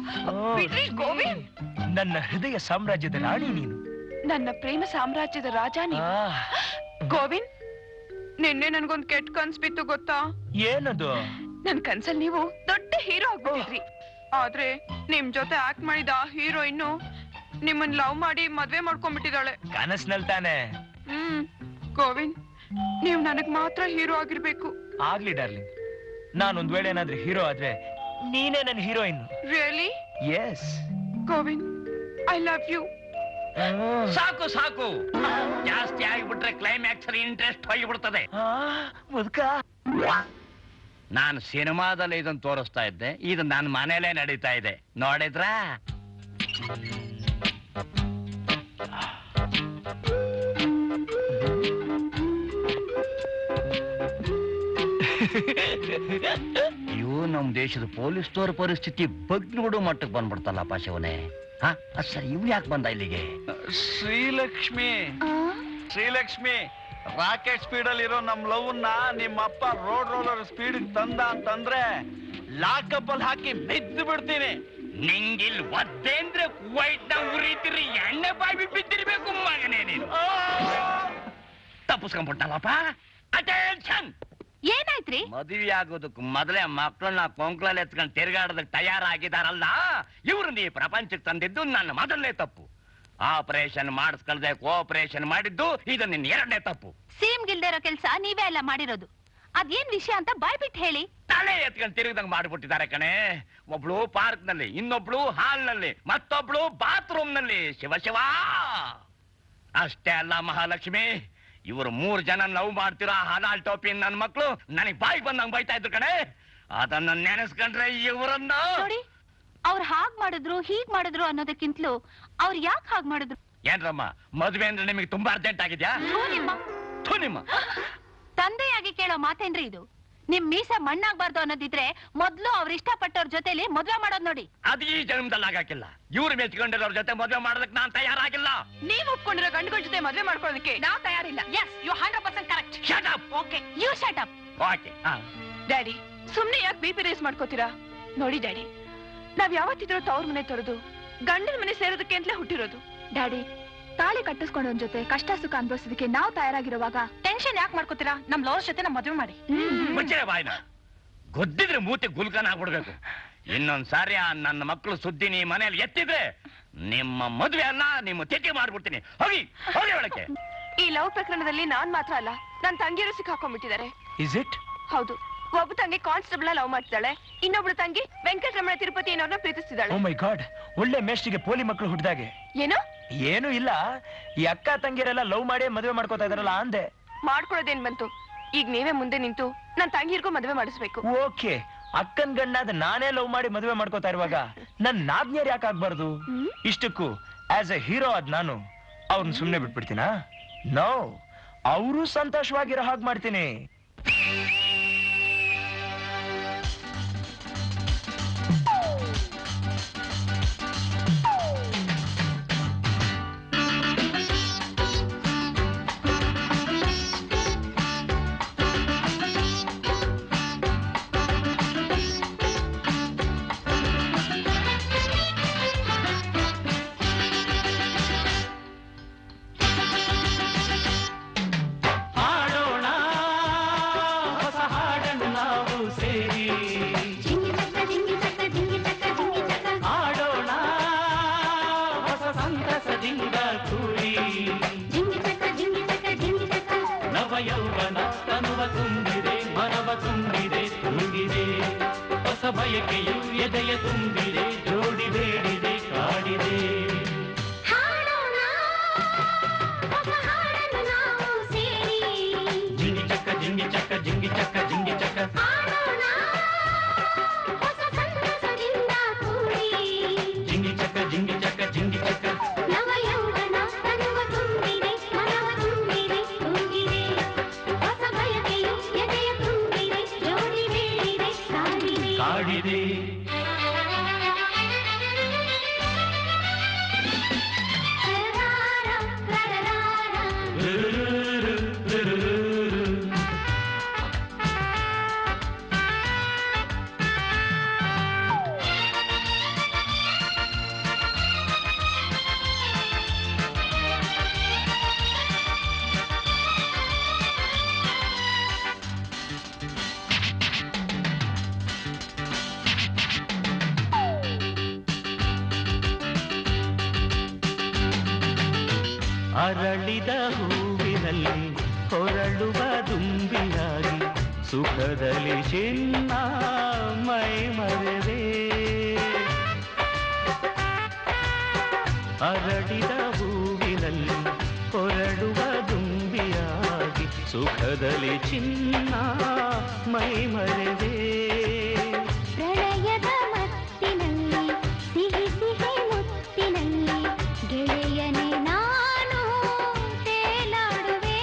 ನನ್ನ ಹೃದಯ ಸಾಮ್ರಾಜ್ಯದ ರಾಣಿ ನೀನು, ನನ್ನ ಪ್ರೇಮ ಸಾಮ್ರಾಜ್ಯದ ರಾಜ ನೀನು. ಗೋವಿಂದ್, ನಿನ್ನೆ ನನ್ಗೊಂದ್ ಕೆಟ್ಟ ಕನ್ಸ್ ಬಿತ್ತು ಗೊತ್ತಾ? ಏನದು? ನನ್ ಕನ್ಸಲ್ ನೀವು ದೊಡ್ಡ ಹೀರೋ ಆಗ್ಬಿಟ್ಟಿದ್ರಿ. ಆದ್ರೆ ನಿಮ್ ಜೊತೆ ಆಕ್ಟ್ ಮಾಡಿದ ಹೀರೋಯಿನ್ ನಿಮ್ಮನ್ ಲವ್ ಮಾಡಿ ಮದ್ವೆ ಮಾಡ್ಕೊಂಡ್ಬಿಟ್ಟಿದ್ದಾಳೆ. ಕನಸ್ನಲ್ಲಿ ತಾನೆ? ಗೋವಿಂದ್, ನೀವ್ ನನಗ್ ಮಾತ್ರ ಹೀರೋ ಆಗಿರ್ಬೇಕು. ಆಗ್ಲಿ ಡಾರ್ಲಿಂಗ್, ನಾನೊಂದ್ ವೇಳೆ ಏನಾದ್ರೂ ಹೀರೋ ಆದ್ರೆ ನೀನೇ ನನ್ನ heroine. Really? Yes Govind, I love you. ಸಾಕು ಸಾಕು, ಜಾಸ್ತಿ ಆಗಿಬಿಟ್ರೆ ಕ್ಲೈಮ್ಯಾಕ್ಸ್ ಇಂಟ್ರೆಸ್ಟ್ ಹೋಗಿಬಿಡ್ತದೆ. ನಾನು ಸಿನಿಮಾದಲ್ಲಿ ಇದನ್ನ ತೋರಿಸ್ತಾ ಇದ್ದೆ, ಇದು ನನ್ನ ಮನೇಲೆ ನಡೀತಾ ಇದೆ. ನೋಡಿದ್ರಾ? ಇವು ನಮ್ ದೇಶದ ಪೊಲೀಸ್ನವ್ರ ಪರಿಸ್ಥಿತಿ ಬಗ್ಗಿಬಿಡೋ ಮಟ್ಟಕ್ಕೆ ಬಂದ್ಬಿಡ್ತಲ್ಲಪ್ಪ ಶಿವನೇ. ಸರಿ, ಇವ್ ಯಾಕೆ ಬಂದ ಇಲ್ಲಿಗೆ? ಶ್ರೀಲಕ್ಷ್ಮಿ, ಶ್ರೀಲಕ್ಷ್ಮಿ, ರಾಕೆಟ್ ಸ್ಪೀಡ್ ಅಲ್ಲಿ ಇರೋ ನಮ್ ಲವ್ ನ ನಿಮ್ಮಪ್ಪ ರೋಡ್ ರೋಲರ್ ಸ್ಪೀಡ್ ತಂದ ಅಂತಂದ್ರೆ ಲಾಕಪ್ ಅಲ್ಲಿ ಹಾಕಿ ಬಿದ್ದು ಬಿಡ್ತೀನಿ. ನಿಂಗಿಲ್ ಒದ್ದೇಂದ್ರೆ ಕುವೈಟ್ ನ ಉರಿತಿರಿ, ಎಣ್ಣೆ ಬಾಯಿ ಬಿದ್ದಿರ್ಬೇಕು ಮಗನೇ ನೀನು. ತಪ್ಪಿಸ್ಕೊಂಡ್ಬಿಟ್ಟಲ್ಲಪ್ಪ. ಅಟೆನ್ಷನ್. ಏನಾಯ್ತ್ರಿ? ಮದುವೆ ಆಗೋದಕ್ಕೆ ಮೊದಲೇ ಮಕ್ಕಳನ್ನ ಕೊಂಕ್ಲಲ್ಲಿ ಎತ್ಕೊಂಡು ತಿರ್ಗಾಡೋದಕ್ಕೆ ತಯಾರಾಗಿದಾರಲ್ಲ, ಇವ್ರನ್ನ ಈ ಪ್ರಪಂಚಕ್ಕೆ ತಂದಿದ್ದು ನನ್ನ ಮೊದಲನೇ ತಪ್ಪು. ಆಪರೇಷನ್ ಮಾಡಿಸ್ಕೊಳ್ದೆ ಕೋಆಪರೇಷನ್ ಮಾಡಿದ್ದು ಇದು ನಿನ್ನ ಎರಡನೇ ತಪ್ಪು. ಸೇಮ್ ಗಿಲ್ದೇ ಇರೋ ಕೆಲ್ಸ ನೀವೇ ಎಲ್ಲ ಮಾಡಿರೋದು. ಅದೇನ್ ವಿಷಯ ಅಂತ ಬಾಯ್ ಬಿಟ್ಟು ಹೇಳಿ. ತಲೆ ಎತ್ಕೊಂಡು ತಿರುಗದಂಗ್ ಮಾಡ್ಬಿಟ್ಟಿದ್ದಾರೆ ಕಣೆ. ಒಬ್ಳು ಪಾರ್ಕ್ ನಲ್ಲಿ, ಇನ್ನೊಬ್ಳು ಹಾಲ್ ನಲ್ಲಿ, ಮತ್ತೊಬ್ಳು ಬಾತ್ರೂಮ್ ನಲ್ಲಿ. ಶಿವ ಶಿವ. ಅಷ್ಟೇ ಅಲ್ಲ ಮಹಾಲಕ್ಷ್ಮಿ, ಇವರು 3 ಜನ ಲವ್ ಮಾಡ್ತಿರೋ ಹಲಾಲ್ ಟೋಪಿ ನನ್ನ ಮಕ್ಳು ನನಗ್ ಬಾಯಿಗೆ ಬಂದಂಗ್ ಬೈತಾ ಇದ್ರು ಕಣೆ. ಅದನ್ನ ನೆನೆಸ್ಕೊಂಡ್ರೆ ಇವರನ್ನ ನೋಡಿ, ಅವ್ರು ಹಾಗ್ ಮಾಡಿದ್ರು ಹೀಗ್ ಮಾಡಿದ್ರು ಅನ್ನೋದಕ್ಕಿಂತಲೂ ಅವ್ರು ಯಾಕೆ ಹಾಗ್ ಮಾಡಿದ್ರು? ಏನ್ರಮ್ಮ, ಮದ್ವೆ ಅಂದ್ರೆ ನಿಮಗೆ ತುಂಬಾ ಅರ್ಜೆಂಟ್ ಆಗಿದ್ಯಾ? ನಿಮ್ಮ ತಂದೆಯಾಗಿ ಕೇಳೋ ಮಾತೇನ್ರಿ ಇದು? ನಿಮ್ ಮೀಸ ಮಣ್ಣಾಗ್ಬಾರ್ದು ಅನ್ನೋದಿದ್ರೆ ಮೊದ್ಲು ಅವ್ರ ಇಷ್ಟಪಟ್ಟವ್ರ ಜೊತೆಲಿ ಮದ್ವೆ ಮಾಡೋದ್ ನೋಡಿ. ಅದು ಈ ಜನ್ಮದಲ್ಲಿ ಆಗಾಕಿಲ್ಲ. ಇವ್ರು ಮೆಚ್ಕೊಂಡಿರೋರ್ ಜೊತೆ ಮದ್ವೆ ಮಾಡೋದಕ್ಕೆ ನಾನ್ ತಯಾರಾಗಿಲ್ಲ. ನೀವ್ ಒಪ್ಕೊಂಡಿರೋ ಗಂಡುಗಳ ಜೊತೆ ಮದ್ವೆ ಮಾಡ್ಕೊಳ್ಳೋದಕ್ಕೆ ನಾವ್ ತಯಾರಿಲ್ಲ. Yes, you 100% correct. Shut up. Okay, you shut up. Okay. Daddy, ಸುಮ್ನೆ ಯಾಕೆ BP ರೇಸ್ ಮಾಡ್ಕೋತೀರಾ? ನೋಡಿ ಡ್ಯಾಡಿ, ನಾವ್ ಯಾವತ್ತಿದ್ರು ತವ್ರ ಮನೆ ತೊರೆದು ಗಂಡನ ಮನೆ ಸೇರೋದಕ್ಕೆ ಅಂತಲೇ ಹುಟ್ಟಿರೋದು. ಡ್ಯಾಡಿ, ತಾಳಿ ಕಟ್ಟಿಸ್ಕೊಂಡವನ್ ಜೊತೆ ಕಷ್ಟ ಸುಖ ಅನ್ಭವಿಸೋದಕ್ಕೆ ನಾವ್ ತಯಾರಾಗಿರುವಾಗ ಟೆನ್ಷನ್ ಯಾಕೆ ಮಾಡ್ಕೋತೀರಾ? ನಮ್ ಲವರ್ ಜೊತೆ ನಮ್ ಮದ್ವೆ ಮಾಡಿ. ಮುಚ್ಚೆ ಬಾಯ್ನ, ಗೊದ್ದಿದ್ರೆ ಮೂತಿ ಗುಲ್ಕನ್ ಆಗ್ಬಿಡ್ಬೇಕು. ಇನ್ನೊಂದ್ ಸಾರಿ ನನ್ನ ಮಕ್ಕಳು ಸುದ್ದಿ ನೀ ಮನೇಲಿ ಎತ್ತಿದ್ರೆ ನಿಮ್ಮ ಮದ್ವೆ ಅಲ್ಲ, ನಿಮ್ಮ ತಿಥಿ ಮಾಡ್ಬಿಡ್ತೀನಿ. ಹೋಗಿ ಹೋಗಿ ಒಳಕ್ಕೆ. ಈ ಲವ್ ಪ್ರಕರಣದಲ್ಲಿ ನಾನ್ ಮಾತ್ರ ಅಲ್ಲ, ನನ್ ತಂಗಿಯರು ಸಿಕ್ಕಾಕೊಂಡ್ಬಿಟ್ಟಿದ್ದಾರೆ. Is it? ಹೌದು. ಒಬ್ಬ ತಂಗಿ ಕಾನ್ಸ್ಟೇಬಲ್ ಲವ್ ಮಾಡ್ತಿದ್ದಾಳೆ, ಇನ್ನೊಬ್ಳು ತಂಗಿ ವೆಂಕಟರಮಣ ತಿರುಪತಿ ಅನ್ನೋರ್ನ ಪ್ರೀತಿಸ್ತಿದ್ದಾಳೆ. ಓ ಮೈ ಗಾಡ್, ಒಳ್ಳೆ ಮೇಷ್ಟಿಗೆ ಪೋಲಿ ಮಕ್ಕಳು ಹುಟ್ಟಿದಾಗೆ. ಏನು? ಏನು ಇಲ್ಲ, ಈ ಅಕ್ಕ ತಂಗಿಯರೆಲ್ಲ ಲವ್ ಮಾಡಿ ಮದುವೆ ಮಾಡ್ಕೋತಾ ಇದಾರಲ್ಲ ಅಂದೆ. ಮಾಡ್ಕೊಳ್ಳೋದೇನ್ ಬಂತು? ಈಗ ನೀವೇ ಮುಂದೆ ನಿಂತು ನನ್ ತಂಗಿಯರ್ಗೂ ಮದುವೆ ಮಾಡಿಸ್ಬೇಕು. ಓಕೆ, ಅಕ್ಕನ್ ಗಂಡಾದ ನಾನೇ ಲವ್ ಮಾಡಿ ಮದುವೆ ಮಾಡ್ಕೋತಾ ಇರುವಾಗ ನನ್ ನಾದ್ನಿಯರ್ ಯಾಕೆ ಆಗ್ಬಾರ್ದು? ಇಷ್ಟಕ್ಕೂ ಆಸ್ ಎ ಹೀರೋ ಆದ್ ನಾನು ಅವ್ರನ್ನ ಸುಮ್ನೆ ಬಿಟ್ಬಿಡ್ತೀನಾ? ನೋ, ಅವರು ಸಂತೋಷವಾಗಿರೋ ಹಾಗೆ ಮಾಡ್ತೀನಿ. ಬಯಕೆಯು ಎದೆಯ ತುಂಬಿದೆ, ಜೋಡಿ ಬೇಡಿದೆ ಕಾಡಿದೆ. ಜಿಂಗಿ ಚಕ್ಕ ಜಿಂಗಿ ಚಕ್ಕ ಜಿಂಗಿ ಚಕ್ಕ ಜಿಂಗಿ ಚಕ್ಕ ಜಿಂಗಿ ಚಕ್ಕ ಜಿಂಗಿ ಚಕ್ಕ ಜಿಂಗಿ ಚಕ್ಕ ಕಾಡಿದೆ. ಅರಳಿದ ಹೂವಿನಲ್ಲಿ ಹೊರಳುವ ದುಂಬಿಯಾಗಿ ಸುಖದಲ್ಲಿ ಚಿನ್ನ ಮೈ ಮರೆವೆ. ಅರಳಿದ ಹೂವಿನಲ್ಲಿ ಹೊರಳುವ ದುಂಬಿಯಾಗಿ ಸುಖದಲ್ಲಿ ಚಿನ್ನ ಮೈ ಮರೆವೆ. ಪ್ರಳಯದ ಮತ್ತಿನಲ್ಲಿ ಸಿಹಿ ಸಿಹಿ ಮುತ್ತಿನಲ್ಲಿ ಗೆಳೆಯನೇ ನಾನು ತೇಲಾಡುವೆ.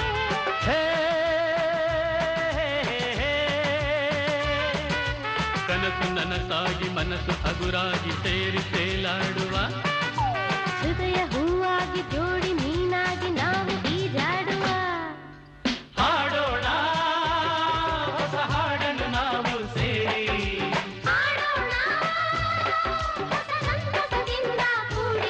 ಕನಸು ನನಸಾಗಿ ಮನಸ್ಸು ಹಗುರಾಗಿ ಸೇರಿ ತೇಲಾಡುವ. ಹೃದಯ ಹೂವಾಗಿ ಜೋಡಿ ಮೀನಾಗಿ ನಾವು ಈಜಾಡುವ. ಹಾಡೋಣ ಹೊಸ ಹಾಡನ್ನು ನಾವು ಸೇರಿ. ಹಾಡೋಣ ಹೊಸ ಸಂತಸದಿಂದ ಕೂಡಿ.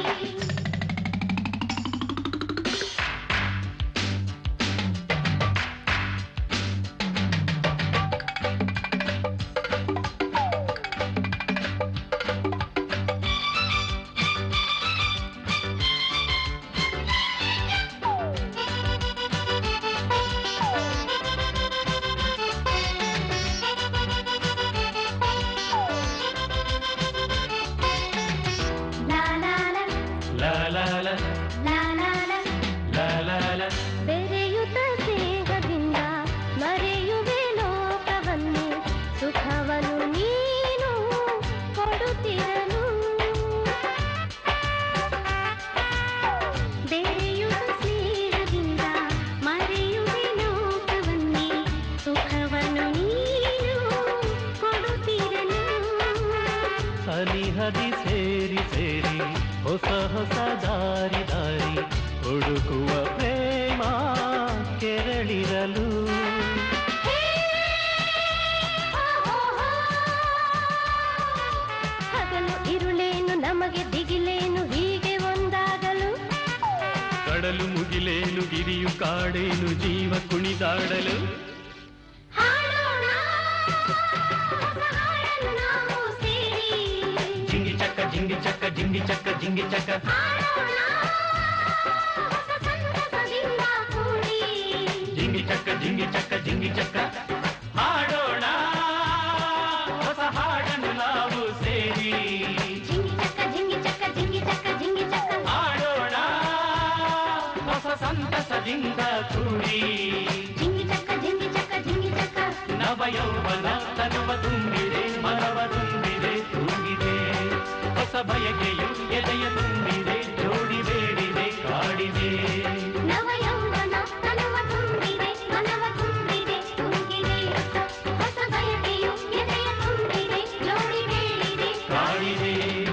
ಬೆರೆಯುತ್ತ ಸ್ನೇಹದಿಂದ ಮರೆಯುವೆ ಲೋಕವನ್ನು, ಸುಖವನ್ನು ನೀನು ಕೊಡುತ್ತಿರಲು. ಬೆರೆಯುತ್ತ ಸ್ನೇಹದಿಂದ ಮರೆಯುವೆ ಲೋಕವನ್ನೇ, ಸುಖವನ್ನು ನೀನು ಕೊಡುತ್ತಿರಲು. ಸನಿಹದಿ ಸೇರಿ ಸೇರಿ ಹೊಸ ಹೊಸ ದಾರಿ ದಾರಿ ಹುಡುಕುವ ಪ್ರೇಮ ಕೆರಳಿರಲು. ಹಗಲು ಇರುಳೇನು ನಮಗೆ ದಿಗಿಲೇನು ಹೀಗೆ ಒಂದಾಗಲು. ಕಡಲು ಮುಗಿಲೇನು ಗಿರಿಯು ಕಾಡೇನು ಜೀವ ಕುಣಿದಾಡಲು. ಹಾಡೋಣ ಹೊಸ ಹಾಡನ್ನು ನಾವು ಸೇರಿ. ಜಿಂಗಿ ಚಕ್ಕ ಜಿಂಗಿ ಚಕ್ಕ ಜಿಂಗಿ ಚಕ್ಕ ಜಿಂಗಿ ಚಕ್ಕ ಹಾಡೋಣ ಹೊಸ ಸಂತಸದಿಂದ ಕೂಡಿ. ಜಿಂಗಿ ಚಕ್ಕ ಜಿಂಗಿ ಚಕ್ಕ ಜಿಂಗಿ ಚಕ್ಕ ಹಾಡೋಣ ಹೊಸ ಹಾಡನ್ನು ನಾವು ಸೇರಿ. ಜಿಂಗಿ ಚಕ್ಕ ಜಿಂಗಿ ಚಕ್ಕ ಜಿಂಗಿ ಚಕ್ಕ ಜಿಂಗಿ ಚಕ್ಕ ಹಾಡೋಣ ಹೊಸ ಸಂತಸದಿಂದ ಕೂಡಿ. ಜಿಂಗಿ ಚಕ್ಕ ಜಿಂಗಿ ಚಕ್ಕ ಜಿಂಗಿ ಚಕ್ಕ ನವ ಯೌವನ ತನುವ ತುಂಬಿದೆ, ಮನವ ತುಂಬಿದೆ, ತೂಗಿದೆ. ಹೊಸ ಬಯಕೆಯು ಎದೆಯ ತುಂಬಿದೆ, ಜೋಡಿ ಬೇಡಿದೆ ಕಾಡಿದೆ. ನವ ಯೌವನ ತನುವ ತುಂಬಿದೆ, ಮನವ ತುಂಬಿದೆ, ತುಂಬಿದೆ. ಹೊಸ ಬಯಕೆಯು ಎದೆಯ ತುಂಬಿದೆ, ಜೋಡಿ ಬೇಡಿದೆ ಕಾಡಿದೆ.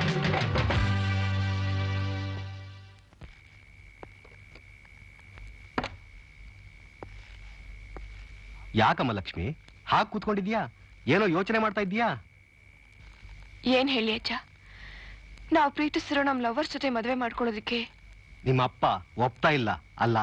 ಯಾಕಮ್ಮ ಲಕ್ಷ್ಮಿ ಹಾಗೆ ಕೂತ್ಕೊಂಡಿದ್ಯಾ? ಏನೋ ಯೋಚನೆ ಮಾಡ್ತಾ ಇದ್ದೀಯಾ? ಏನ್ ಹೇಳಿ ಅಜ್ಜ, ನಾವು ಪ್ರೀತಿಸಿರೋ ನಮ್ ಲವರ್ಸ್ ಜೊತೆ ಮದ್ವೆ ಮಾಡ್ಕೊಳ್ಳೋದಕ್ಕೆ ನಿಮ್ಮ ಅಪ್ಪ ಒಪ್ತಾ ಇಲ್ಲ ಅಲ್ಲ?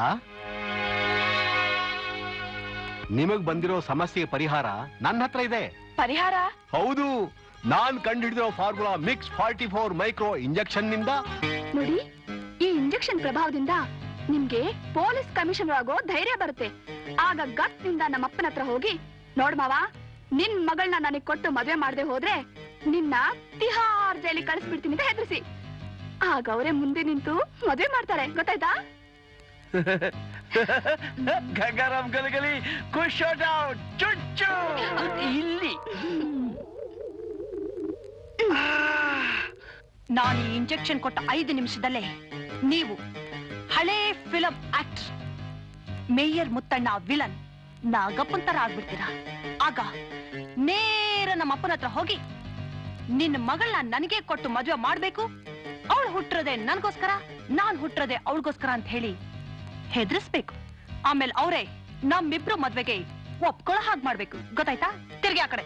ನಿಮಗ್ ಬಂದಿರೋ ಸಮಸ್ಯೆಗೆ ಪರಿಹಾರ ನನ್ನ ಹತ್ರ ಇದೆ. ಪರಿಹಾರ? ಹೌದು, ನಾನ್ ಕಂಡು ಹಿಡಿದಿರೋ ಫಾರ್ಮುಲಾ ಮಿಕ್ಸ್ 44 ಮೈಕ್ರೋ ಇಂಜೆಕ್ಷನ್ ನಿಂದ. ನೋಡಿ, ಈ ಇಂಜೆಕ್ಷನ್ ಪ್ರಭಾವದಿಂದ ನಿಮ್ಗೆ ಪೊಲೀಸ್ ಕಮಿಷನರ್ ಆಗೋ ಧೈರ್ಯ ಬರುತ್ತೆ. ಆಗ ಗಟ್ನಿಂದ ನಮ್ಮಪ್ಪನ ಹತ್ರ ಹೋಗಿ, ನೋಡ್ ಮಾವ, ನಿನ್ ಮಗಳನ್ನ ನನಗೆ ಕೊಟ್ಟು ಮದ್ವೆ ಮಾಡದೆ ಹೋದ್ರೆ ನಿನ್ನ ತಿಹಾರ್ ಜೈಲಿಗೆ ಕಳಿಸ್ಬಿಡ್ತೀನಿ ಅಂತ ಹೆದರ್ಸಿ. ಆಗ ಅವರೇ ಮುಂದೆ ನಿಂತು ಮದ್ವೆ ಮಾಡ್ತಾರೆ, ಗೊತ್ತಾಯ್ತಾ? ಗಂಗಾರಾಮ್ ಗಲಗಲಿ ಖುಷ್ ಚುಚ್ಚು ಇಲ್ಲಿ. ನಾನು ಈ ಇಂಜೆಕ್ಷನ್ ಕೊಟ್ಟ 5 ನಿಮಿಷದಲ್ಲೇ ನೀವು ಹಳೇ film actor mayor Muttanna villain ನಾಗಪ್ಪನ್ ತರ ಆಗ್ಬಿಡ್ತೀರಾ. ಆಗ ನೇರ ನಮ್ಮ ಅಪ್ಪನ ಹತ್ರ ಹೋಗಿ ನಿನ್ನ ಮಗಳನ್ನ ನನಗೆ ಕೊಟ್ಟು ಮದುವೆ ಮಾಡ್ಬೇಕು, ಅವಳು ಹುಟ್ಟಿರೋದೆ ನನ್ಗೋಸ್ಕರ, ನಾನ್ ಹುಟ್ಟಿರೋದೆ ಅವಳಿಗೋಸ್ಕರ ಅಂತ ಹೇಳಿ ಹೆದರ್ಸ್ಬೇಕು. ಆಮೇಲೆ ಅವರೇ ನಮ್ಮಿಬ್ರು ಮದ್ವೆಗೆ ಒಪ್ಕೊಳ್ಳೋ ಹಾಗೆ ಮಾಡ್ಬೇಕು, ಗೊತ್ತಾಯ್ತಾ? ತಿರ್ಗಿ ಆ ಕಡೆ.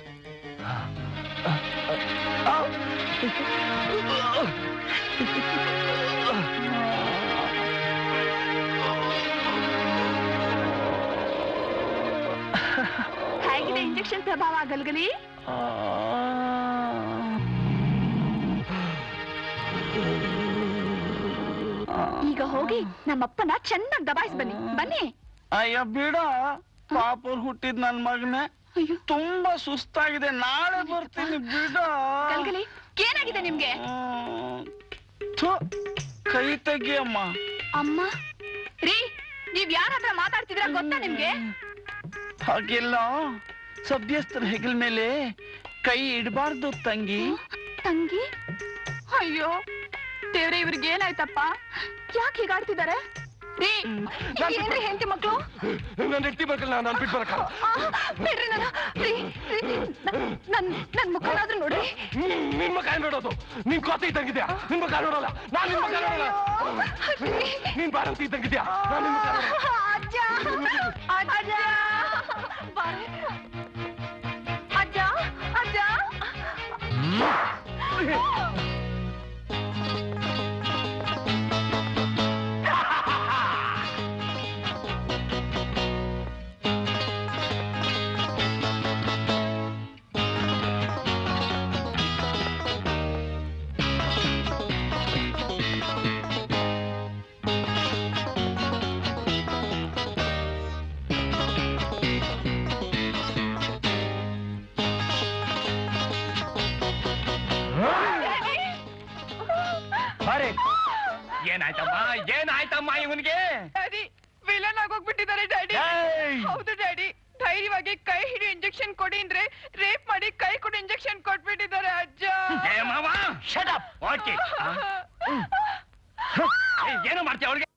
ಹೇಗಿದೆ ಇಂಜೆಕ್ಷನ್ ಪ್ರಭಾವ ಗಲ್ಗಲಿ? ಈಗ ಹೋಗಿ ನಮ್ಮಪ್ಪನ ಚೆನ್ನಾಗಿ ದಬಾಯಿಸಿ ಬನ್ನಿ. ಬನ್ನಿ. ಅಯ್ಯ ಬಿಡ, ಪಾಪರ್ ಹುಟ್ಟಿದ್ ನನ್ ಮಗನೇ, ತುಂಬಾ ಸುಸ್ತಾಗಿದೆ, ನಾಳೆ ಬರ್ತೀನಿ ಬಿಡ. ಗಲ್ಗಲಿ ಏನಾಗಿದೆ ನಿಮ್ಗೆ? ಕೈ ತೆಗಿಯಮ್ಮ. ಅಮ್ಮ ರೀ, ನೀವ್ ಯಾರ ಹತ್ರ ಮಾತಾಡ್ತಿದ್ರ ಗೊತ್ತಾ ನಿಮ್ಗೆ? ಹಾಗೆಲ್ಲ ಸಭ್ಯಸ್ಥರ ಹೆಗಲ್ ಮೇಲೆ ಕೈ ಇಡಬಾರ್ದು ತಂಗಿ. ತಂಗಿ? ಅಯ್ಯೋ ದೇವ್ರೆ, ಇವ್ರಿಗೆ ಏನಾಯ್ತಪ್ಪ? ಯಾಕೆ ಹೀಗಾಡ್ತಿದ್ದಾರೆ? ರೀ, ಏನ್ರಿ ಹೆಂಡತಿ ಮಕ್ಳು? ನನ್ನ ಹೆಂಡತಿ ಮಕ್ಕಳು ನಾನು ಬಿಟ್ಟು ಬರಕ ಬಿಡ್ರಿ ನನ್ನ. ನನ್ ಮುಖನಾದ್ರೂ ನೋಡ್ರಿ. ನಿನ್ ಮಕ್ಕ ಏನ್ ನೋಡೋದು? ನಿನ್ ಕೋತಿ ಇದ್ದಂಗಿದ್ಯಾ? ನಿನ್ ಮಕ್ಕ ನೋಡಲ್ಲ, ನಾನ್ ನಿನ್ ಮಕ್ಕ ನೋಡಲ್ಲ. ನೀನ್ ಬಾರಂತಿ ಇದ್ದಂಗಿದ್ಯಾ? ನಾನ್ ನಿನ್ ಮಕ್ಕ ನೋಡಲ್ಲ. ಅಜ್ಜ ಅಜ್ಜ ಅಜ್ಜ ಅಜ್ಜ. ಏನಾಯ್ತಮ್ಮ ಏನಾಯ್ತಮ್ಮ ಇವನ್ಗೆ? ಡ್ಯಾಡಿ ವಿಲನ್ ಆಗೋಗ್ಬಿಟ್ಟಿದ್ದಾರೆ ಡ್ಯಾಡಿ. ಹೌದು ಡ್ಯಾಡಿ, ಧೈರ್ಯವಾಗಿ ಕೈ ಹಿಡಿ ಇಂಜೆಕ್ಷನ್ ಕೊಡಿ ಅಂದ್ರೆ ರೇಪ್ ಮಾಡಿ ಕೈ ಕೊಡಿ ಇಂಜೆಕ್ಷನ್ ಕೊಟ್ಬಿಟ್ಟಿದ್ದಾರೆ ಅಜ್ಜ. ಏನು ಮಾಡ್ತೀಯ ಅವಳಿಗೆ?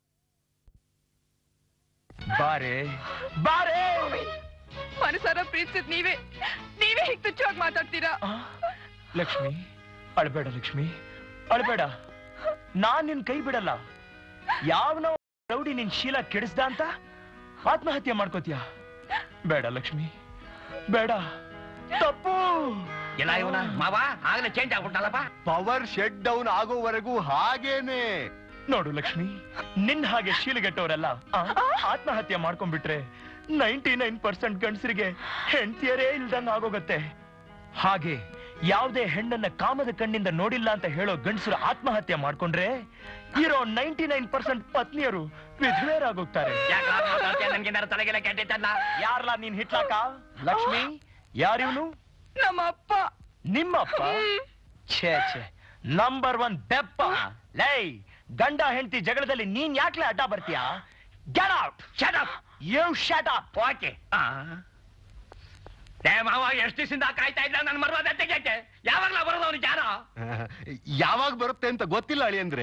ಬಾರೆ ಬಾರೆ. ಮನಸಾರ ಪ್ರೀತಿಸಿದ್ ನೀವೇ ಹೀಗೆ ತುಚ್ಚವಾಗಿ ಮಾತಾಡ್ತೀರಾ? ಲಕ್ಷ್ಮಿ ಅಳ್ಬೇಡ, ಲಕ್ಷ್ಮಿ ಅಳ್ಬೇಡ. ನಾನ್ ನಿನ್ ಕೈ ಬಿಡಲ್ಲ. ಯಾವನೋ ರೌಡಿ ನಿನ್ ಶೀಲ ಕೆಡಿಸ್ದ ಅಂತ ಆತ್ಮಹತ್ಯೆ ಮಾಡ್ಕೋತೀಯ? ಬೇಡ ಲಕ್ಷ್ಮಿ ಬೇಡ, ತಪ್ಪು. ಎಲ್ಲ ಇವನ ಮಾವ ಆಗ್ಲೇ ಚೇಂಜ್ ಆಗ್ಬಿಟ್ಟಲ್ಲಪ್ಪ. ಪವರ್ ಶೆಟ್ ಡೌನ್ ಆಗೋವರೆಗೂ ಹಾಗೇನೆ. ನೋಡು ಲಕ್ಷ್ಮಿ, ನಿನ್ ಹಾಗೆ ಶೀಲಗೆಟ್ಟವರೆಲ್ಲ ಆತ್ಮಹತ್ಯೆ ಮಾಡ್ಕೊಂಡ್ಬಿಟ್ರೆ 99% ಗಂಡಸರಿಗೆ ಹೆಂಡತಿಯರೇ ಇಲ್ದಂಗ ಆಗೋಗತ್ತೆ. ಹಾಗೆ ಯಾವುದೇ ಹೆಣ್ಣನ್ನ ಕಾಮದ ಕಣ್ಣಿಂದ ನೋಡಿಲ್ಲ ಅಂತ ಹೇಳೋ ಗಂಡಸರು ಆತ್ಮಹತ್ಯೆ ಮಾಡ್ಕೊಂಡ್ರೆ ಇರೋ 99% ಪತ್ನಿಯರು ವಿಧವೆಯರಾಗೋಗ್ತಾರೆ. ತಲೆಗೆಲ್ಲ ಕೆಟ್ಟಿದ್ದಲ್ಲ. ಯಾರಲ್ಲ ನೀನ್ ಹಿಟ್ಲಾಕ? ಲಕ್ಷ್ಮಿ, ಯಾರಿವ್ನು? ನಮ್ಮ ಅಪ್ಪ. ನಿಮ್ಮಪ್ಪ? ಛೇ ಛೇ, ನಂಬರ್ 1 ಬೆಪ್ಪ. ಲೈ, ಗಂಡ ಹೆಂಡತಿ ಜಗಳದಲ್ಲಿ ನೀನ್ ಯಾಕ್ಲೆ ಅಡ್ಡ ಬರ್ತೀಯಾ? Get out. Shut up. You shut up. Okay. ಮಾವ ಎಷ್ಟು ದಿವಸದಿಂದ ಕಾಯ್ತಾ ಇದ್ದ ನನ್ನ ಮರ್ವಾದ ತೆಗೆಯಕ್ಕೆ. ಯಾವಾಗ್ಲಾ ಬರೋದು ಅವ್ನಿಗೆ ಯಾರ? ಯಾವಾಗ ಬರುತ್ತೆ ಅಂತ ಗೊತ್ತಿಲ್ಲ ಅಳಿ ಅಂದ್ರೆ.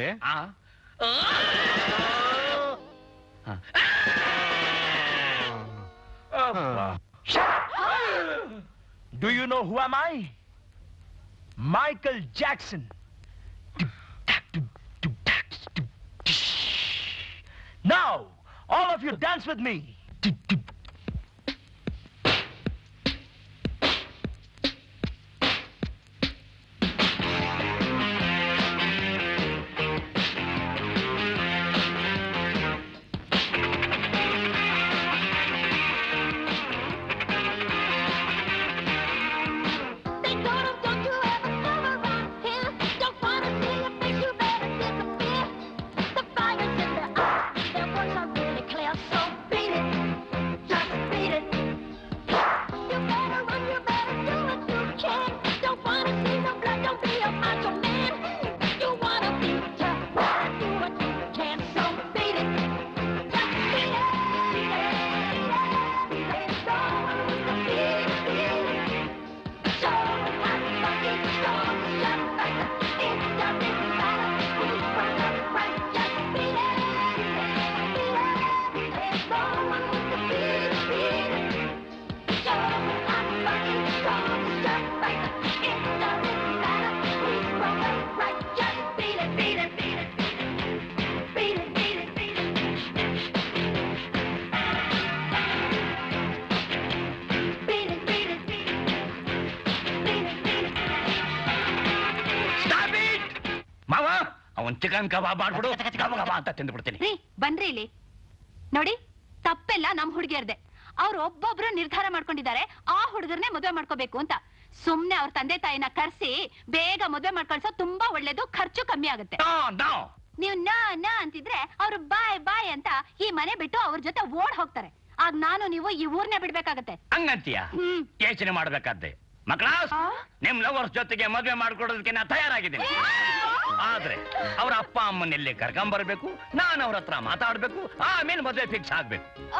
Do you know who am I? Michael Jackson. Now, all of you dance with me. ಒಂದ್ ಚಿಕನ್ ಕಬಾಬ್ ಮಾಡ್ಬಿಡು, ಗಬ ಅಂತ ತಿಂದ್ಬಿಡ್ತೀನಿ. ರೀ ಬನ್ರಿ ಇಲ್ಲಿ ನೋಡಿ, ತಪ್ಪೆಲ್ಲ ನಮ್ ಹುಡುಗಿಯರ್ದೆ. ಅವ್ರು ಒಬ್ಬೊಬ್ರು ನಿರ್ಧಾರ ಮಾಡ್ಕೊಂಡಿದ್ದಾರೆ ಆ ಹುಡುಗರ್ನೇ ಮದುವೆ ಮಾಡ್ಕೋಬೇಕು ಅಂತ. ಸುಮ್ನೆ ಅವ್ರ ತಂದೆ ತಾಯಿನ ಕರ್ಸಿ ಬೇಗ ಮದುವೆ ಮಾಡ್ಕೊಳ್ಸೋ ತುಂಬಾ ಒಳ್ಳೇದು, ಖರ್ಚು ಕಮ್ಮಿ ಆಗುತ್ತೆ. ನೀವು ನಾ ಅಂತಿದ್ರೆ ಅವ್ರು ಬಾಯ್ ಬಾಯ್ ಅಂತ ಈ ಮನೆ ಬಿಟ್ಟು ಅವ್ರ ಜೊತೆ ಓಡ್ ಹೋಗ್ತಾರೆ. ಆಗ ನಾನು ನೀವು ಈ ಊರ್ನೇ ಬಿಡ್ಬೇಕಾಗತ್ತೆ. ಹಂಗಂತೀಯ? ಯೋಚನೆ ಮಾಡ್ಬೇಕಾದ್ದೆ. ಮಕ್ಕಳ, ನಿಮ್ ಲವರ್ಸ್ ಜೊತೆಗೆ ಮದುವೆ ಮಾಡ್ಕೊಡೋದಕ್ಕೆ ನಾ ತಯಾರಾಗಿದ್ದೀನಿ. ಆದ್ರೆ ಅವ್ರ ಅಪ್ಪ ಅಮ್ಮನೆಲ್ಲಿ ಕರ್ಕೊಂಡ್ ಬರ್ಬೇಕು, ನಾನು ಅವ್ರ ಹತ್ರ ಮಾತಾಡ್ಬೇಕು, ಆಮೇಲೆ ಮದುವೆ ಫಿಕ್ಸ್ ಆಗ್ಬೇಕು.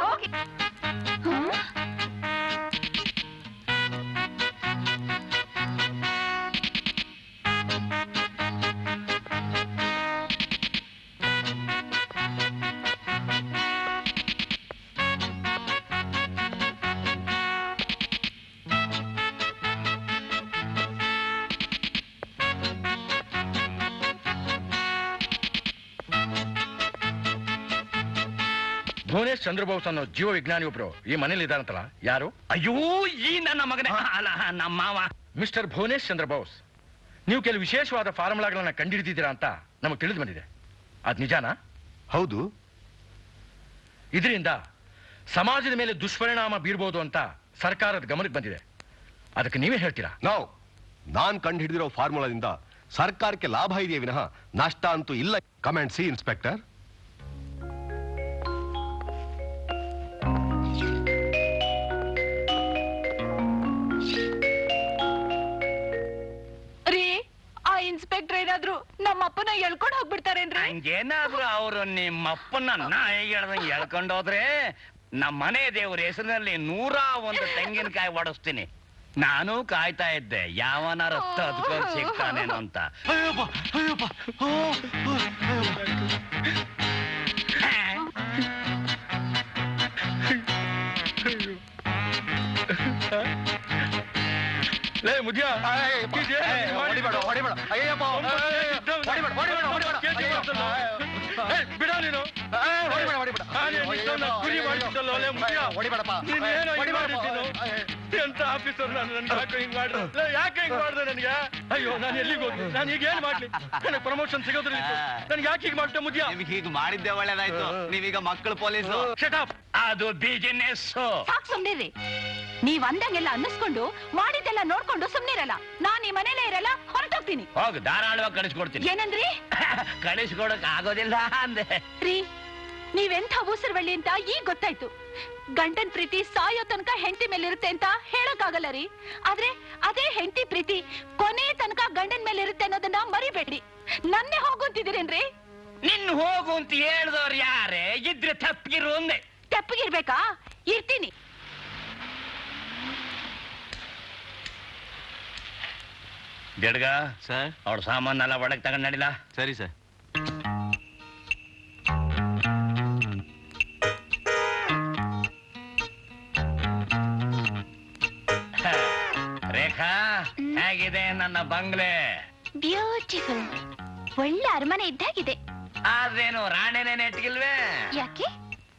ಭುವನೇಶ್ ಚಂದ್ರಬೋಸ್ ಅನ್ನೋ ಜೀವ ವಿಜ್ಞಾನಿ ಒಬ್ರು ಈ ಮನೇಲಿ ಇದ್ದಾರಂತಲ್ಲ, ಯಾರು? ಅಯ್ಯೋ, ಈ ನನ್ನ ಮಗನೇ, ಅಲ್ಲ ನಮ್ಮ ಮಾವ. ಮಿಸ್ಟರ್ ಭುವನೇಶ್ ಚಂದ್ರಬೋಸ್, ನೀವು ಕೆಲವು ವಿಶೇಷವಾದ ಫಾರ್ಮುಲಾಗಳನ್ನ ಕಂಡುಹಿಡಿದಿದ್ದೀರಾ ಅಂತ ನಮಗೆ ತಿಳಿದು ಬಂದಿದೆ. ಅದ್ ನಿಜಾನಾ? ಹೌದು. ಇದರಿಂದ ಸಮಾಜದ ಮೇಲೆ ದುಷ್ಪರಿಣಾಮ ಬೀರ್ಬೋದು ಅಂತ ಸರ್ಕಾರದ ಗಮನಕ್ಕೆ ಬಂದಿದೆ. ಅದಕ್ಕೆ ನೀವೇ ಹೇಳ್ತೀರಾ? ನಾನ್ ಕಂಡು ಹಿಡಿದಿರೋ ಫಾರ್ಮುಲಾದಿಂದ ಸರ್ಕಾರಕ್ಕೆ ಲಾಭ ಇದೆಯೇ ವಿನಃ ನಷ್ಟ ಅಂತೂ ಇಲ್ಲ. Comment C inspector. ಇನ್ಸ್ಪೆಕ್ಟರ್ ಏನಾದ್ರು ನಮ್ಮ ಅಪ್ಪನ ಎಳ್ಕೊಂಡು ಹೋಗ್ಬಿಡ್ತಾರೇನ್ರಿ? ಹಂಗೇನಾದ್ರು ಅವರು ನಿಮ್ಮಪ್ಪನ ನಾಯಿಗೆ ಹೇಳ್ದಂಗೆ ಎಳ್ಕೊಂಡು ಹೋದ್ರೆ ನಮ್ಮ ಮನೆ ದೇವ್ರ ಹೆಸರಿನಲ್ಲಿ 101 ತೆಂಗಿನಕಾಯಿ ಒಡಿಸ್ತೀನಿ. ನಾನು ಕಾಯ್ತಾ ಇದ್ದೆ ಯಾವನಾರ ತದ್ಕೊಂಡು ಸಿಗ್ತಾನೇನೋ ಅಂತ. ಮುದ್ಯಾ ಬಿಡ ನೀನು ಗುರಿ ಮಾಡಿದ್ದಲ್ಲ. ಎಂತ ಆಫೀಸರ್ ಯಾಕೆ ಹಿಂಗ್ ಮಾಡ್ದೆ? ಯಾಕೆ ಹಿಂಗ್ ಮಾಡ್ದೆ ನನಗೆ? ಅಯ್ಯೋ, ನಾನು ಎಲ್ಲಿಗೆ ಹೋಗಿ ನಾನು ಈಗ ಏನ್ ಮಾಡ್ಲಿ? ನನಗೆ ಪ್ರಮೋಷನ್ ಸಿಗೋದ್ರಲ್ಲಿ ನನ್ಗೆ ಯಾಕೆ ಹೀಗೆ ಮಾಡ್ತೆ ಮುದ್ಯಾ? ಹೀಗೆ ಮಾಡಿದ್ದೆ ಒಳ್ಳೇದಾಯ್ತು. ನೀವೀಗ ಮಕ್ಕಳು ಪೊಲೀಸು. ಅದು ಬಿಸಿನೆಸ್. ಸಾಕ್ ಸುಮ್ನಿರಿ. ನೀವ್ ಅಂದಂಗೆಲ್ಲ ಅನ್ನಿಸ್ಕೊಂಡು ಮಾಡಿದ್ದೆಲ್ಲ ನೋಡ್ಕೊಂಡು ಸುಮ್ನಿರಲ್ಲ. ನಾನ್ ಈ ಮನೇಲೇ ಇರಲ್ಲ, ಹೊರಟೋಗ್ತೀನಿ. ಹೋಗ್, ಧಾರಾಳವಾಗಿ ಕಳಿಸ್ಕೊಡ್ತೀನಿ. ಏನಂದ್ರಿ? ಕಳಿಸ್ಕೊಡಕ್ ಆಗೋದಿಲ್ಲ ಅಂದೆ ರೀ. ನೀವೆಂಥ ಊಸರವಳ್ಳಿ ಅಂತ ಈಗ ಗೊತ್ತಾಯ್ತು. ಗಂಡನ್ ಪ್ರೀತಿ ಸಾಯೋ ತನಕ ಹೆಂಡತಿ ಮೇಲೆ ಇರುತ್ತೆ ಅಂತ ಹೇಳಕ್ಕಾಗಲ್ಲ ರೀ. ಆದ್ರೆ ಅದೇ ಹೆಂಡತಿ ಪ್ರೀತಿ ಕೊನೆ ತನಕ ಗಂಡನ್ ಮೇಲೆ ಇರುತ್ತೆ ಅನ್ನೋದನ್ನ ಮರಿಬೇಡ್ರಿ. ನನ್ನೇ ಹೋಗುಂತಿದ್ದೀರೇನ್ರಿ? ನಿನ್ ಹೋಗು ಅಂತ ಹೇಳ್ದವ್ರು ಯಾರೇ? ಇದ್ರೆ ತಪ್ಪಿರು ಒಂದೇ. ತಪ್ಪಿಗಿರ್ಬೇಕಾ? ಇರ್ತೀನಿ. ಜಡ್ಗ ಸರ್, ಅವ್ರ ಸಾಮಾನೆಲ್ಲ ಒಳಗೆ ತಗೊಂಡ್ ನಡಿಲ್ಲ. ಸರಿ ಸರ್. ರೇಖಾ, ಹೇಗಿದೆ ನನ್ನ ಬಂಗ್ಲೆ? ಬ್ಯೂಟಿಫುಲ್. ಒಳ್ಳೆ ಅರಮನೆ ಇದ್ದಾಗಿದೆ. ಅದೇನು ರಾಣಿನೇ ನೆಟ್ಗಿಲ್ವೇ? ಯಾಕೆ?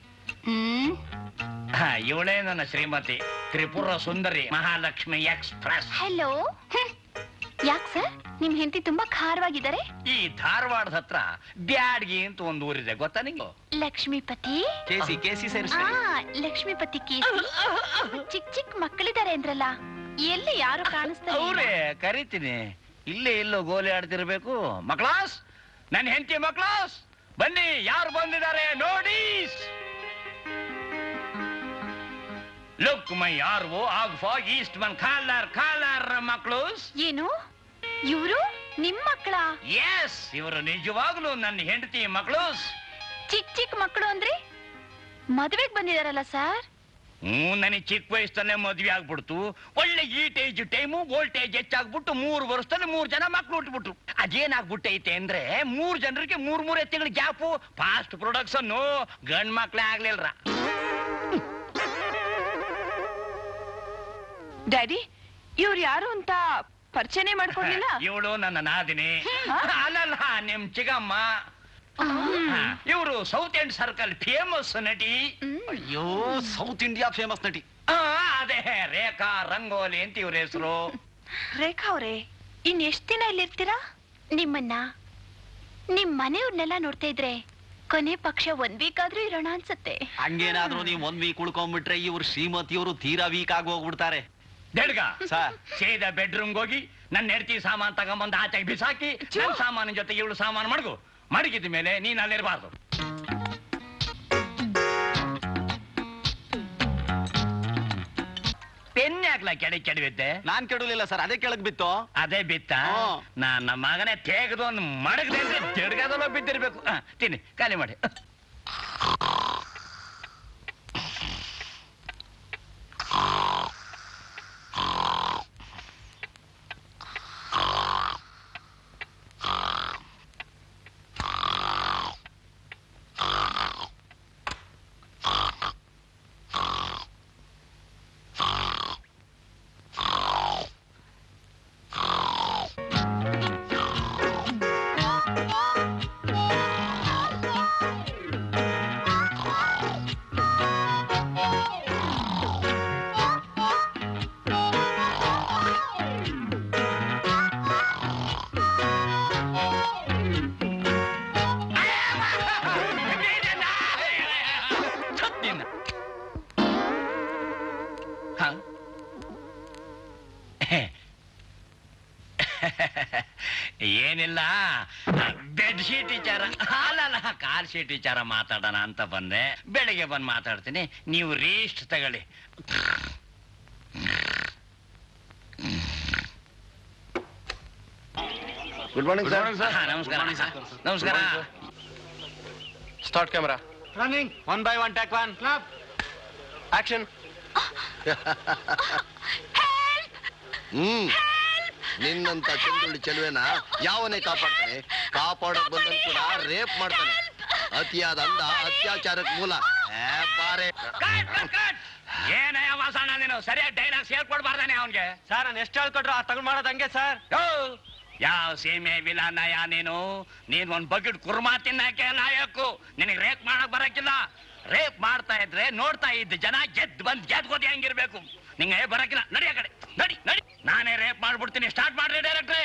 ಇವಳೇ ನನ್ನ ಶ್ರೀಮತಿ, ತ್ರಿಪುರ ಸುಂದರಿ, ಮಹಾಲಕ್ಷ್ಮಿ ಎಕ್ಸ್ಪ್ರೆಸ್. ಹಲೋ. ಯಾಕೆ ಸರ್, ನಿಮ್ ಹೆಂಡತಿ ತುಂಬಾ ಖಾರವಾಗಿದ್ದಾರೆ? ಈ ಧಾರವಾಡದ ಹತ್ರ ಬ್ಯಾಡ್ಗಿ ಅಂತ ಒಂದು ಊರಿದೆ, ಗೊತ್ತಾ ನಿಂಗು? ಲಕ್ಷ್ಮೀಪತಿ ಕೇಸಿ ಸೇರಿಸಿ. ಲಕ್ಷ್ಮೀಪತಿ ಕೇಸಿ. ಚಿಕ್ಕ ಚಿಕ್ಕ ಮಕ್ಕಳಿದ್ದಾರೆ ಅಂದ್ರಲ್ಲ, ಎಲ್ಲಿ ಯಾರು ಕಾಣಿಸ್ತಾರೆ? ಅವ್ರೇ ಕರಿತೀನಿ. ಇಲ್ಲೇ ಎಲ್ಲೋ ಗೋಲಿ ಆಡ್ತಿರ್ಬೇಕು. ಮಕ್ಳಾಸ್, ನನ್ನ ಹೆಂಡತಿ ಮಕ್ಳಾಸ್, ಬನ್ನಿ ಯಾರು ಬಂದಿದ್ದಾರೆ ನೋಡಿ. ಲುಕ್ ಮೈ ಆರ್ವೋ ಆಗ್ ಫಾಗ್ ಈಸ್ಟ್ ಮನ್ ಕಾಲರ್ ಮಕ್ಳೂಸ್. ಏನು ಇವರು ನಿಮ್ ಮಕ್ಕಳ? ಎಸ್, ಇವರು ನಿಜವಾಗ್ಲೂ ನನ್ನ ಹೆಂಡತಿ ಮಕ್ಳೂಸ್. ಚಿಕ್ಕ ಚಿಕ್ಕ ಮಕ್ಕಳು ಅಂದ್ರೆ ಮದುವೆಗೆ ಬಂದಿದಾರಲ್ಲ ಸರ್? ನನಗೆ ಚಿಕ್ಕ ವಯಸ್ಸಲ್ಲೇ ಮದ್ವೆ ಆಗ್ಬಿಡ್ತು. ಒಳ್ಳೆ ಈಟೇಜ್ ಟೈಮು, ವೋಲ್ಟೇಜ್ ಹೆಚ್ಚಾಗ್ಬಿಟ್ಟು 3 ವರ್ಷದಲ್ಲಿ 3 ಜನ ಮಕ್ಳು ಹುಟ್ಬಿಟ್ರು. ಅದೇನಾಗ್ಬಿಟ್ಟೈತೆ ಅಂದ್ರೆ 3 ಜನರಿಗೆ 3 ತಿಂಗಳ ಗ್ಯಾಪು. ಫಾಸ್ಟ್ ಪ್ರೊಡಕ್ಷನ್, ಗಂಡ್ ಮಕ್ಳೇ ಆಗ್ಲಿಲ್ರ. ಡ್ಯಾಡಿ, ಇವ್ರು ಯಾರು ಅಂತ ಪರಿಚಯನೇ ಮಾಡ್ಕೊಡ್ಲಿಲ್ಲ? ಇವಳು ನನ್ನ ನಾದಿನಿ. ಅಲ್ಲಲ್ಲ, ನಿಮ್ ಚಿಗಮ್ಮ. ಇವರು ಸೌತ್ ಎಂಡ್ ಸರ್ಕಲ್ ಫೇಮಸ್ ನಟಿ. ಅಯ್ಯೋ, ಸೌತ್ ಇಂಡಿಯಾ ಫೇಮಸ್ ನಟಿ. ಅದೇ ರೇಖಾ ರಂಗೋಲಿ ಅಂತ ಇವ್ರ ಹೆಸರು. ರೇಖಾ ಅವ್ರೆ, ಇನ್ ಎಷ್ಟ್ ದಿನ ಇಲ್ಲಿರ್ತೀರಾ? ನಿಮ್ಮನ್ನ ನಿಮ್ ಮನೆಯವ್ರನ್ನೆಲ್ಲ ನೋಡ್ತಾ ಇದ್ರೆ ಕೊನೆ ಪಕ್ಷ 1 ವೀಕ್ ಆದ್ರೂ ಇರೋಣ ಅನ್ಸತ್ತೆ. ಹಂಗೇನಾದ್ರೂ ನೀವು 1 ವೀಕ್ ಉಳ್ಕೊಂಡ್ಬಿಟ್ರೆ ಇವ್ರು ಶ್ರೀಮತಿಯವರು ತೀರಾ ವೀಕ್ ಆಗಿ ಹೋಗ್ಬಿಡ್ತಾರೆ. ದೇಡ್ಗ ಸೀದಾ ಬೆಡ್ರೂಮ್ಗೆ ಹೋಗಿ ನನ್ನ ಹೆಂಡತಿ ಸಾಮಾನು ತಗೊಂಬಂದು ಆಚೆಗೆ ಬಿಸಾಕಿ ನನ್ನ ಸಾಮಾನಿನ ಜೊತೆಗೆ ಇವಳು ಸಾಮಾನು ಮಡಗಿದ ಮೇಲೆ ನೀನ್ ಅಲ್ಲಿರಬಾರ್ದು. ಪೆನ್ ಯಾಕ್ಲ ಕೆಡವಿದ್ದೆ? ನಾನ್ ಕೆಡಲಿಲ್ಲ ಸರ್, ಅದೇ ಕೆಳಗ್ ಬಿತ್ತು. ಅದೇ ಬಿತ್ತ? ನನ್ನ ಮಗನೇ ತೆಗೆದು ಒಂದು ಮಡಗದೆ ಅಂದ್ರೆ ಜಡ್ಗದಲ್ಲ ಬಿದ್ದಿರ್ಬೇಕು. ತಿನ್ನಿ, ಖಾಲಿ ಮಾಡಿ. ಏನಿಲ್ಲ, ಬೆಡ್ ಶೀಟ್ ವಿಚಾರ ಅಲ್ಲ ಕಾಲ್ ಶೀಟ್ ವಿಚಾರ ಮಾತಾಡೋಣ ಅಂತ ಬಂದೆ. ಬೆಳಿಗ್ಗೆ ಬಂದು ಮಾತಾಡ್ತೀನಿ, ನೀವು ರೀಸ್ಟ್ ತಗೊಳ್ಳಿ. Good morning sir. ನಮಸ್ಕಾರ. ನಮಸ್ಕಾರ. Start camera. Running 1 by 1 take 1 clap action. ನಿನ್ನಂತ ಚಂದುಳ್ಳಿ ಚೆಲುವೆನ ಯಾವನೇ ಕಾಪಾಡ್ತಾನೆ? ಕಾಪಾಡೋಕ್ ಬಂದನ್ ಕೂಡ ರೇಪ್ ಮಾಡ್ತಾನೆ. ಅತಿಯಾದ ಅಂದ ಅತ್ಯಾಚಾರಕ್ಕೆ ಮೂಲ. ಬಾರೆ ಏನಯ್ಯ ವಾಸಣ್ಣ ನೀನು ಸರಿಯಾಗಿ ಡೈಲಾಗ್ಸ್ ಹೇಳ್ಕೊಡ್ಬಾರ್ದಾನೆ ಅವನ್ಗೆ. ಸರ್, ನಾನು ಎಷ್ಟು ಹೇಳ್ಕೊಟ್ರು ಆ ತಗೊಂಡ್ ಮಾಡೋದು ಹಂಗೆ ಸರ್. ಯಾವ ಸೀಮೆ ವಿಲಾನಯ ನೀನ್ ಒಂದ್ ಬಕೆಟ್ ಕುರ್ಮಾ ತಿನ್ನಕ್ಕೆ ಲಾಯಕ್ಕು. ನಿನಗೆ ರೇಪ್ ಮಾಡಕ್ ಬರಕ್ಕಿಲ್ಲ. ರೇಪ್ ಮಾಡ್ತಾ ಇದ್ರೆ ನೋಡ್ತಾ ಇದ್ದ ಜನ ಗೆದ್ಗೋದಿ ಹಂಗಿರ್ಬೇಕು. ನಿಂಗೆ ಬರಕ್ಕಿಲ್ಲ. ನಡಿ ಆ ಕಡೆ, ನಡಿ ನಡಿ. ನಾನೇ ರೇಪ್ ಮಾಡ್ಬಿಡ್ತೀನಿ. ಸ್ಟಾರ್ಟ್ ಮಾಡ್ರಿ ಡೈರೆಕ್ಟ್ರೆ.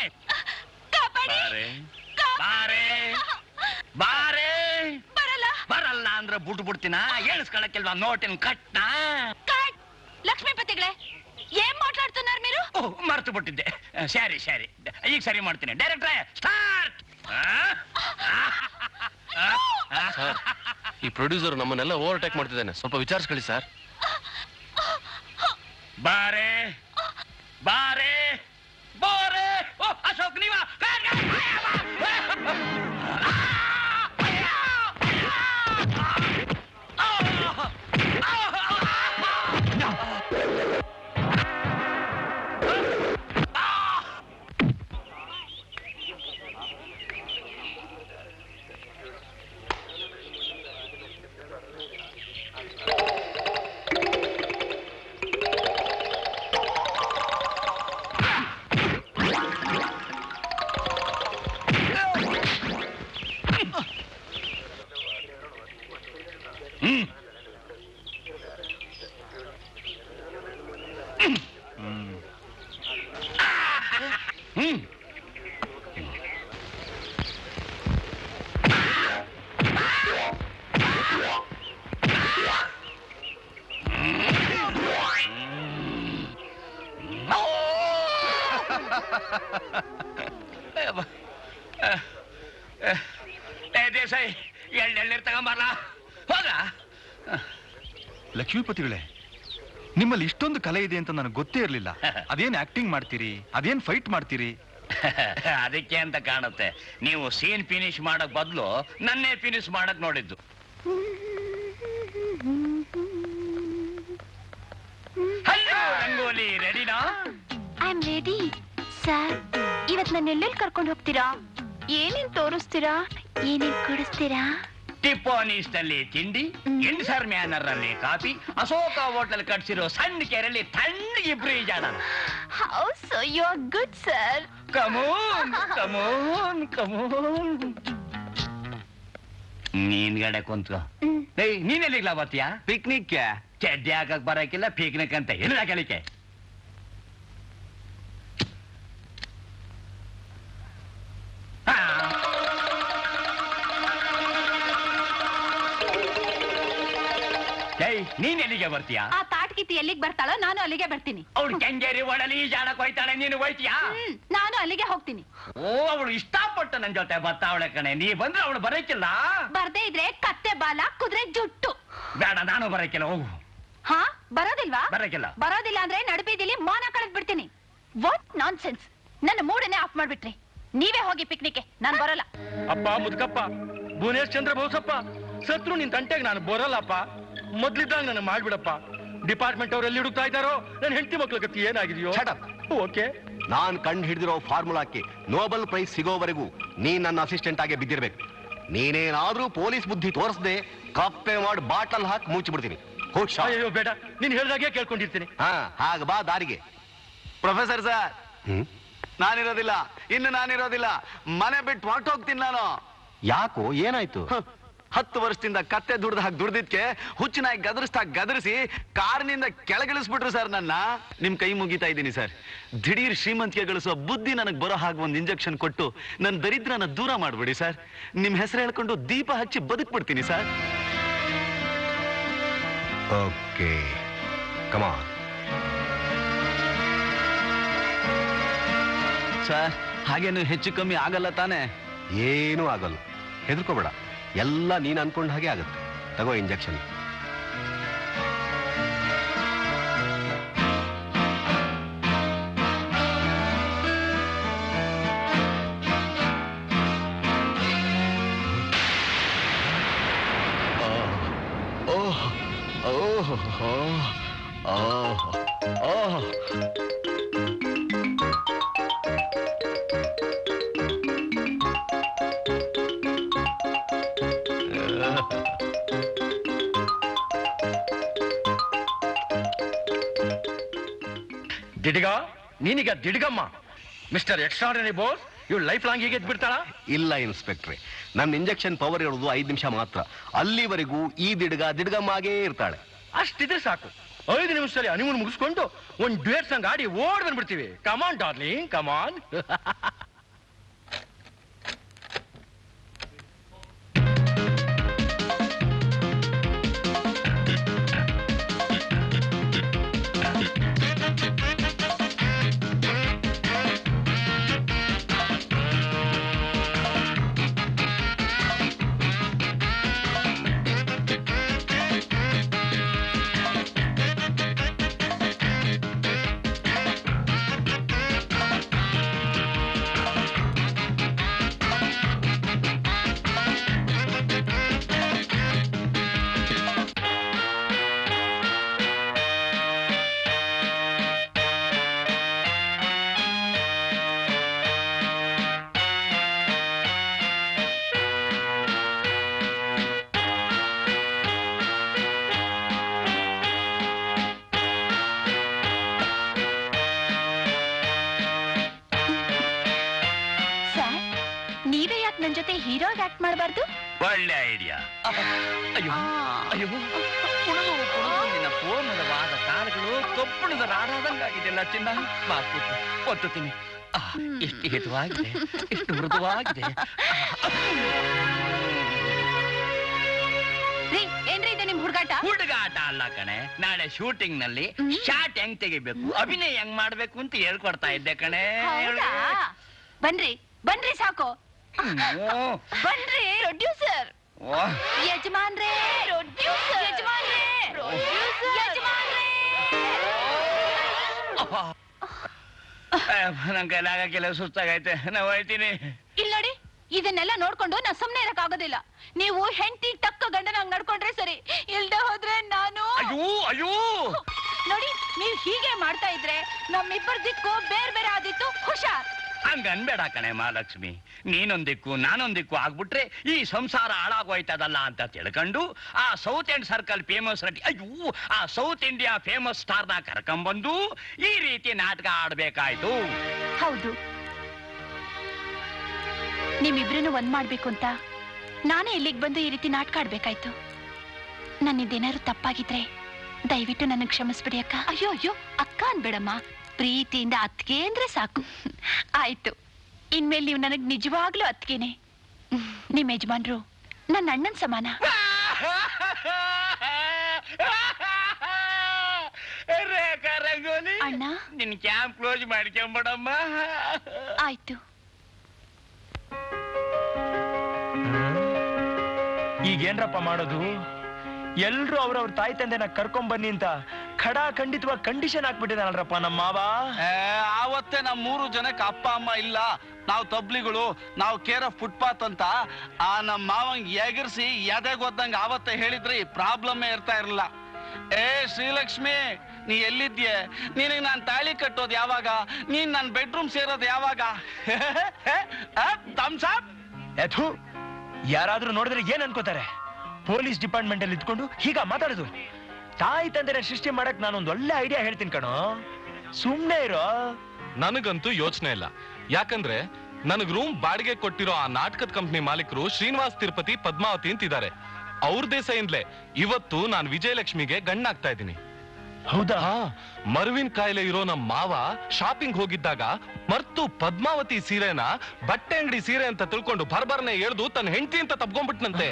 ಬಾರೆ ಬಾರೆ. ಬರಲ್ಲ ಅಂದ್ರೆ ಬಿಡ್ತೀನ. ಎಣಿಸ್ಕೊಳಕ್ಕಿಲ್ವಾ ನೋಟಿನ ಕಟ್ನ? ಲಕ್ಷ್ಮೀಪತಿಗಳೇ, ಏನ್ ಮಾತಾಡ್తున్నారు మీరు? ಮರ್ತು ಬಿಟ್ಟಿದ್ದೆ. ಸರಿ ಈಗ ಸರಿ ಮಾಡ್ತೀನಿ. ಡೈರೆಕ್ಟ್ರೆ ಸ್ಟಾರ್ಟ್. ಈ ಪ್ರೊಡ್ಯೂಸರ್ ನಮ್ಮನ್ನೆಲ್ಲ ಓವರ್ಟೇಕ್ ಮಾಡ್ತಿದ್ದಾನೆ, ಸ್ವಲ್ಪ ವಿಚಾರಿಸ್ಕೊಳ್ಳಿ ಸರ್. ಬಾರೆ ಬಾರೆ ಬಾರೆ. ಅಶೋಕ್ ನೀವ? ದೇಸಾಯಿ ಎಳ್ಳೆಳ್ನೀರು ತಗೊಂಬರ್ಲ ಹೋಗ. ಲಕ್ಷ್ಮೀಪತಿಗಳೇ, ನಿಮ್ಮಲ್ಲಿ ಇಷ್ಟೊಂದು ಕಲೆ ಇದೆ ಅಂತ ನನಗೆ ಗೊತ್ತೇ ಇರಲಿಲ್ಲ. ಅದೇನ್ ಆಕ್ಟಿಂಗ್ ಮಾಡ್ತೀರಿ, ಅದೇನ್ ಫೈಟ್ ಮಾಡ್ತೀರಿ? ಅದಕ್ಕೆ ಅಂತ ಕಾಣುತ್ತೆ ನೀವು ಸೀನ್ ಫಿನಿಶ್ ಮಾಡಕ್ ಬದಲು ನನ್ನೇ ಫಿನಿಶ್ ಮಾಡಕ್ ನೋಡಿದ್ದು. ಹಲೋ ರಂಗೋಲಿ, ರೆಡಿನಾ? I am ready sir. ಇವತ್ ನನ್ನ ಎಲ್ಲೆಲ್ಲಿ ಕರ್ಕೊಂಡು ಹೋಗ್ತೀರಾ? ಏನೇನ್ ತೋರಿಸ್ತೀರಾ? ಏನೇನ್ ಕೊಡಿಸ್ತೀರಾ? ಟಿಪ್ಪೋನೀಸ್ನಲ್ಲಿ ತಿಂಡಿ, ಇನ್ಸರ್ ಮ್ಯಾನರ್ ಅಲ್ಲಿ ಕಾಫಿ, ಅಶೋಕ ಹೋಟೆಲ್ ಕಟ್ಸಿರೋ ಸಣ್ಣ ಕೆರೆಯಲ್ಲಿ ತಣ್ಣಗಿಬ್ರು ಈಜಾಡ. How so you are good sir. Come on come on come on. ನೀನ್ ಗಡೆ ಕುಂತ್ಕೋ. ನೀನೆಲ್ಲಿಗ್ಲಾ ಬರ್ತೀಯಾ? ಪಿಕ್ನಿಕ್. ಚಡ್ಡಿ ಹಾಕಕ್ ಬರಕಿಲ್ಲ, ಪಿಕ್ನಿಕ್ ಅಂತ ಇಲ್ಲ ಕಲಿಕೆ. ನೀನ್ ಎಲ್ಲಿಗೆ ಬರ್ತೀಯಾ? ಆ ತಾಟ್ಕಿತಿ ಎಲ್ಲಿಗೆ ಬರ್ತಾಳೋ ನಾನು ಅಲ್ಲಿಗೆ ಬರ್ತೀನಿ. ಅವಳು ಕೆಂಗೇರಿ ಒಡಲಿ ಜಾಣಕ್ ಹೋಯ್ತಾಳೆ, ನೀನು ಹೋಯ್ತೀಯಾ? ನಾನು ಅಲ್ಲಿಗೆ ಹೋಗ್ತೀನಿ. ಓ, ಅವಳು ಇಷ್ಟಪಟ್ಟು ನನ್ ಜೊತೆ ಬರ್ತಾವಳೆ ಕಣೆ. ನೀ ಬಂದ್ರೆ ಅವಳು ಬರಕ್ಕಿಲ್ಲ. ಬರ್ದೇ ಇದ್ರೆ ಕತ್ತೆ ಬಾಲ ಕುದುರೆ ಜುಟ್ಟು. ಬೇಡ, ನಾನು ಬರಕ್ಕಿಲ್ಲ. ಹೋಗು. ಹಾ, ಬರೋದಿಲ್ವಾ? ಬರಕ್ಕಿಲ್ಲ. ಬರೋದಿಲ್ಲ ಅಂದ್ರೆ ನಡುಬೀದಿಲಿ ಮೌನ ಕಳೆದ್ ಬಿಡ್ತೀನಿ. What nonsense! ನನ್ನ ಮೂಡನ್ನೇ ಆಫ್ ಮಾಡ್ಬಿಟ್ರಿ. ನೀವೇ ಹೋಗಿ ಪಿಕ್ನಿಕ್ಗೆ, ನಾನ್ ಬರೋಲ್ಲ. ಅಪ್ಪ ಮುದ್ಕಪ್ಪ, ಭುವನೇಶ್ ಚಂದ್ರ ಬೋಸಪ್ಪ, ಸತ್ರು ನಿನ್ ತಂಟೆಗೆ ನಾನು ಬರೋಲ್ಲಪ್ಪ. ಮೊದ್ಲಿದ್ದಾಗ ನನ್ನ ಮಾಡ್ಬಿಡಪ್ಪ. ಡಿಪಾರ್ಟ್ಮೆಂಟ್ ಅವ್ರು ಎಲ್ಲಿ ಹುಡುಕ್ತಾ ಇದ್ದಾರೋ, ನನ್ನ ಹೆಂಡತಿ ಮಕ್ಳ ಗತಿ ಏನಾಗಿದೆಯೋ. ಓಕೆ, ನಾನ್ ಕಂಡು ಹಿಡಿದಿರೋ ಫಾರ್ಮುಲಾಕ್ಕೆ ನೋಬೆಲ್ ಪ್ರೈಸ್ ಸಿಗೋವರೆಗೂ ನೀನ್ ನನ್ನ ಅಸಿಸ್ಟೆಂಟ್ ಆಗಿ ಬಿದ್ದಿರ್ಬೇಕು. ನೀನೇನಾದ್ರೂ ಪೊಲೀಸ್ ಬುದ್ಧಿ ತೋರಿಸದೆ ಕಪ್ಪೆ ಮಾಡಿ ಬಾಟಲ್ ಹಾಕಿ ಮುಚ್ಚಿಬಿಡ್ತೀನಿ. ಅಯ್ಯೋ ಬೇಡ, ನೀನ್ ಹೇಳ್ದಾಗೆ ಕೇಳ್ಕೊಂಡಿರ್ತೀನಿ. ಹಾ, ಹಾಗ ಬಾ ದಾರಿಗೆ. ಪ್ರೊಫೆಸರ್ ಸರ್, ನಾನಿರೋದಿಲ್ಲ, ಇನ್ನು ನಾನಿರೋದಿಲ್ಲ. ಮನೆ ಬಿಟ್ಟು ಹೊರಟೋಗ್ತೀನಿ ನಾನು. ಯಾಕೋ, ಏನಾಯ್ತು? 10 ವರ್ಷದಿಂದ ಕತ್ತೆ ದುಡ್ದು ಹಾಕಿ ದುಡ್ದಿದ್ಕೆ ಹುಚ್ಚಿನಾಗಿ ಗದರಿಸಿ ಕಾರಿನಿಂದ ಕೆಳಗಿಳಿಸ್ಬಿಟ್ರು ಸರ್ ನನ್ನ. ನಿಮ್ ಕೈ ಮುಗಿತಾ ಇದ್ದೀನಿ ಸರ್. ದಿಢೀರ್ ಶ್ರೀಮಂತಿಗೆ ಗಳಿಸುವ ಬುದ್ಧಿ ನನಗೆ ಬರೋ ಹಾಗೆ ಒಂದು ಇಂಜೆಕ್ಷನ್ ಕೊಟ್ಟು ನನ್ನ ದರಿದ್ರನ ದೂರ ಮಾಡ್ಬಿಡಿ ಸರ್. ನಿಮ್ ಹೆಸರು ಹೇಳ್ಕೊಂಡು ದೀಪ ಹಚ್ಚಿ ಬದುಕ್ಬಿಡ್ತೀನಿ ಸರ್. Okay, come on. ಸರ್, ಹಾಗೇನು ಹೆಚ್ಚು ಕಮ್ಮಿ ಆಗಲ್ಲ ತಾನೆ? ಏನೂ ಆಗಲ್ಲ, ಹೆದರ್ಕೋಬೇಡ. ಎಲ್ಲ ನೀನ್ ಅನ್ಕೊಂಡ ಹಾಗೆ ಆಗುತ್ತೆ. ತಗೋ ಇಂಜೆಕ್ಷನ್. ದಿಡಿಗ, ನೀನೀಗ ದಿಡಿಗಮ್ಮ. ಮಿಸ್ಟರ್ ಎಕ್ಸ್ಟ್ರಾರ್ಡಿನರಿ ಬೋಸ್, ಇವ್ಳು ಲೈಫ್ ಲಾಂಗ್ ಹೀಗೆ ಬಿಡ್ತಾಳ? ಇಲ್ಲ ಇನ್ಸ್ಪೆಕ್ಟ್ರೆ, ನನ್ನ ಇಂಜೆಕ್ಷನ್ ಪವರ್ ಇರೋದು 5 ನಿಮಿಷ ಮಾತ್ರ. ಅಲ್ಲಿವರೆಗೂ ಈ ದಿಡ್ಗಮ್ಮಾಗೇ ಇರ್ತಾಳೆ. ಅಷ್ಟಿದ್ರೆ ಸಾಕು. 5 ನಿಮಿಷದಲ್ಲಿ ಹನಿಮೂನ್ ಮುಗಿಸ್ಕೊಂಡು ಒಂದ್ ಡ್ಯೂಯೆಟ್ ಸಾಂಗ್ ಆಡಿ ಓಡ್ ಬಂದ್ಬಿಡ್ತೀವಿ. ಕಮಾನ್ ಡಾರ್ಲಿಂಗ್, ಕಮಾನ್. ನನ್ ಜೊತೆ ಹೀರೋಗ್ ಆಕ್ಟ್ ಮಾಡಬಾರ್ದು? ಒಳ್ಳೆ ಐಡಿಯಾ. ಅಯ್ಯೋ ಅಯ್ಯೋ, ನಿನ್ನ ಪೂರ್ಣವಾದ ಕಾಲಗಳು ಕಬ್ಬಣದ ರಾಡಾದಂಗಾಗಿದೆಲ್ಲ ಚಿನ್ನ. ಒತ್ತುತ್ತೀನಿ. ಎಷ್ಟು ಹಿತವಾಗಿದೆ, ಎಷ್ಟು ಮೃದುವಾಗಿದೆ. ಏನ್ರಿ ಇದೆ ನಿಮ್ ಹುಡುಗಾಟ? ಹುಡುಗಾಟ ಅಲ್ಲ ಕಣೆ, ನಾಳೆ ಶೂಟಿಂಗ್ ನಲ್ಲಿ ಶಾಟ್ ಹೆಂಗ್ ತೆಗಿಬೇಕು, ಅಭಿನಯ ಹೆಂಗ್ ಮಾಡ್ಬೇಕು ಅಂತ ಹೇಳ್ಕೊಡ್ತಾ ಇದ್ದೆ ಕಣೆ. ಬನ್ರಿ ಬನ್ರಿ, ಸಾಕು ಬನ್ರಿ. ಪ್ರೊಡ್ಯೂಸರ್, ಯಜಮಾನ್ರೇ, ಪ್ರೊಡ್ಯೂಸರ್, ಯಜಮಾನ್ರೇ, ಯಜಮಾನ್ರೇ. ನನ್ ಕೈಲಾಗಕ್ಕೆಲ್ಲ ಸುಸ್ತಾಗೈತೆ, ನಾವು ಹೋಯ್ತೀನಿ. ಇಲ್ಲಿ ನೋಡಿ, ಇದನ್ನೆಲ್ಲ ನೋಡ್ಕೊಂಡು ನಾ ಸುಮ್ನೆ ಇರಕ್ಕಾಗೋದಿಲ್ಲ. ನೀವು ಹೆಂಡತಿ ತಕ್ಕ ಗಂಡನಾಗ್ ನಡ್ಕೊಂಡ್ರೆ ಸರಿ, ಇಲ್ದೆ ಹೋದ್ರೆ ನಾನು. ಅಯ್ಯೋ ಅಯ್ಯೋ ನೋಡಿ, ನೀವ್ ಹೀಗೆ ಮಾಡ್ತಾ ಇದ್ರೆ ನಮ್ಮಿಬ್ಬರ ದಿಕ್ಕು ಬೇರೆ ಬೇರೆ ಆದಿತ್ತು. ಹುಷಾರ್. ಹಂಗ ಅನ್ಬೇಡ ಕಣೆ ಮಹಾಲಕ್ಷ್ಮಿ. ನೀನೊಂದಿಕ್ಕು ನಾನೊಂದಿಕ್ಕು ಆಗ್ಬಿಟ್ರೆ ಈ ಸಂಸಾರ ಹಾಳಾಗೋಯ್ತದಲ್ಲ ಅಂತ ತಿಳ್ಕೊಂಡು ಆ ಸೌತ್ ಎಂಡ್ ಸರ್ಕಲ್ ಫೇಮಸ್ ನಟಿ, ಅಯ್ಯೋ ಆ ಸೌತ್ ಇಂಡಿಯಾ ಫೇಮಸ್ ಸ್ಟಾರ್ ನ ಕರ್ಕೊಂಡ್ಬಂದು ಈ ರೀತಿ ನಾಟಕ ಆಡ್ಬೇಕಾಯ್ತು. ಹೌದು, ನಿಮ್ಮಿಬ್ರನ್ನು ಒಂದ್ ಮಾಡ್ಬೇಕು ಅಂತ ನಾನೇ ಇಲ್ಲಿಗೆ ಬಂದು ಈ ರೀತಿ ನಾಟಕ ಆಡ್ಬೇಕಾಯ್ತು. ನನ್ನಿದ್ದೇನಾದ್ರು ತಪ್ಪಾಗಿದ್ರೆ ದಯವಿಟ್ಟು ನನಗೆ ಕ್ಷಮಿಸ್ಬಿಡಿ ಅಕ್ಕ. ಅಯ್ಯೋ ಅಯ್ಯೋ ಅಕ್ಕ ಅನ್ಬೇಡಮ್ಮ, ಪ್ರೀತಿಯಿಂದ ಅತ್ತಿಗೆ ಅಂದ್ರೆ ಸಾಕು. ಆಯ್ತು, ಇನ್ಮೇಲೆ ನೀವು ನನಗ್ ನಿಜವಾಗ್ಲೂ ಅತ್ತಿಗೆನೆ. ನಿಮ್ ಯಜಮಾನ್ರು ನನ್ನ ಅಣ್ಣನ್ ಸಮಾನ. ಅಣ್ಣ ನಿನ್ ಕ್ಯಾಂಪ್ ಕ್ಲೋಸ್ ಮಾಡ್ಕೊಂಬಿಡಮ್ಮ. ಆಯ್ತು. ಈಗೇನ್ರಪ್ಪ ಮಾಡೋದು? ಎಲ್ರು ಅವ್ರವ್ರ ತಾಯಿ ತಂದೆನ ಕರ್ಕೊಂಡ್ ಬನ್ನಿ ಅಂತ ಖಂಡಿತವಾಗಿ ಕಂಡೀಷನ್ ಹಾಕ್ಬಿಟ್ಟಿದಾನಲ್ರಪ್ಪ ನಮ್ಮ ಮಾವ. ಆವತ್ತೇ ನಮ್ 3 ಜನಕ್ಕೆ ಅಪ್ಪ ಅಮ್ಮ ಇಲ್ಲ, ನಾವು ತಬ್ಲಿಗಳು, ನಾವು ಕೇರ್ ಆಫ್ ಫುಟ್ಪಾತ್ ಅಂತ ಆ ನಮ್ ಮಾವಂಗ್ ಎಗರ್ಸಿ ಎದೆಗೊದ್ದಂಗ ಆವತ್ತೇ ಹೇಳಿದ್ರೆ ಈ ಪ್ರಾಬ್ಲಮ್ಮೇ ಇರ್ತಾ ಇರಲಿಲ್ಲ. ಶ್ರೀಲಕ್ಷ್ಮಿ, ನೀ ಎಲ್ಲಿದ್ಯೆ? ನಿನಗೆ ನಾನ್ ತಾಳಿ ಕಟ್ಟೋದು ಯಾವಾಗ? ನೀನ್ ನನ್ ಬೆಡ್ರೂಮ್ ಸೇರೋದು ಯಾವಾಗ? ಯಾರಾದ್ರೂ ನೋಡಿದ್ರೆ ಏನ್ ಅನ್ಕೋತಾರೆ? ಪೊಲೀಸ್ ಡಿಪಾರ್ಟ್ಮೆಂಟ್ ಅಲ್ಲಿ ಇದ್ಕೊಂಡು ಹೀಗ ಮಾತಾಡುದು? ತಾಯಿ ತಂದೆನ ಸೃಷ್ಟಿ ಮಾಡಕ್ ನಾನೊಂದು ಒಳ್ಳೆ ಐಡಿಯಾ ಹೇಳ್ತೀನಿ ಕಣೋ, ಸುಮ್ನೆ ಇರೋ. ನನಗಂತೂ ಯೋಚನೆ ಇಲ್ಲ. ಯಾಕಂದ್ರೆ ನನಗ್ ರೂಮ್ ಬಾಡಿಗೆ ಕೊಟ್ಟಿರೋ ಆ ನಾಟಕದ ಕಂಪ್ನಿ ಮಾಲೀಕರು ಶ್ರೀನಿವಾಸ್ ತಿರುಪತಿ ಪದ್ಮಾವತಿ ಅಂತಿದ್ದಾರೆ. ಅವ್ರ ದೇಸೆಯಿಂದಲೇ ಇವತ್ತು ನಾನು ವಿಜಯಲಕ್ಷ್ಮಿಗೆ ಗಂಡಾಗ್ತಾ ಇದ್ದೀನಿ. ಹೌದಾ? ಮರುವಿನ ಕಾಯಿಲೆ ಇರೋ ನಮ್ಮ ಮಾವ ಶಾಪಿಂಗ್ ಹೋಗಿದ್ದಾಗ ಮರ್ತು ಪದ್ಮಾವತಿ ಸೀರೆನ ಬಟ್ಟೆ ಅಂಗಡಿ ಸೀರೆ ಅಂತ ತಿಳ್ಕೊಂಡು ಬರ್ಬರ್ನೆ ಎಳ್ದು ತನ್ನ ಹೆಂಡತಿ ಅಂತ ತಪ್ಕೊಂಡ್ಬಿಟ್ನಂತೆ.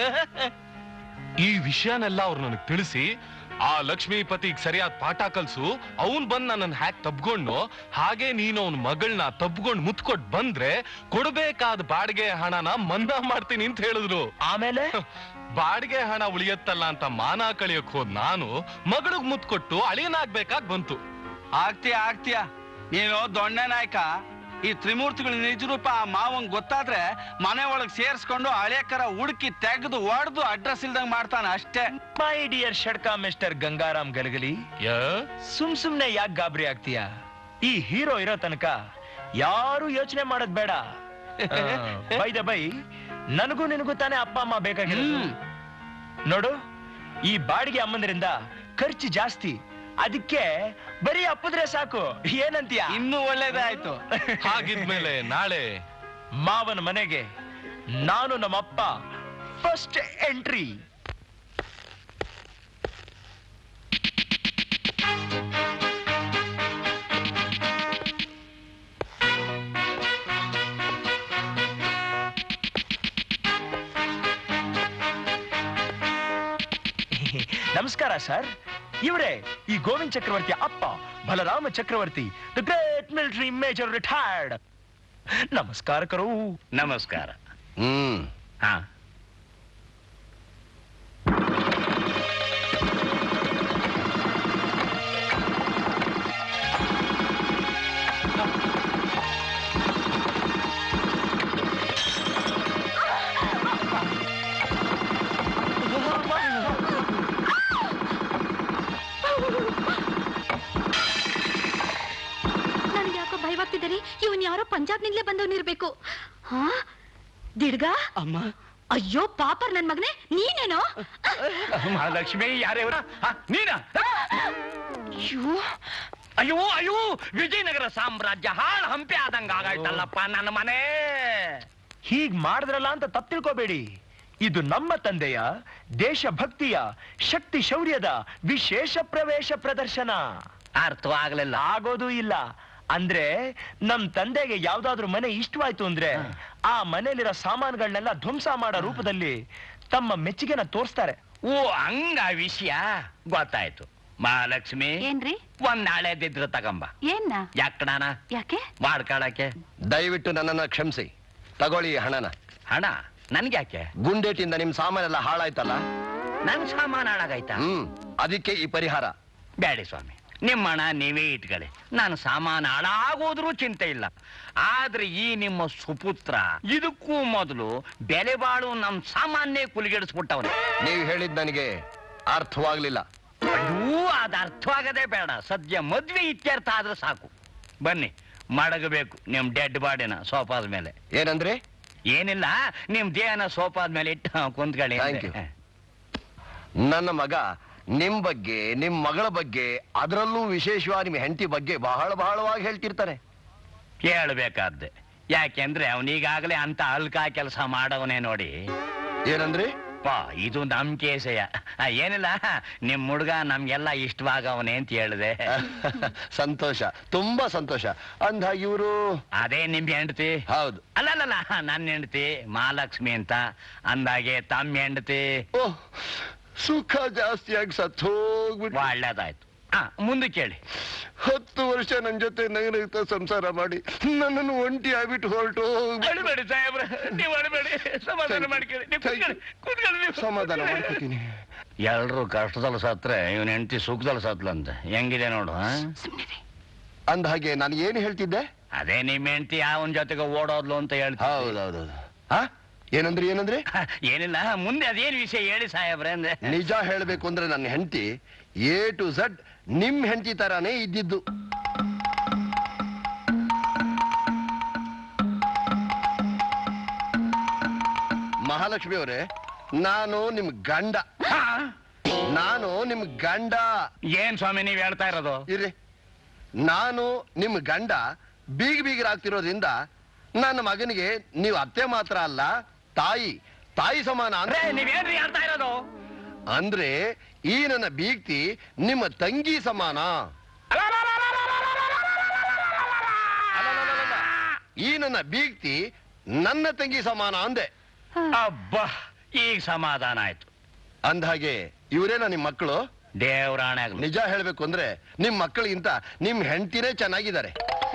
ಈ ವಿಷಯನೆಲ್ಲ ಅವ್ರು ನನಗ್ ತಿಳಿಸಿ, ಆ ಲಕ್ಷ್ಮೀಪತಿಗ್ ಸರಿಯಾದ ಪಾಠ ಕಲ್ಸು, ಅವನ್ ಬಂದ್ ನನ್ನ ಹ್ಯಾಕ್ ತಬ್ಕೊಂಡು, ಹಾಗೆ ನೀನು ಅವನ್ ಮಗಳನ್ನ ತಬ್ಕೊಂಡ್ ಮುತ್ಕೊಟ್ ಬಂದ್ರೆ ಕೊಡ್ಬೇಕಾದ ಬಾಡಿಗೆ ಹಣನ ಮನ್ನಾ ಮಾಡ್ತೀನಿ ಅಂತ ಹೇಳಿದ್ರು. ಆಮೇಲೆ ಬಾಡಿಗೆ ಹಣ ಉಳಿಯತ್ತಲ್ಲ ಅಂತ ಮಾನ ಕಳಿಯಕ್ ಹೋದ್ ನಾನು ಮಗಳಿಗ್ ಮುತ್ಕೊಟ್ಟು ಅಳಿಯನಾಗ್ಬೇಕಾಗ್ ಬಂತು. ಆಗ್ತೀಯ ನೀನು ದೊಣ್ಣೆ ನಾಯಕ. ಈ ತ್ರಿಮೂರ್ತಿಗಳ ನಿಜ ರೂಪ ಆ ಮಾವಂಗ್ ಗೊತ್ತಾದ್ರೆ ಮನೆ ಒಳಗ್ ಸೇರ್ಸ್ಕೊಂಡು ಹಳೆಕರ ಹುಡುಕಿ ತೆಗೆದು ಒಡೆದು ಅಡ್ರೆಸ್ ಇಲ್ದಂಗ್ ಮಾಡ್ತಾನ ಅಷ್ಟೇ. ಮೈ ಡಿಯರ್ ಷಡ್ಕ ಮಿಸ್ಟರ್ ಗಂಗಾರಾಮ್ ಗಲಗಲಿ, ಸುಮ್ನೆ ಯಾಕೆ ಗಾಬರಿ ಆಗ್ತೀಯ? ಈ ಹೀರೋ ಇರೋ ತನಕ ಯಾರು ಯೋಚನೆ ಮಾಡೋದ್ ಬೇಡ. ಬೈ ನನಗೂ ನಿನಗೂ ತಾನೇ ಅಪ್ಪ ಅಮ್ಮ ಬೇಕಾಗಿರೋದು. ನೋಡು, ಈ ಬಾಡಿಗೆ ಅಮ್ಮಂದ್ರಿಂದ ಖರ್ಚು ಜಾಸ್ತಿ, ಅದಕ್ಕೆ ಬರೀ ಅಪ್ಪದ್ರೆ ಸಾಕು. ಏನಂತೀಯ? ಇನ್ನೂ ಒಳ್ಳೇದಾಯ್ತು. ಹಾಗಿದ್ಮೇಲೆ ನಾಳೆ ಮಾವನ ಮನೆಗೆ ನಾನು ನಮ್ಮಪ್ಪ ಫಸ್ಟ್ ಎಂಟ್ರಿ. ನಮಸ್ಕಾರ ಸರ್. ಇವರೇ ಈ ಗೋವಿಂದ್ ಚಕ್ರವರ್ತಿ ಅಪ್ಪ, Balarama Chakravarti, the great military major retired. ನಮಸ್ಕಾರ ಕರು. ನಮಸ್ಕಾರ. ಹಾ, ಇವನ್ ಯಾರೋ ಪಂಜಾಬ್ನಿಂದಲೇ ಬಂದವನಿರ್ಬೇಕು. ಹಾ, ದಿಡ್ಗ ಅಮ್ಮ. ಅಯ್ಯೋ ಪಾಪರ್ ನನ್ ಮಗನೇ, ನೀನೇನೋ? ಮಹಾಲಕ್ಷ್ಮಿ ಯಾರೇವ್ರ? ನೀನಾ? ಅಯ್ಯೋ ವಿಜಯನಗರ ಸಾಮ್ರಾಜ್ಯ ಹಾಳು ಹಂಪೆ ಆದಂಗ ಆಗಾಯ್ತಲ್ಲಪ್ಪ ನನ್ನ ಮನೆ. ಹೀಗ್ ಮಾಡಿದ್ರಲ್ಲ ಅಂತ ತಪ್ಪು ತಿಳ್ಕೋಬೇಡಿ. ಇದು ನಮ್ಮ ತಂದೆಯ ದೇಶಭಕ್ತಿಯ ಶಕ್ತಿ ಶೌರ್ಯದ ವಿಶೇಷ ಪ್ರವೇಶ ಪ್ರದರ್ಶನ. ಅರ್ಥವಾಗ್ಲಿಲ್ಲ. ಆಗೋದು ಇಲ್ಲ. ಅಂದ್ರೆ ನಮ್ ತಂದೆಗೆ ಯಾವ್ದಾದ್ರು ಮನೆ ಇಷ್ಟವಾಯ್ತು ಅಂದ್ರೆ ಆ ಮನೆಯಲ್ಲಿರೋ ಸಾಮಾನುಗಳನ್ನೆಲ್ಲ ಧ್ವಂಸ ಮಾಡೋ ರೂಪದಲ್ಲಿ ತಮ್ಮ ಮೆಚ್ಚುಗೆನ ತೋರಿಸ್ತಾರೆ. ಓ, ಹಂಗ ವಿಷಯ ಗೊತ್ತಾಯ್ತು. ಮಹಾಲಕ್ಷ್ಮಿ, ಏನ್ರಿ? ಒಂದ್ ನಾಳೆದಿದ್ರು ತಗಂಬ. ಏನ್ನ? ಯಾಕಣಾನ? ಯಾಕೆ? ಮಾಡ್ಕೊಳಕ್ಕೆ. ದಯವಿಟ್ಟು ನನ್ನನ್ನ ಕ್ಷಮಿಸಿ. ತಗೊಳ್ಳಿ ಹಣನ. ಹಣ ನನ್ಗ್ಯಾಕೆ? ಗುಂಡೇಟಿಂದ ನಿಮ್ ಸಾಮಾನೆಲ್ಲ ಹಾಳಾಯ್ತಲ್ಲ. ನನ್ ಸಾಮಾನು ಹಾಳಾಗಾಯ್ತಾ? ಅದಕ್ಕೆ ಈ ಪರಿಹಾರ. ಬ್ಯಾಡಿ ಸ್ವಾಮಿ, ನಿಮ್ಮ ಹಣ ನೀವೇ ಇಟ್ಕೊಳ್ಳಿ. ನಾನು ಸಾಮಾನು ಹಾಳಾಗೋದ್ರೂ ಚಿಂತೆ ಇಲ್ಲ. ಆದ್ರೆ ಈ ನಿಮ್ಮ ಸುಪುತ್ರ ಇದಕ್ಕೂ ಮೊದಲು ಬೆಲೆ ಬಾಳು ನಮ್ ಸಾಮಾನ್ಯ ಕುಲಿಗೆಡಿಸ್ಬಿಟ್ಟವನು. ನೀವು ಹೇಳಿದ್ ನನಗೆ ಅರ್ಥವಾಗ್ಲಿಲ್ಲ. ಅಯ್ಯೋ, ಅದ್ ಅರ್ಥವಾಗದೇ ಬೇಡ. ಸದ್ಯ ಮದ್ವೆ ಇತ್ಯರ್ಥ ಆದ್ರೆ ಸಾಕು. ಬನ್ನಿ, ಮಡಗಬೇಕು ನಿಮ್ ಡೆಡ್ ಬಾಡಿನ ಸೋಫಾದ ಮೇಲೆ. ಏನಂದ್ರೆ? ಏನಿಲ್ಲ, ನಿಮ್ ದೇಹನ ಸೋಫಾದ ಮೇಲೆ ಇಟ್ಟು ಕುಂತ್ಕೊಳ್ಳಿ. ನನ್ನ ಮಗ ನಿಮ್ ಬಗ್ಗೆ, ನಿಮ್ ಮಗಳ ಬಗ್ಗೆ, ಅದರಲ್ಲೂ ವಿಶೇಷವಾಗಿ ನಿಮ್ ಹೆಂಡತಿ ಬಗ್ಗೆ ಬಹಳವಾಗಿ ಹೇಳ್ತಿರ್ತಾನೆ. ಕೇಳಬೇಕಾದ್ದೆ. ಯಾಕೆಂದ್ರೆ ಅವನೀಗಾಗಲೇ ಅಂತ ಅಲ್ಕಾ ಕೆಲಸ ಮಾಡವನೇ ನೋಡಿ. ಏನಂದ್ರೆ? ಇದು ನಮ್ ಕೇಸೆಯ. ಏನಿಲ್ಲ, ನಿಮ್ ಹುಡ್ಗ ನಮ್ಗೆಲ್ಲ ಇಷ್ಟವಾಗವನೇ ಅಂತ ಹೇಳಿದೆ. ಸಂತೋಷ, ತುಂಬಾ ಸಂತೋಷ. ಅಂದ ಇವರು? ಅದೇ ನಿಮ್ ಹೆಂಡತಿ? ಹೌದು. ಅಲ್ಲಲ್ಲ, ನನ್ನ ಹೆಂಡತಿ ಮಹಾಲಕ್ಷ್ಮಿ ಅಂತ. ಅಂದಾಗೆ ತಮ್ಮ ಹೆಂಡತಿ ಸುಖ ಜಾಸ್ತಿಯಾಗಿ ಸತ್ತೋಗ್ಬಿಟ್ಟು. ಒಳ್ಳೇದಾಯ್ತು. ಮುಂದೆ ಕೇಳಿ. 10 ವರ್ಷ ನನ್ನ ಜೊತೆ ನಗನಗ್ತಾ ಸಂಸಾರ ಮಾಡಿ ನನ್ನನ್ನು ಒಂಟಿ ಆಗ್ಬಿಟ್ಟು ಹೊರಟು. ಅಳಬೇಡಿ ಸಾಹೇಬ್ರ, ನೀವು ಅಳಬೇಡಿ, ಸಮಾಧಾನ ಮಾಡ್ಕೊಳ್ಳಿ. ಸಮಾಧಾನ ಮಾಡ್ಕೊತೀನಿ. ಎಲ್ರು ಕಷ್ಟದಲ್ಲಿ ಸತ್ರೆ ಇವನ್ ಹೆಂಡತಿ ಸುಖದಲ್ಲಿ ಸತ್ಲಂತೆ. ಹೆಂಗಿದೆ ನೋಡು. ಅಂದ ಹಾಗೆ ನಾನು ಏನು ಹೇಳ್ತಿದ್ದೆ? ಅದೇ ನಿಮ್ ಹೆಂಡತಿ ಅವನ ಜೊತೆಗೆ ಓಡೋದ್ಲು ಅಂತ ಹೇಳ್ತೀನಿ. ಹೌದೌದು. ಏನಂದ್ರಿ? ಏನಿಲ್ಲ, ಮುಂದೆ ಅದೇನು ವಿಷಯ ಹೇಳಿ ಸಾಹೇಬ್ರೆ ಅಂದ್ರೆ. ನಿಜ ಹೇಳ್ಬೇಕು ಅಂದ್ರೆ ನನ್ನ ಹೆಂಡತಿ A to Z ನಿಮ್ ಹೆಂಡತಿ ತರಾನೇ ಇದ್ದಿದ್ದು. ಮಹಾಲಕ್ಷ್ಮಿ ಅವರೇ, ನಾನು ನಿಮ್ ಗಂಡ. ಏನ್ ಸ್ವಾಮಿ ನೀವ್ ಹೇಳ್ತಾ ಇರೋದು? ಇರ್ರಿ, ನಾನು ನಿಮ್ ಗಂಡ ಬೀಗರಾಗ್ತಿರೋದ್ರಿಂದ ನನ್ನ ಮಗನಿಗೆ ನೀವು ಅತ್ತೆ ಮಾತ್ರ ಅಲ್ಲ, ತಾಯಿ ಸಮಾನ. ನೀವೇನ್ರಿ ಹೇಳ್ತಾ ಇರೋದು? ಅಂದ್ರೆ ಈ ನನ್ನ ಬೀಗ್ತಿ ನಿಮ್ಮ ತಂಗಿ ಸಮಾನ. ಈ ನನ್ನ ಬೀಗ್ತಿ ನನ್ನ ತಂಗಿ ಸಮಾನ ಅಂದೆ. ಅಬ್ಬಾ, ಈಗ ಸಮಾಧಾನ ಆಯ್ತು. ಅಂದ್ಹಾಗೆ ಇವರೇನ ನಿಮ್ ಮಕ್ಕಳು? ದೇವ್ರಾಣೆ. ನಿಜ ಹೇಳ್ಬೇಕು ಅಂದ್ರೆ ನಿಮ್ ಮಕ್ಕಳಿಗಿಂತ ನಿಮ್ ಹೆಂಡತಿನೇ ಚೆನ್ನಾಗಿದ್ದಾರೆ.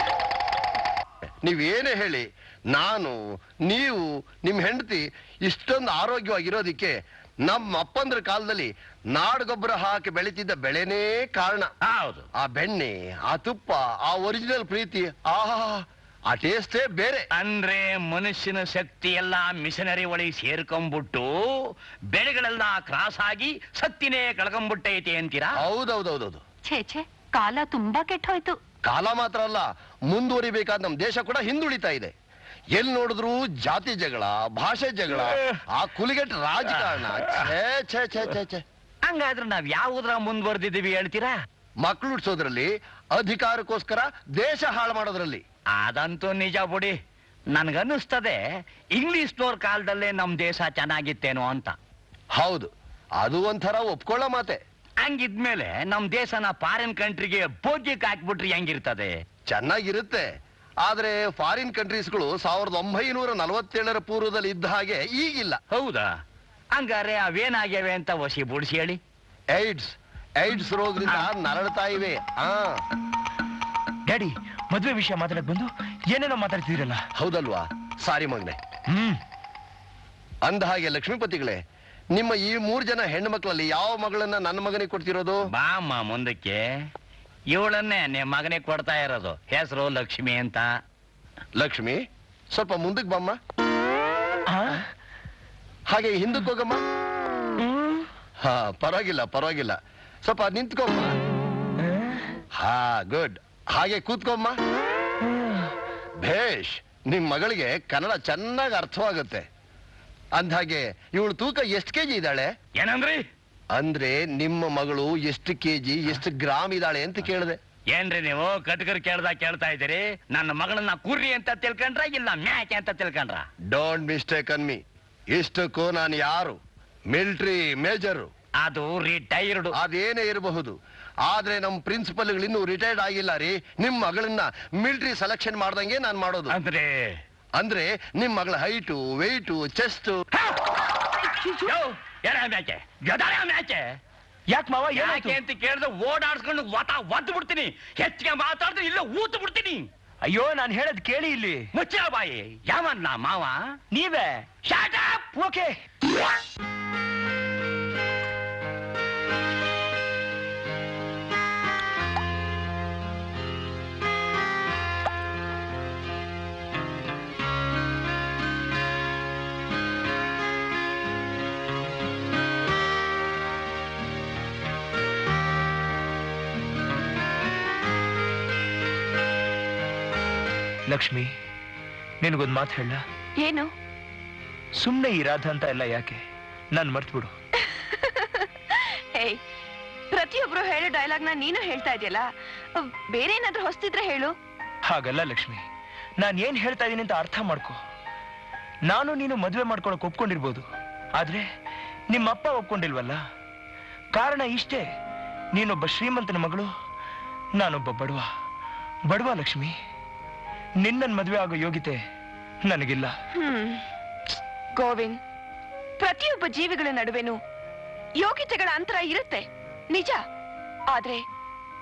ನೀವೇನೇ ಹೇಳಿ, ನೀವು ನಿಮ್ ಹೆಂಡತಿ ಇಷ್ಟೊಂದು ಆರೋಗ್ಯವಾಗಿರೋದಿಕ್ಕೆ ನಮ್ಮ ಅಪ್ಪಂದ್ರ ಕಾಲದಲ್ಲಿ ನಾಡಗೊಬ್ಬರ ಹಾಕಿ ಬೆಳೀತಿದ್ದ ಬೆಳೆನೇ ಕಾರಣ. ಹೌದು. ಆ ಬೆಣ್ಣೆ, ಆ ತುಪ್ಪ, ಆ ಒರಿಜಿನಲ್ ಪ್ರೀತಿ, ಆ ಟೇಸ್ಟೇ ಬೇರೆ. ಅಂದ್ರೆ ಮನುಷ್ಯನ ಶಕ್ತಿ ಎಲ್ಲ ಮಿಷನರಿ ಒಳಗೆ ಸೇರ್ಕೊಂಡ್ಬಿಟ್ಟು ಬೆಳೆಗಳೆಲ್ಲ ಕ್ರಾಸ್ ಆಗಿ ಶಕ್ತಿನೇ ಕಳ್ಕೊಂಡ್ಬಿಟ್ಟೈತೆ ಅಂತೀರಾ? ಹೌದೌದೌದೌದು. ಛೇ, ಕಾಲ ತುಂಬಾ ಕೆಟ್ಟೋಯ್ತು. ಕಾಲ ಮಾತ್ರ ಅಲ್ಲ, ಮುಂದುವರಿಬೇಕಾದ ನಮ್ ದೇಶ ಕೂಡ ಹಿಂದುಳಿತಾ ಇದೆ. ಎಲ್ಲಿ ನೋಡಿದ್ರು ಜಾತಿ ಜಗಳ, ಭಾಷೆ ಜಗಳ, ಆ ಕುಲಿಗೆಟ್ ರಾಜಕಾರಣ. ಛೇ. ಹಂಗಾದ್ರೆ ನಾವ್ ಯಾವುದ್ರ ಮುಂದುವರೆದಿದ್ದೀವಿ ಹೇಳ್ತೀರಾ? ಮಕ್ಕಳು ಹುಡ್ಸೋದ್ರಲ್ಲಿ, ಅಧಿಕಾರಕ್ಕೋಸ್ಕರ ದೇಶ ಹಾಳು ಮಾಡೋದ್ರಲ್ಲಿ. ಅದಂತೂ ನಿಜ ಬಿಡಿ. ನನ್ಗನ್ನಿಸ್ತದೆ ಇಂಗ್ಲಿಷ್ನವ್ರ ಕಾಲದಲ್ಲೇ ನಮ್ ದೇಶ ಚೆನ್ನಾಗಿತ್ತೇನೋ ಅಂತ. ಹೌದು, ಅದು ಒಂಥರ ಒಪ್ಕೊಳ್ಳೋ ಮಾತೆ. ಹಂಗಿದ್ಮೇಲೆ ನಮ್ ದೇಶನ ಫಾರಿನ್ ಕಂಟ್ರಿಗೆ ಬೋಗ್ಯಕ್ಕೆ ಹಾಕ್ಬಿಟ್ರಿ ಹೆಂಗಿರ್ತದೆ? ಚೆನ್ನಾಗಿರುತ್ತೆ. ಆದ್ರೆ ಫಾರಿನ್ ಕಂಟ್ರೀಸ್ಗಳು 1947 ಪೂರ್ವದಲ್ಲಿ ಇದ್ದ ಹಾಗೆ ಈಗಿಲ್ಲ. ಹೌದಾ? ಹಂಗಾರೆ ಅವೇನಾಗ್ಯಾವೆ ಅಂತ ವಸಿ ಬುಡ್ಸಿ ಹೇಳಿ. ಏಡ್ಸ್ ರೋಗದಿಂದ ನರಳ್ತಾ ಇವೆ. ಡ್ಯಾಡಿ, ಮದ್ವೆ ವಿಷಯ ಮಾತಾಡಕ್ ಬಂದು ಏನೇನೋ ಮಾತಾಡ್ತಿದ್ರಲ್ಲ. ಹೌದಲ್ವಾ? ಸಾರಿ ಮಗನೆ. ಅಂದ ಹಾಗೆ ಲಕ್ಷ್ಮೀಪತಿಗಳೇ, ನಿಮ್ಮ ಈ 3 ಜನ ಹೆಣ್ಣು ಮಕ್ಕಳಲ್ಲಿ ಯಾವ ಮಗಳನ್ನ ನನ್ನ ಮಗನಿಗೆ ಕೊಡ್ತಿರೋದು? ಬಾಮ್ಮ ಮುಂದಕ್ಕೆ. ಇವಳನ್ನೇ ನಿಮ್ಮ ಮಗನಿಗೆ ಕೊಡ್ತಾ ಇರೋದು. ಹೆಸರು ಲಕ್ಷ್ಮಿ ಅಂತ. ಲಕ್ಷ್ಮಿ, ಸ್ವಲ್ಪ ಮುಂದಕ್ಕೆ ಬಮ್ಮ. ಹಾಗೆ ಹಿಂದಕ್ಕೆ ಹೋಗಮ್ಮ. ಪರವಾಗಿಲ್ಲ. ಸ್ವಲ್ಪ ನಿಂತ್ಕೊಮ್ಮ. ಗುಡ್. ಹಾಗೆ ಕೂತ್ಕೊಮ್ಮ. ಭೇಷ್. ನಿಮ್ ಮಗಳಿಗೆ ಕನ್ನಡ ಚೆನ್ನಾಗಿ ಅರ್ಥವಾಗುತ್ತೆ. ಅಂದ್ಹಾಗೆ ಇವಳು ತೂಕ ಎಷ್ಟು ಕೆಜಿ ಇದ್ದಾಳೆ? ಏನಂದ್ರಿ? ಅಂದ್ರೆ ನಿಮ್ಮ ಮಗಳು ಎಷ್ಟು ಕೆಜಿ, ಎಷ್ಟು ಗ್ರಾಮ್ ಇದ್ದಾಳೆ ಅಂತ ಕೇಳಿದೆ. ಏನ್ರಿ ನೀವು ಕಟ್ಕರ್ ಕೇಳ್ತಾ ಇದ್ದೀರಿ? ನನ್ನ ಮಗಳನ್ನ ಕುರ್ರಿ ಅಂತ ತಿಳ್ಕೊಂಡ್ರ ಇಲ್ಲ ಮ್ಯಾಕೆ ಅಂತ ತಿಳ್ಕೊಂಡ್ರ? Don't mistake on me. ಇಷ್ಟಕ್ಕೂ ನಾನು ಯಾರು? Military major. ಅದು ರಿಟೈರ್ಡ್. ಅದೇನೇ ಇರಬಹುದು, ಆದ್ರೆ ನಮ್ ಪ್ರಿನ್ಸಿಪಲ್ಗಳು ಇನ್ನೂ ರಿಟೈರ್ಡ್ ಆಗಿಲ್ಲ ರೀ. ನಿಮ್ ಮಗಳನ್ನ ಮಿಲಿಟರಿ ಸೆಲೆಕ್ಷನ್ ಮಾಡ್ದಂಗೆ ನಾನ್ ಮಾಡೋದು. ಅಂದ್ರೆ ನಿಮ್ ಮಗಳ ಹೈಟು, ವೆಯ್ಟು, ಚೆಸ್ಟ್. ಯಾಕೆ ಮಾವ ಯಾಕೆ ಅಂತ ಕೇಳಿದ್ರೆ ಓಡಾಡ್ಸ್ಕೊಂಡು ಒದ್ದು ಬಿಡ್ತೀನಿ. ಹೆಚ್ಚಿಗೆ ಮಾತಾಡಿದ್ರೆ ಇಲ್ಲ ಊತು ಬಿಡ್ತೀನಿ. ಅಯ್ಯೋ, ನಾನು ಹೇಳದ್ ಕೇಳಿ ಇಲ್ಲಿ. ಮುಚ್ಚ ಬಾಯಿ. ಯಾವನ್ನ ಮಾವ? ನೀವೇ. Shot up. ಓಕೆ. ಲಕ್ಷ್ಮಿ, ನಿನಗೊಂದು ಮಾತು ಹೇಳ. ಏನು? ಸುಮ್ನೆ ಈ ರಾಧ ಅಂತ ಎಲ್ಲ ಯಾಕೆ? ನಾನು ಮರ್ತ್ಬಿಡು. ಪ್ರತಿಯೊಬ್ರು ಹೇಳೋ ಡೈಲಾಗ್ನ ನೀನು ಹೇಳ್ತಾ ಇದೆಯಲ್ಲ, ಬೇರೆ ಏನಾದ್ರೂ ಹೊಸ್ತಿದ್ರೆ ಹೇಳು. ಹಾಗಲ್ಲ ಲಕ್ಷ್ಮಿ, ನಾನು ಏನ್ ಹೇಳ್ತಾ ಇದೀನಿ ಅಂತ ಅರ್ಥ ಮಾಡ್ಕೊ. ನಾನು ನೀನು ಮದುವೆ ಮಾಡ್ಕೊಳಕ್ ಒಪ್ಕೊಂಡಿರ್ಬೋದು, ಆದ್ರೆ ನಿಮ್ಮಪ್ಪ ಒಪ್ಕೊಂಡಿಲ್ವಲ್ಲ. ಕಾರಣ ಇಷ್ಟೇ, ನೀನೊಬ್ಬ ಶ್ರೀಮಂತನ ಮಗಳು, ನಾನೊಬ್ಬ ಬಡವ ಲಕ್ಷ್ಮಿ. ನಿನ್ನನ್ ಮದುವೆ ಆಗೋ ಯೋಗ್ಯತೆ ನನಗಿಲ್ಲ. ಗೋವಿಂದ್, ಪ್ರತಿಯೊಬ್ಬ ಜೀವಿಗಳ ನಡುವೆನೂ ಯೋಗ್ಯತೆಗಳ ಅಂತರ ಇರುತ್ತೆ ನಿಜ. ಆದ್ರೆ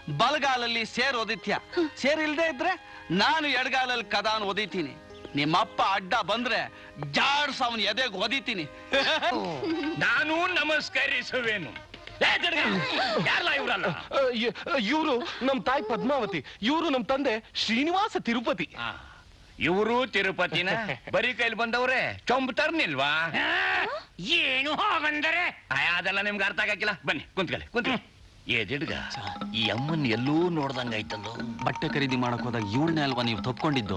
ಬಲಗಾಲಲ್ಲಿ ಸೇರ್ ಓದಿತ್ಯ, ಸೇರಿಲ್ದೇ ಇದ್ರೆ ನಾನು ಎಡಗಾಲಲ್ಲಿ ಕದಾನ್ ಓದಿತೀನಿ. ನಿಮ್ಮಪ್ಪ ಅಡ್ಡ ಬಂದ್ರೆ ಜಾಡ್ಸ್ ಅವನ್ ಎದೆಗೆ ಓದಿತೀನಿ. ನಾನು ನಮಸ್ಕರಿಸುವೇನು. ಇವರಲ್ಲ, ಇವರು ನಮ್ ತಾಯಿ ಪದ್ಮಾವತಿ, ಇವರು ನಮ್ ತಂದೆ ಶ್ರೀನಿವಾಸ ತಿರುಪತಿ. ಇವರು ತಿರುಪತಿನ ಬರೀ ಕೈಲಿ ಬಂದವ್ರೆ, ಚೊಂಬು ತರ್ನಿಲ್ವಾ? ಏನು ಹಾಗಂದರೆ ಅದೆಲ್ಲ ನಿಮ್ಗೆ ಅರ್ಥ ಆಗಕ್ಕಿಲ್ಲ. ಬನ್ನಿ ಕುಂತ್ಕೊಳ್ಳಿ ಕುಂತ್ಕೊಳ್ಳಿ. ಏದಿಡ್ಗ ಈ ಅಮ್ಮನ್ ಎಲ್ಲೂ ನೋಡ್ದಂಗಾಯ್ತಲ್ಲೋ. ಬಟ್ಟೆ ಖರೀದಿ ಮಾಡಕ್ ಹೋದಾಗ ಇವಳನ್ನೇ ಅಲ್ವಾ ನೀವು ತಪ್ಕೊಂಡಿದ್ದು?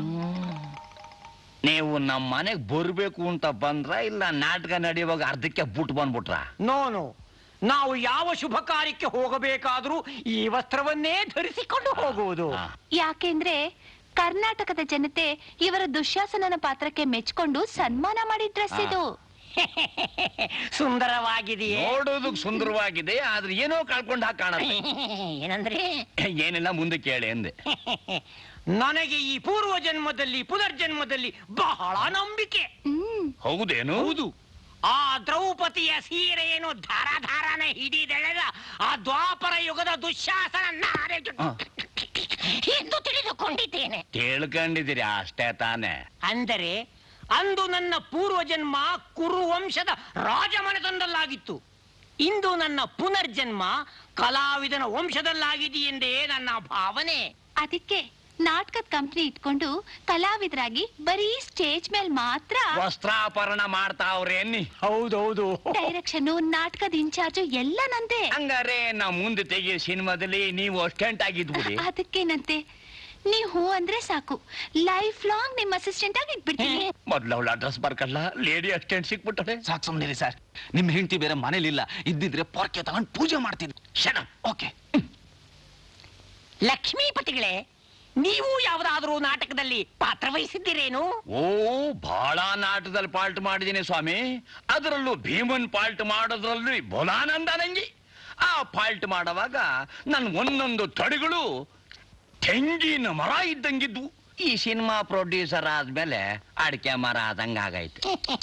ನೀವು ನಮ್ಮ ಮನೆಗ್ ಬರ್ಬೇಕು ಅಂತ ಬಂದ್ರ ಇಲ್ಲ ನಾಟಕ ನಡೆಯುವಾಗ ಅರ್ಧಕ್ಕೆ ಬುಟ್ ಬಂದ್ಬಿಟ್ರ? ನೋ, ನಾವು ಯಾವ ಶುಭ ಕಾರ್ಯಕ್ಕೆ ಹೋಗಬೇಕಾದ್ರೂ ಈ ವಸ್ತ್ರವನ್ನೇ ಧರಿಸಿಕೊಂಡು ಹೋಗುವುದು. ಯಾಕೆಂದ್ರೆ ಕರ್ನಾಟಕದ ಜನತೆ ಇವರ ದುಶ್ಯಾಸನನ ಪಾತ್ರಕ್ಕೆ ಮೆಚ್ಕೊಂಡು ಸನ್ಮಾನ ಮಾಡಿದ ಡ್ರೆಸ್ ಇದು. ಸುಂದರವಾಗಿದೆಯೇ? ನೋಡೋದಕ್ ಸುಂದರವಾಗಿದೆ, ಆದ್ರೆ ಏನೋ ಕಳ್ಕೊಂಡ್ ಹಾಕಿ ಕಾಣುತ್ತೆ. ಏನಂದ್ರೆ? ಏನಿಲ್ಲ, ಮುಂದೆ ಕೇಳಿ ಅಂದೆ. ನನಗೆ ಈ ಪೂರ್ವ ಜನ್ಮದಲ್ಲಿ ಪುನರ್ಜನ್ಮದಲ್ಲಿ ಬಹಳ ನಂಬಿಕೆ. ಹೌದೇನು? ಹೌದು. ಆ ದ್ರೌಪದಿಯ ಸೀರೆಯನ್ನು ಧಾರಾಧಾರನೆ ಹಿಡಿದೆಳೆದ ಆ ದ್ವಾಪರ ಯುಗದ ದುಶ್ಯಾಸನ ನಾನೇ ಎಂದು ತಿಳಿದುಕೊಂಡಿದ್ದೇನೆ. ತಿಳ್ಕೊಂಡಿದ್ದೀರಿ ಅಷ್ಟೇ ತಾನೆ? ಅಂದರೆ ಅಂದು ನನ್ನ ಪೂರ್ವ ಜನ್ಮ ಕುರುವಂಶದ ರಾಜಮನೆತನದಲ್ಲಾಗಿತ್ತು. ಇಂದು ನನ್ನ ಪುನರ್ಜನ್ಮ ಕಲಾವಿದನ ವಂಶದಲ್ಲಾಗಿದೆಯೆಂದೇ ನನ್ನ ಭಾವನೆ. ಅದಕ್ಕೆ ನಾಟಕದ ಕಂಪ್ನಿ ಇಟ್ಕೊಂಡು ಕಲಾವಿದರಾಗಿ ಬರೀ ಸ್ಟೇಜ್ ಮೇಲೆ ಮಾತ್ರ ವಸ್ತ್ರಾಪರಣ ಮಾಡ್ತಾವ್ರೆ ಅನ್ನಿ. ಹೌದೌದು. ಡೈರೆಕ್ಷನ್, ನಾಟಕದ ಇನ್ಚಾರ್ಜ್ ಎಲ್ಲ ನಂದೆ. ಹಂಗಾರೆ ನಾ ಮುಂದೆ ತೆಗಿಯೋ ಸಿನಿಮಾದಲ್ಲಿ ನೀವು ಅಸ್ಟೆಂಟ್ ಆಗಿದ್ಬಿಡಿ. ಅದಕ್ಕೇನಂತೆ, ನೀವು ಹೂ ಅಂದ್ರೆ ಸಾಕು, ಲೈಫ್ ಲಾಂಗ್ ನಿಮ್ಮ ಅಸಿಸ್ಟೆಂಟ್ ಆಗಿ ಇಟ್ಬಿಡ್ತೀನಿ. ಮೊದ್ಲು ಅವಳ ಅಡ್ರೆಸ್ ಬರ್ಕಲ್ಲ, ಲೇಡಿ ಅಸಿಸ್ಟೆಂಟ್ ಸಿಕ್ಬಿಟ್ಟೆ. ಸಾಕು ಸುಮ್ಮನಿರಿ ಸರ್. ನಿಮ್ ಹೆಂಡತಿ ಬೇರೆ ಮನೇಲಿಲ್ಲ, ಇದ್ದಿದ್ರೆ ಪೊರ್ಕೆ ತಗೊಂಡು ಪೂಜೆ ಮಾಡ್ತಿದ್ವಿ. ಓಕೆ. ಲಕ್ಷ್ಮೀಪತಿಗಳೇ, ನೀವು ಯಾವುದಾದ್ರೂ ನಾಟಕದಲ್ಲಿ ಪಾತ್ರ ವಹಿಸಿದ್ದೀರೇನು? ಓ, ಬಹಳ ನಾಟಕದಲ್ಲಿ ಪಾಲ್ಟ್ ಮಾಡಿದ್ದೀನಿ ಸ್ವಾಮಿ. ಅದರಲ್ಲೂ ಭೀಮನ್ ಪಾಲ್ಟ್ ಮಾಡೋದ್ರಲ್ಲಿ ಬೋಲಾನಂದ ನಂಗೆ. ಆ ಪಾಲ್ಟ್ ಮಾಡುವಾಗ ನನ್ ಒಂದೊಂದು ತಡಿಗಳು ತೆಂಗಿನ ಮರ ಇದ್ದಂಗಿದ್ವು. ಈ ಸಿನಿಮಾ ಪ್ರೊಡ್ಯೂಸರ್ ಆದ್ಮೇಲೆ ಅಡಿಕೆ ಮರ ಆದಂಗಾಗೈತೆ.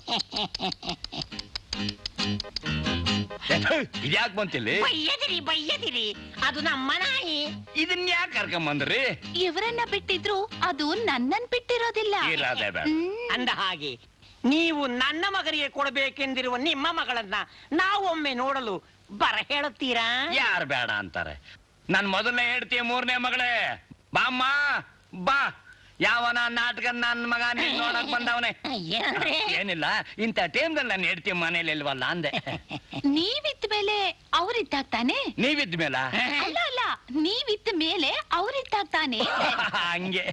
ಇದ್ಯಾಕ್ ಬಂತಿಲ್ಲಿ? ಬಯ್ಯದಿರಿ, ಅದು ನಮ್ಮ ನಾಯಿ. ಇದನ್ನ ಯಾಕೆ ಕರ್ಕೊಂಬಂದ್ರಿ? ಇವರನ್ನ ಬಿಟ್ಟಿದ್ರು ಅದು ನನ್ನನ್ ಬಿಟ್ಟಿರೋದಿಲ್ಲ. ಅಂದ ಹಾಗೆ ನೀವು ನನ್ನ ಮಗನಿಗೆ ಕೊಡಬೇಕೆಂದಿರುವ ನಿಮ್ಮ ಮಗಳನ್ನ ನಾವೊಮ್ಮೆ ನೋಡಲು ಬರ ಹೇಳುತ್ತೀರಾ? ಯಾರು ಬೇಡ ಅಂತಾರೆ? ನನ್ ಮೊದಲನೇ ಹೇಳ್ತಿ ಮೂರನೇ ಮಗಳೇ, ಬಾಮ್ಮ ಬಾ. ಯಾವನ ನಾಟಕ ನನ್ನ ಮಗ ನೀನ್ ನೋಡಕ್ ಬಂದವನೇ. ಏನಿಲ್ಲ, ಇಂಥ ಟೈಮ್ದಲ್ಲಿ ನಾನು ಹೇಳ್ತಿ ಮನೇಲಿ ಇಲ್ವಲ್ಲ ಅಂದೆ. ನೀವಿದ್ದ ಮೇಲೆ ಅವ್ರಿದ್ದಾಗ ತಾನೆ? ನೀವಿದ್ದ ಮೇಲ? ಅಲ್ಲ, ನೀವಿದ್ದ ಮೇಲೆ ಅವ್ರಿದ್ದಾಗ ತಾನೆ. ಹಂಗೆ.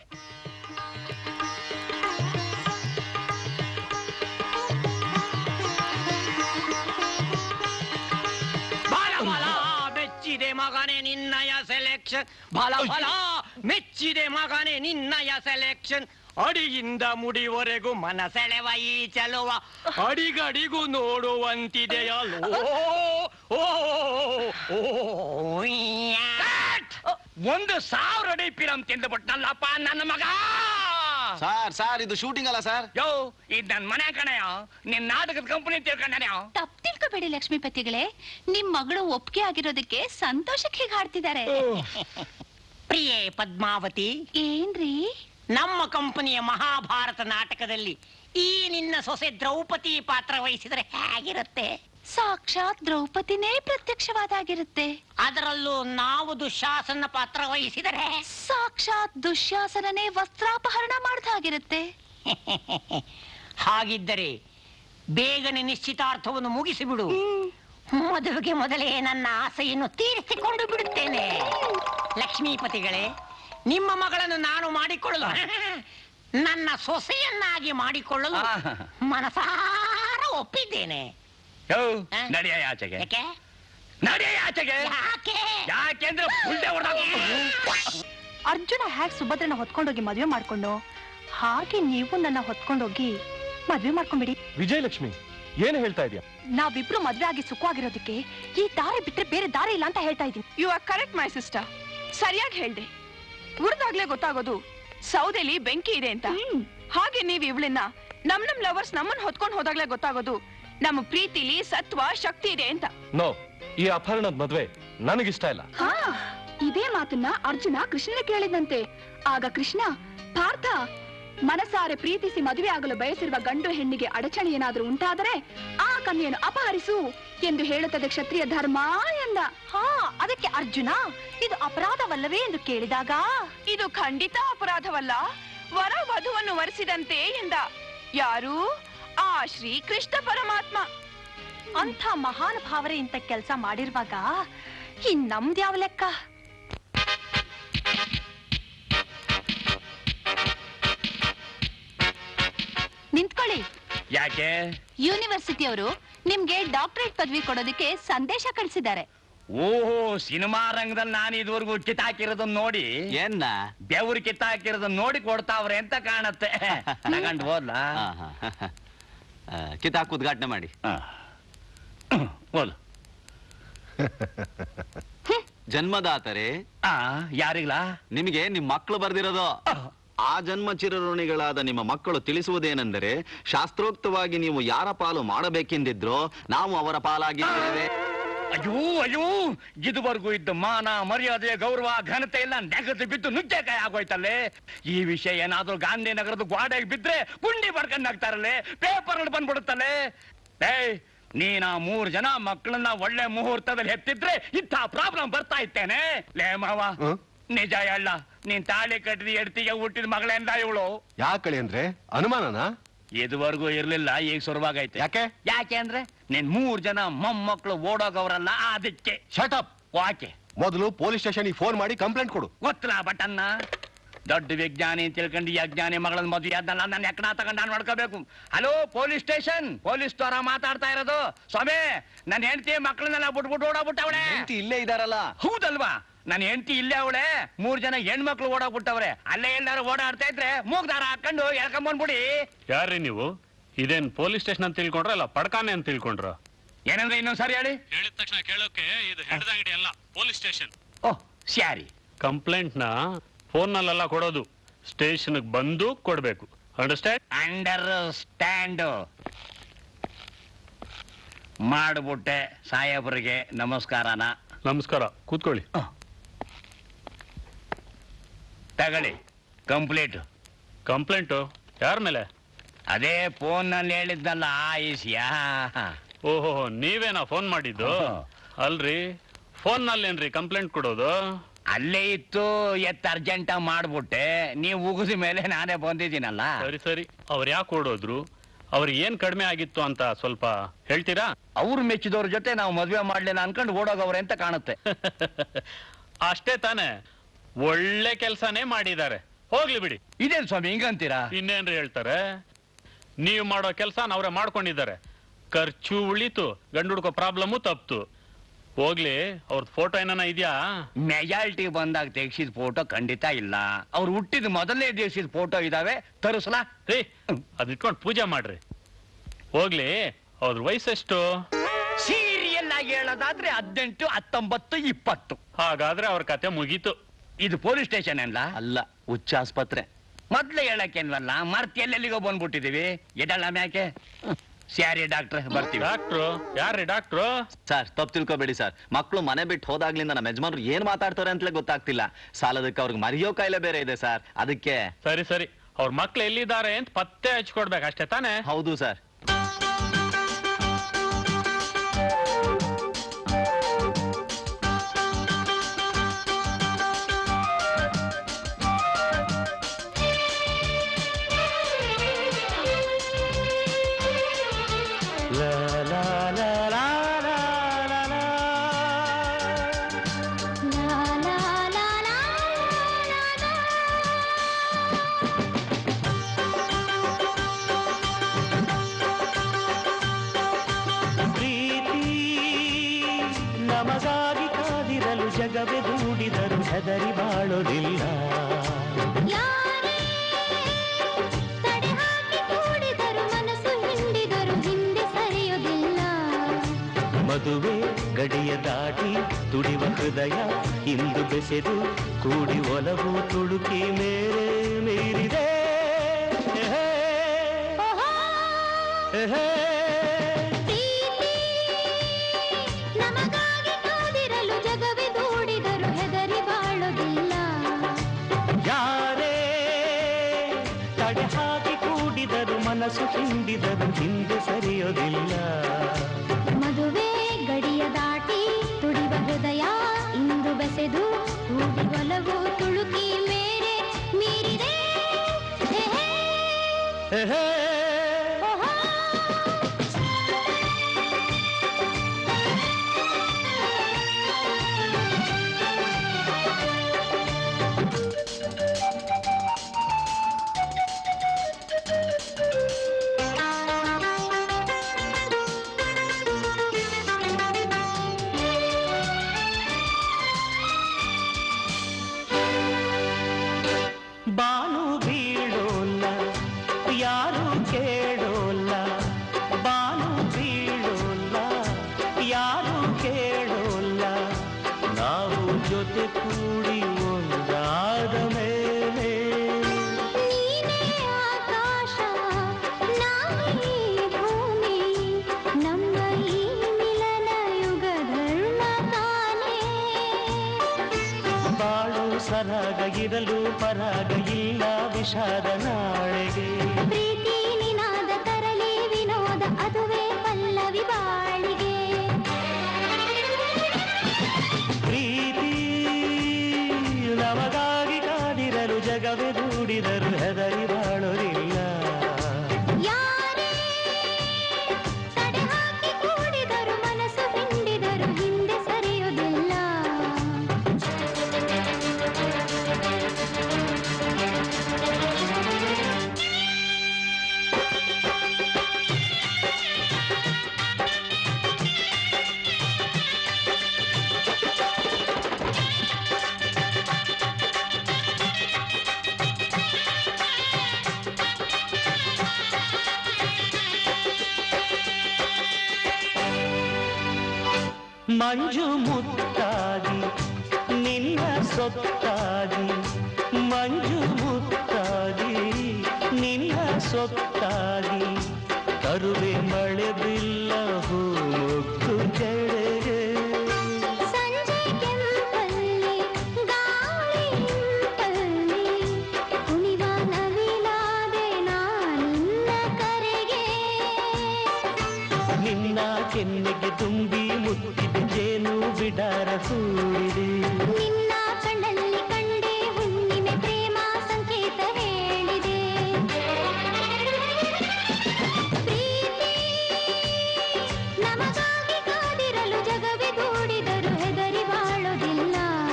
ಮೆಚ್ಚಿದೆ ಮಗನೇ ನಿನ್ನಯ ಸೆಲೆಕ್ಷನ್, ಫಲ ಮೆಚ್ಚಿದೆ ಮಗನೇ ನಿನ್ನಯ ಸೆಲೆಕ್ಷನ್. ಅಡಿಯಿಂದ ಮುಡಿವರೆಗೂ ಮನಸೆಳೆವ ಈ ಚಲುವ, ಅಡಿಗಡಿಗೂ ನೋಡುವಂತಿದೆಯಲ್ಲೋ. ಒಂದು 1000 ಅಡಿ ಫಿಲಂ ತಿಂದುಬಿಟ್ನಲ್ಲಪ್ಪ ನನ್ನ ಮಗ. ಸಾರ್ ಇದು ಶೂಟಿಂಗ್ ಅಲ್ಲ ಸರ್. ಯೋ, ಇದ್ ನನ್ ಮನೆ ಕಣೆಯ, ನಿನ್ ನಾಟಕದ ಕಂಪನಿ ತಿಳ್ಕೊಂಡೇನೆ. ತಪ್ಪು ತಿಳ್ಕೊಬೇಡಿ ಲಕ್ಷ್ಮೀಪತಿಗಳೇ, ನಿಮ್ ಮಗಳು ಒಪ್ಪಿಗೆ ಆಗಿರೋದಕ್ಕೆ ಸಂತೋಷಕ್ಕೆ ಹೀಗೆ ಹಾಡ್ತಿದ್ದಾರೆ. ಪ್ರಿಯೇ ಪದ್ಮಾವತಿ, ಏನ್ರಿ? ನಮ್ಮ ಕಂಪನಿಯ ಮಹಾಭಾರತ ನಾಟಕದಲ್ಲಿ ಈ ನಿನ್ನ ಸೊಸೆ ದ್ರೌಪದಿ ಪಾತ್ರ ವಹಿಸಿದರೆ ಹೇಗಿರುತ್ತೆ? ಸಾಕ್ಷಾತ್ ದ್ರೌಪದಿನೇ ಪ್ರತ್ಯಕ್ಷವಾದಾಗಿರುತ್ತೆ. ಅದರಲ್ಲೂ ನಾವು ದುಶ್ಯಾಸನ ಪಾತ್ರ ವಹಿಸಿದರೆ ಸಾಕ್ಷಾತ್ ದುಶ್ಯಾಸನನೇ ವಸ್ತ್ರಾಪಹರಣ ಮಾಡ್ದಾಗಿರುತ್ತೆ. ಹಾಗಿದ್ದರೆ ಬೇಗನೆ ನಿಶ್ಚಿತಾರ್ಥವನ್ನು ಮುಗಿಸಿಬಿಡು. ಮದುವೆಗೆ ಮೊದಲೇ ನನ್ನ ಆಸೆಯನ್ನು ತೀರಿಸಿಕೊಂಡು ಬಿಡುತ್ತೇನೆ. ಲಕ್ಷ್ಮೀಪತಿಗಳೇ, ನಿಮ್ಮ ಮಗಳನ್ನು ನಾನು ಮಾಡಿಕೊಳ್ಳಲು, ನನ್ನ ಸೊಸೆಯನ್ನಾಗಿ ಮಾಡಿಕೊಳ್ಳಲು ಮನಸಾರ ಒಪ್ಪಿದ್ದೇನೆ. ನಡೆಯ ಆಚೆಗೆ. ಯಾಕೆ? ನಡೆಯ ಆಚೆಗೆ. ಯಾಕೆಂದ್ರೆ ಅರ್ಜುನ ಹ್ಯಾಕ್ ಸುಭದ್ರನ ಹೊತ್ಕೊಂಡೋಗಿ ಮದುವೆ ಮಾಡ್ಕೊಂಡು, ಹಾಗೆ ನೀವು ನನ್ನ ಹೊತ್ಕೊಂಡೋಗಿ ಮದ್ವೆ ಮಾಡ್ಕೊಂಡ್ಬಿಡಿ. ವಿಜಯಲಕ್ಷ್ಮಿ, ಏನು ಹೇಳ್ತಾ ಇದೀಯ? ನಾವಿಬ್ರು ಮದ್ವೆ ಆಗಿ ಸುಖವಾಗಿರೋದಕ್ಕೆ ಈ ದಾರಿ ಬಿಟ್ರೆ ಬೇರೆ ದಾರಿ ಇಲ್ಲ ಅಂತ ಹೇಳ್ತಾ ಇದ್ದೀನಿ. You are correct my sister. ಸರಿಯಾಗಿ ಹೇಳ್ದೆ. ಉರ್ದಾಗ್ಲೇ ಗೊತ್ತಾಗೋದು ಸೌದೆಲಿ ಬೆಂಕಿ ಇದೆ ಅಂತ. ಹಾಗೆ ನೀವ್ ಇವಳನ್ನ ನಮ್ ಲವರ್ಸ್ ನಮ್ಮನ್ನ ಹೊತ್ಕೊಂಡ್ ಹೋದಾಗ್ಲೇ ಗೊತ್ತಾಗೋದು ನಮ್ಮ ಪ್ರೀತಿಲಿ ಸತ್ವ ಶಕ್ತಿ ಇದೆ ಅಂತ. ನೋ, ಈ ಅಪಹರಣದ ಮದ್ವೆ ನನಗಿಷ್ಟ ಇಲ್ಲ. ಇದೇ ಮಾತನ್ನ ಅರ್ಜುನ ಕೃಷ್ಣನ ಕೇಳಿದಂತೆ. ಆಗ ಕೃಷ್ಣ, ಪಾರ್ಥ, ಮನಸಾರೆ ಪ್ರೀತಿಸಿ ಮದುವೆ ಆಗಲು ಬಯಸಿರುವ ಗಂಡು ಹೆಣ್ಣಿಗೆ ಅಡಚಣೆ ಏನಾದ್ರೂ ಉಂಟಾದರೆ ಆ ಕನ್ಯೆಯನ್ನು ಅಪಹರಿಸು ಎಂದು ಹೇಳುತ್ತದೆ ಕ್ಷತ್ರಿಯ ಧರ್ಮ ಎಂದ. ಅದಕ್ಕೆ ಅರ್ಜುನ, ಇದು ಅಪರಾಧವಲ್ಲವೇ ಎಂದು ಕೇಳಿದಾಗ, ಇದು ಖಂಡಿತ ಅಪರಾಧವಲ್ಲ, ವರ ವಧುವನ್ನು ವರಿಸಿದಂತೆ ಎಂದ. ಯಾರು? ಆ ಶ್ರೀ ಕೃಷ್ಣ ಪರಮಾತ್ಮ. ಅಂಥ ಮಹಾನುಭಾವರೇ ಇಂಥ ಕೆಲಸ ಮಾಡಿರುವಾಗ ಇನ್ ನಮ್ದ್ಯಾವ ಲೆಕ್ಕ? ನಿಂತ್ಕೊಳ್ಳಿ. ಯಾಕೆ? ಯೂನಿವರ್ಸಿಟಿಯವರು ನಿಮ್ಗೆ ಡಾಕ್ಟರೇಟ್ ಪದವಿ ಕೊಡೋದಕ್ಕೆ ಸಂದೇಶ ಕಳಿಸಿದ್ದಾರೆ. ಓಹೋ, ಸಿನಿಮಾ ರಂಗದಲ್ಲಿ ನಾನು ಇದುವರೆಗೂ ಕಿತ್ತಾಕಿರೋದನ್ನ ನೋಡಿ, ಏನ್ನ ಬೆವರು ಕಿತ್ತಾಕಿರೋದನ್ನ ನೋಡಿ ಕೊಡ್ತಾವ್ರೆ ಅಂತ ಕಾಣತ್ತೆ. ತಗೊಂಡು ಹೋದ್ಲಾ? ಕಿತ್ತಾಕ್ ಉದ್ಘಾಟನೆ ಮಾಡಿ. ಹೋಲ್. ಜನ್ಮದಾತರೆ. ಯಾರಿಗ್ಲಾ? ನಿಮಗೆ ನಿಮ್ ಮಕ್ಕಳು ಬರ್ದಿರೋದು. ಆ ಜನ್ಮ ಚಿರಋಣಿಗಳಾದ ನಿಮ್ಮ ಮಕ್ಕಳು ತಿಳಿಸುವುದೇನೆಂದರೆ, ಶಾಸ್ತ್ರೋಕ್ತವಾಗಿ ನೀವು ಯಾರ ಪಾಲು ಮಾಡಬೇಕೆಂದಿದ್ರೋ ನಾವು ಅವರ ಪಾಲಾಗಿದ್ದೇವೆ. ಅಯ್ಯೋ ಅಯ್ಯೋ, ಇದುವರೆಗೂ ಇದ್ದ ಮಾನ ಮರ್ಯಾದೆ ಗೌರವ ಘನತೆ ಎಲ್ಲ ನೆಗದು ಬಿದ್ದು ನುಗ್ಗೆಕಾಯಿ ಆಗೋಯ್ತಲ್ಲೇ. ಈ ವಿಷಯ ಏನಾದ್ರೂ ಗಾಂಧಿನಗರದ ಗೋಡೆಗೆ ಬಿದ್ರೆ ಗುಂಡಿ ಬಡ್ಕೊಂಡ್ ಹಾಕ್ತಾರಲ್ಲೇ, ಪೇಪರ್ ಬಂದ್ಬಿಡುತ್ತಲ್ಲೇ. ನೀನ 3 ಜನ ಮಕ್ಕಳನ್ನ ಒಳ್ಳೆ ಮುಹೂರ್ತದಲ್ಲಿ ಹೆತ್ತಿದ್ರೆ ಇಂಥ ಪ್ರಾಬ್ಲಮ್ ಬರ್ತಾ ಇತ್ತೇನೆ. ಲೇ ಮಾವ, ನಿಜ ಹೇಳ, ನೀನ್ ತಾಳಿ ಕಟ್ಟಿದ ಎಡ್ತಿಗೆ ಹುಟ್ಟಿದ ಮಗಳೇಂದ ಇವಳು? ಯಾಕಳಿ ಅಂದ್ರೆ ಅನುಮಾನನಾ? ಇದುವರೆಗೂ ಇರ್ಲಿಲ್ಲ, ಈಗ ಶುರುವಾಗೈತೆ. ಯಾಕೆ ಅಂದ್ರೆ ನೀನ್ 3 ಜನ ಮೊಮ್ಮಕ್ಕಳು ಓಡೋಗವ್ರಲ್ಲ, ಅದಕ್ಕೆ. ಶಟಪ್. ಯಾಕೆ? ಮೊದಲು ಪೊಲೀಸ್ ಸ್ಟೇಷನ್ ಫೋನ್ ಮಾಡಿ ಕಂಪ್ಲೇಂಟ್ ಕೊಡು. ಗೊತ್ತಲ್ಲ ಬಟನ್ನ. ದೊಡ್ಡ ವಿಜ್ಞಾನಿ ಅಂತ ತಿಳ್ಕೊಂಡು ಈ ಅಜ್ಞಾನಿ ಮಗಳನ್ನ ಮದುವೆ ಆದ್ನಲ್ಲ, ನನ್ನ ಎಕ್ಕಡ ತಗೊಂಡು ನಾನು ಮಾಡ್ಕೋಬೇಕು. ಹಲೋ, ಪೊಲೀಸ್ ಸ್ಟೇಷನ್, ಪೊಲೀಸ್ ದ್ವಾರ ಮಾತಾಡ್ತಾ ಇರೋದು. ಸ್ವಾಮಿ, ನನ್ನ ಹೆಂಡತಿ ಮಕ್ಕಳನ್ನೆಲ್ಲ ಬಿಟ್ಬಿಟ್ಟು ಓಡಾಗ್ಬಿಟ್ಟವಳೆ. ಇಲ್ಲೇ ಇದಾರಲ್ಲ? ಹೌದಲ್ವಾ, ನನ್ನ ಹೆಂಡತಿ ಇಲ್ಲೇ ಅವಳೆ. 3 ಜನ ಹೆಣ್ಮಕ್ಳು ಓಡಾಗ್ಬಿಟ್ಟವ್ರೆ. ಅಲ್ಲೇ ಎಲ್ಲಾರು ಓಡಾಡ್ತಾ ಇದ್ರೆ ಮೂಗ್ದಾರ ಹಾಕೊಂಡು ಎಳ್ಕೊಂಬಂದ್ಬಿಡಿ. ಯಾರ್ರಿ ನೀವು? ಇದೇನ್ ಪೊಲೀಸ್ ಸ್ಟೇಷನ್ ಅಂತ ತಿಳ್ಕೊಂಡ್ರ ಅಲ್ಲ ಪಡ್ಕಾನೆ ಅಂತ ತಿಳ್ಕೊಂಡ್ರ? ಏನಂದ್ರೆ ಇನ್ನೊಂದ್ ಸರಿ ಹೇಳಿ. ಹೇಳಿದ ತಕ್ಷಣ ಕೇಳೋಕೆ ಇದು ಹೆಡ್ದಂಗಡಿ ಅಲ್ಲ, police station. Oh, sorry. Complaint ನ ಫೋನ್ ನಲ್ಲೆಲ್ಲ ಕೊಡೋದು, ಸ್ಟೇಷನ್ ಬಂದು ಕೊಡ್ಬೇಕು. ಅಂಡರ್ಸ್ಟ್ಯಾಂಡ್? ಅಂಡರ್ಸ್ಟ್ಯಾಂಡ್. ಮಾಡ್ಬಿಟ್ಟೆ. ಸಾಹೇಬ್ರಿಗೆ ನಮಸ್ಕಾರನ. ನಮಸ್ಕಾರ, ಕೂತ್ಕೊಳ್ಳಿ. ತಗೊಳ್ಳಿ ಕಂಪ್ಲೇಂಟ್. ಕಂಪ್ಲೇಂಟು ಯಾರ ಮೇಲೆ? ಅದೇ ಫೋನ್ ನಲ್ಲಿ ಹೇಳಿದ್ನಲ್ಲ, ಆಯಿಸ್ಯಾ. ಓಹೋ, ನೀವೇನಾ ಫೋನ್ ಮಾಡಿದ್ದು? ಅಲ್ರಿ, ಫೋನ್ ನಲ್ಲಿ ಕಂಪ್ಲೇಂಟ್ ಕೊಡೋದು? ಅಲ್ಲೇ ಇತ್ತು, ಅರ್ಜೆಂಟ್ ಮಾಡ್ಬಿಟ್ಟೆ. ನೀವು ಉಗಿದ ಮೇಲೆ ನಾನೇ ಬಂದಿದ್ದೀನಲ್ಲ. ಸರಿ ಸರಿ, ಅವ್ರು ಯಾಕೆ ಓಡೋದ್ರು? ಅವ್ರಿಗೆ ಏನ್ ಕಡಿಮೆ ಆಗಿತ್ತು ಅಂತ ಸ್ವಲ್ಪ ಹೇಳ್ತೀರಾ? ಅವ್ರು ಮೆಚ್ಚಿದವ್ರ ಜೊತೆ ನಾವು ಮದ್ವೆ ಮಾಡ್ಲಿಲ್ಲ ಅನ್ಕೊಂಡು ಓಡೋಗವ್ರೆ ಅಂತ ಕಾಣುತ್ತೆ. ಅಷ್ಟೇ ತಾನೆ, ಒಳ್ಳೆ ಕೆಲ್ಸನೇ ಮಾಡಿದ್ದಾರೆ. ಹೋಗ್ಲಿ ಬಿಡಿ. ಇದೇನ್ ಸ್ವಾಮಿ ಹಿಂಗಂತೀರಾ? ಇನ್ನೇನ್ರಿ ಹೇಳ್ತಾರೆ, ನೀವು ಮಾಡೋ ಕೆಲ್ಸ ಅವ್ರೆ ಮಾಡ್ಕೊಂಡಿದ್ದಾರೆ. ಖರ್ಚು ಉಳಿತು, ಗಂಡು ಹುಡ್ಕೋ ಪ್ರಾಬ್ಲಮ್ಮು ತಪ್ತು. ಹೋಗ್ಲಿ, ಅವ್ರದ್ ಫೋಟೋ ಏನಾನ ಇದೆಯಾ? ಮೆಜಾರಿಟಿ ಬಂದಾಗ ತೆಗ್ಸಿದ ಫೋಟೋ ಖಂಡಿತ ಇಲ್ಲ. ಅವ್ರು ಹುಟ್ಟಿದ ಮೊದಲನೇ ದಿವಸದ ಫೋಟೋ ಇದಾವೆ, ತರಿಸ್ಲಾ? ರೀ, ಅದಿಟ್ಕೊಂಡು ಪೂಜೆ ಮಾಡ್ರಿ. ಹೋಗ್ಲಿ, ಅವ್ರ ವಯಸ್ಸೆಷ್ಟು? ಸೀರಿಯಲ್ ಆಗಿ ಹೇಳೋದಾದ್ರೆ 18, 19, 20. ಹಾಗಾದ್ರೆ ಅವ್ರ ಕತೆ ಮುಗೀತು. ಇದು ಪೊಲೀಸ್ ಸ್ಟೇಷನ್ ಅಲ್ಲ? ಅಲ್ಲ, ಹುಚ್ಚ ಆಸ್ಪತ್ರೆ. ಮೊದ್ಲೇ ಹೇಳಕ್ಕೇನ್ವಲ್ಲ, ಮರ್ತಿ ಎಲ್ಲೆಲ್ಲಿಗೋ ಬಂದ್ಬಿಟ್ಟಿದೀವಿ. ಎದಲ್ಲ ಮ್ಯಾಕೆ. ಸ್ಯಾರಿ ಡಾಕ್ಟ್ರ್, ಬರ್ತೀವಿ. ಡಾಕ್ಟ್ರು? ಯಾರ್ರಿ ಡಾಕ್ಟ್ರು? ಸರ್, ತಪ್ಪು ತಿಳ್ಕೊಬೇಡಿ ಸರ್. ಮಕ್ಕಳು ಮನೆ ಬಿಟ್ಟು ಹೋದಾಗ್ಲಿಂದ ನಮ್ಮ ಯಜಮಾನ್ರು ಏನ್ ಮಾತಾಡ್ತಾರೆ ಅಂತಲೇ ಗೊತ್ತಾಗ್ತಿಲ್ಲ. ಸಾಲದಕ್ಕೆ ಅವ್ರಿಗೆ ಮರಿಯೋ ಕಾಯಿಲೆ ಬೇರೆ ಇದೆ ಸರ್, ಅದಕ್ಕೆ. ಸರಿ ಸರಿ, ಅವ್ರ ಮಕ್ಳು ಎಲ್ಲಿದ್ದಾರೆ ಅಂತ ಪತ್ತೆ ಹಚ್ಕೊಡ್ಬೇಕು, ಅಷ್ಟೇ ತಾನೆ? ಹೌದು ಸರ್. ಜಗವೇ ದೂಡಿದರು ಹೆದರಿ ಬಾಳೋದಿಲ್ಲ. ತಡೆ ಹಾಕಿ ಕೂಡಿದರು ಮನಸ್ಸು ಹಿಂಡಿದರು ಹಿಂದೆ ಸರಿಯುವುದಿಲ್ಲ. ಮದುವೆ ಗಡಿಯ ದಾಟಿ ತುಡಿವ ಹೃದಯ ಇಂದು ಬೆಸೆದು ಕೂಡಿ ಒಲವು ತುಳುಕಿ ಮೇರೆ ಮೀರಿದೆ. ನಮಗಾಗಿ ಕಾದಿರಲು ಜಗವೇ ದೂಡಿದರು ಹೆದರಿ ಮನಸ್ಸು ಹಿಂಡಿದರು ಹಿಂದೆ ಸರಿಯೋದಿಲ್ಲ. ಮದುವೆ ಗಡಿಯ ದಾಟಿ ತುಡಿವ ಹೃದಯ ಇಂದು ಬೆಸೆದು ಕೂಡಿ ಒಲವು ತುಳುಕಿ ಮೇರೆ ಮೀರಿದೆ. ಬಾನು ಬೀಳೋಲ್ಲ ಯಾರು ಕೇಳೋಲ್ಲ, ಬಾನು ಬೀಳೋಲ್ಲ ಯಾರು ಕೇಳೋಲ್ಲ, ನಾವು ಜೊತೆ ಕೂಡಿ ಒಂದಾದ ಮೇಲೆ. ನೀನೇ ಆಕಾಶ ನಾನೇ ಭೂಮಿ, ನಮ್ಮ ಈ ಮಿಲನ ಯುಗ ಧರ್ಮ ತಾನೇ. ಬಾಳು ಸರಾಗ ಇರಲು ಪರಾಗ ಇಲ್ಲ ವಿಷಾದ ನಾಳೆಗೆ. ಪ್ರೀತಿ ನಿನಾದ ತರಲಿ ವಿನೋದ ಅದುವೇ ಪಲ್ಲವಿ ಬಾಳಿಗೆ. ಪ್ರೀತಿ ನಮಗಾಗಿ ಕಾದಿರಲು ಜಗವೇ ದೂಡಿದರು ಹೆದರಿ ಬಾಳೋರಿಲ್ಲ. ಯಾರೇ ತಡೆ ಹಾಕಿ ಕೂಡಿದರು ಮನಸ್ಸು ಹಿಂಡಿದರು ಹಿಂದೆ ಸರಿಯುವುದಿಲ್ಲ. ಮಂಜು ಮುತ್ತಾಗಿ ನಿನ್ನ ಸೊತ್ತಾಗಿ, ಮಂಜು ಮುತ್ತಾಗಿ ನಿನ್ನ ಸೊತ್ತಾಗಿ, ತರುವೆ ಮಳೆ ಬಿಲ್ಲ ಹೂ ಮುಗ್ಗು ಕೆಳಗೆ. ಸಂಜೆ ಕೆಂಪಲ್ಲಿ ಗಾಳಿ ಇಂಪಲ್ಲಿ ಕುಣಿವ ನವಿಲಾದೆ ನಾನಿನ್ನ ಕರೆಗೆ. ನಿನ್ನ ಕೆನ್ನೆಗೆ ತುಂಬಿ ಮುತ್ತಿದ ಜೇನು ಬಿಡಾರ ಹೂಡಿದೆ. ನಿನ್ನ ಕಣ್ಣಲ್ಲಿ ಕಂಡೆ ಹುಣ್ಣಿಮೆ ಪ್ರೇಮ ಸಂಕೇತ ಹೇಳಿದೆ. ಪ್ರೀತಿ ನಮಗಾಗಿ ಕಾದಿರಲು ಜಗವೇ ಗೂಡಿದರು ಹೆದರಿ ಬಾಳೋದಿಲ್ಲ.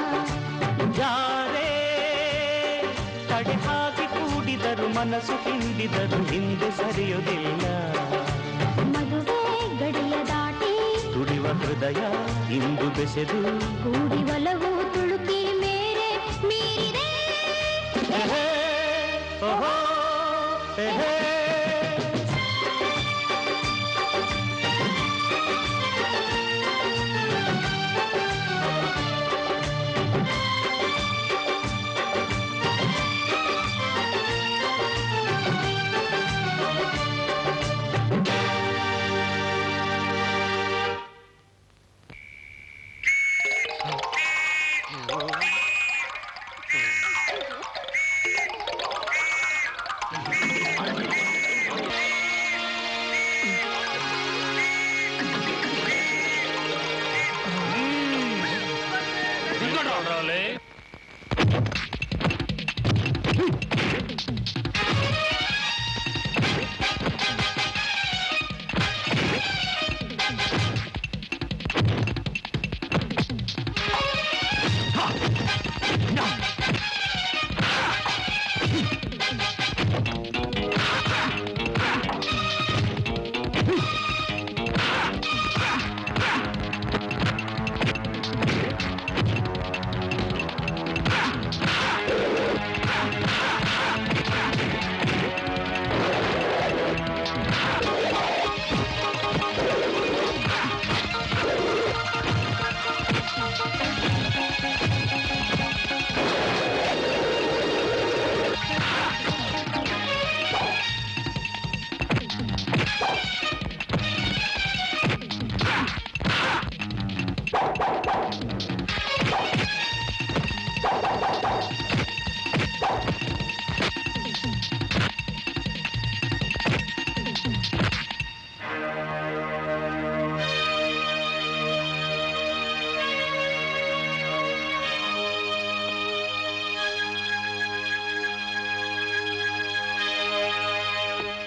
ಯಾರೇ ತಡೆ ಹಾಕಿ ಕೂಡಿದರು ಮನಸ್ಸು ಹಿಂಡಿದರು ಹಿಂದೆ ಸರಿಯೋದಿಲ್ಲ. ಮದುವೆ ಗಡಿಯ ದಾಟಿ ತುಡಿವ ಹೃದಯ ಇಂದು ಬೆಸೆದು ಕೂಡಿ ಒಲವು ತುಳುಕಿ ಮೇರೆ ಮೀರಿದೆ. ಓಹೋ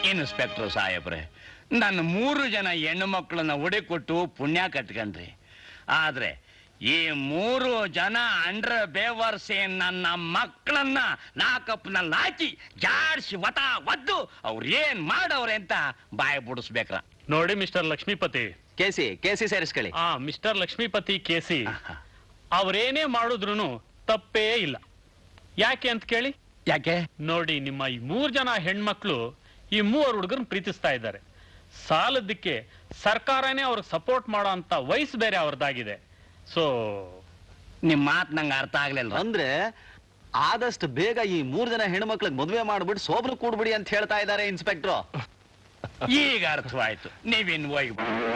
ಇನ್ಸ್ಪೆಕ್ಟರ್ ಸಾಹೇಬ್ರೆ, ನನ್ನ 3 ಜನ ಹೆಣ್ಣು ಮಕ್ಕಳನ್ನ ಒಡೆಕೊಟ್ಟು ಪುಣ್ಯ ಕಟ್ಕೊಂಡ್ರಿ. ಆದ್ರೆ ಈ 3 ಜನ ಅಂಡ್ರ ಬೇವರ್ಸೆ ನನ್ನ ಮಕ್ಕಳನ್ನ ಲಾಕಪ್ನಲ್ಲಿ ಹಾಕಿ ಜಾಡ್ಸಿ ಒದ್ದು ಅವ್ರು ಏನ್ ಮಾಡವ್ರೆ ಅಂತ ಬಾಯಿ ಬಿಡಿಸ್ಬೇಕ್ರ. ನೋಡಿ ಮಿಸ್ಟರ್ ಲಕ್ಷ್ಮೀಪತಿ, ಕೇಸಿ ಸೇರಿಸ್ಕೊಳ್ಳಿ. ಮಿಸ್ಟರ್ ಲಕ್ಷ್ಮೀಪತಿ ಕೇಸಿ ಅವ್ರೇನೇ ಮಾಡಿದ್ರು ತಪ್ಪೇ ಇಲ್ಲ. ಯಾಕೆ ಅಂತ ಕೇಳಿ? ಯಾಕೆ ನೋಡಿ, ನಿಮ್ಮ ಈ 3 ಜನ ಹೆಣ್ಮಕ್ಳು ಈ 3 ಹುಡುಗರನ್ನ ಪ್ರೀತಿಸ್ತಾ ಇದ್ದಾರೆ. ಸಾಲದಕ್ಕೆ ಸರ್ಕಾರನೇ ಅವ್ರಿಗೆ ಸಪೋರ್ಟ್ ಮಾಡೋ ಅಂತ ವಯಸ್ಸು ಬೇರೆ ಅವ್ರದ್ದಾಗಿದೆ. ಸೊ ನಿಮ್ ಮಾತು ನಂಗೆ ಅರ್ಥ ಆಗ್ಲಿಲ್ಲ. ಅಂದ್ರೆ ಆದಷ್ಟು ಬೇಗ ಈ 3 ಜನ ಹೆಣ್ಮಕ್ಳಿಗೆ ಮದುವೆ ಮಾಡ್ಬಿಟ್ಟು ಸೋಬ್ರು ಕೂಡ್ಬಿಡಿ ಅಂತ ಹೇಳ್ತಾ ಇದ್ದಾರೆ ಇನ್ಸ್ಪೆಕ್ಟ್ರು. ಈಗ ಅರ್ಥವಾಯ್ತು. ನೀವಿನ್ ಹೋಗಿ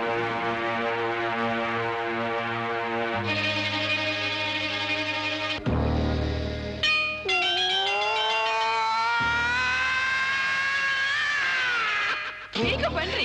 ಈಗ ಬನ್ರಿ.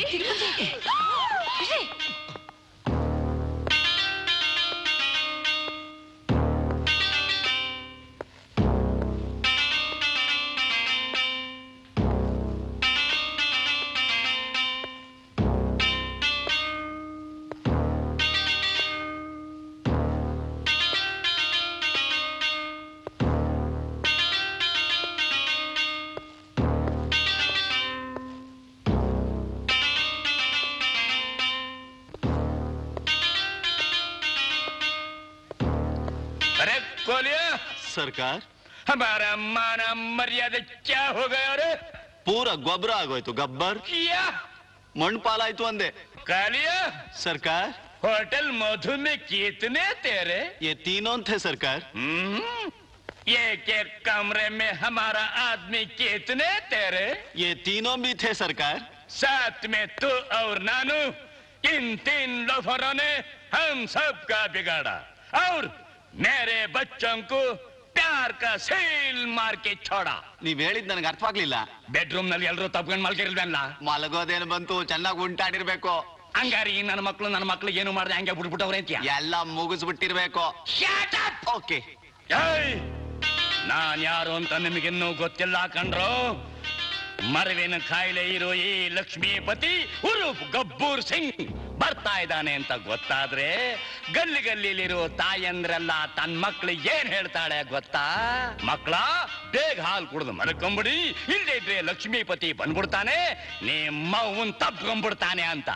ಸರ್ಕಾರ हमारा मान मर्यादा क्या हो गया रे? ಪೂರ ಗೊಬ್ಬರ ಆಗೋಯ್ತು. ಗಬ್ಬರ್ ಮಣ್ಣು ಪಾಲಾಯ್ತು ಅಂದೆ. कालिया सरकार होटल मधु में कितने तेरे? ये तीनों थे सरकार. एक एक कमरे में हमारा आदमी कितने तेरे? ये तीनों भी थे सरकार. साथ में तू और नानू, इन 3 लोफरों ने हम सबका बिगाड़ा और मेरे बच्चों को प्यार का सील मार के छोड़ा. ನೀವ್ ಹೇಳಿದ್ ನನಗೆ ಅರ್ಥವಾಗ್ಲಿಲ್ಲ. ಬೆಡ್ರೂಮ್ ನಲ್ಲಿ ಎಲ್ಲರೂ ತಪ್ಕೊಂಡು ಮಲ್ಕಿರ್ಲ್ವಲ್ಲ? ಮಲಗೋದೇನು ಬಂತು, ಚೆನ್ನಾಗಿ ಉಂಟಾಡಿರ್ಬೇಕು. ಹಂಗಾರಿ ನನ್ನ ಮಕ್ಕಳು ಏನು ಮಾಡ್ದೆ ಹಂಗೆ ಬಿಟ್ಬಿಟ್ಟವ್ರೆ ಅಂತ ಎಲ್ಲ ಮುಗಿಸ್ಬಿಟ್ಟಿರ್ಬೇಕು. ಓಕೆ. ನಾನ್ ಯಾರು ಅಂತ ನಿಮಗಿನ್ನೂ ಗೊತ್ತಿಲ್ಲ ಕಣ್ರೋ. ಮರವಿನ ಕಾಯಿಲೆ ಇರೋ ಈ ಲಕ್ಷ್ಮೀಪತಿ ಉರುಫ್ ಗಬ್ಬೂರ್ ಸಿಂಗ್ ಬರ್ತಾ ಇದ್ದಾನೆ ಅಂತ ಗೊತ್ತಾದ್ರೆ ಗಲ್ಲಿಗಲ್ಲಿಲಿರೋ ತಾಯಂದ್ರೆಲ್ಲ ತನ್ನ ಮಕ್ಳಿಗೆ ಏನ್ ಹೇಳ್ತಾಳೆ ಗೊತ್ತಾ? ಮಕ್ಕಳ ಬೇಗ ಹಾಲು ಕುಡಿದು ಮಲ್ಕೊಂಬಿಡಿ, ಇಲ್ಲದೆ ಇದ್ರೆ ಲಕ್ಷ್ಮೀಪತಿ ಬಂದ್ಬಿಡ್ತಾನೆ, ನಿಮ್ಮ ಅವ್ವನ್ ತಪ್ಕೊಂಡ್ಬಿಡ್ತಾನೆ ಅಂತ.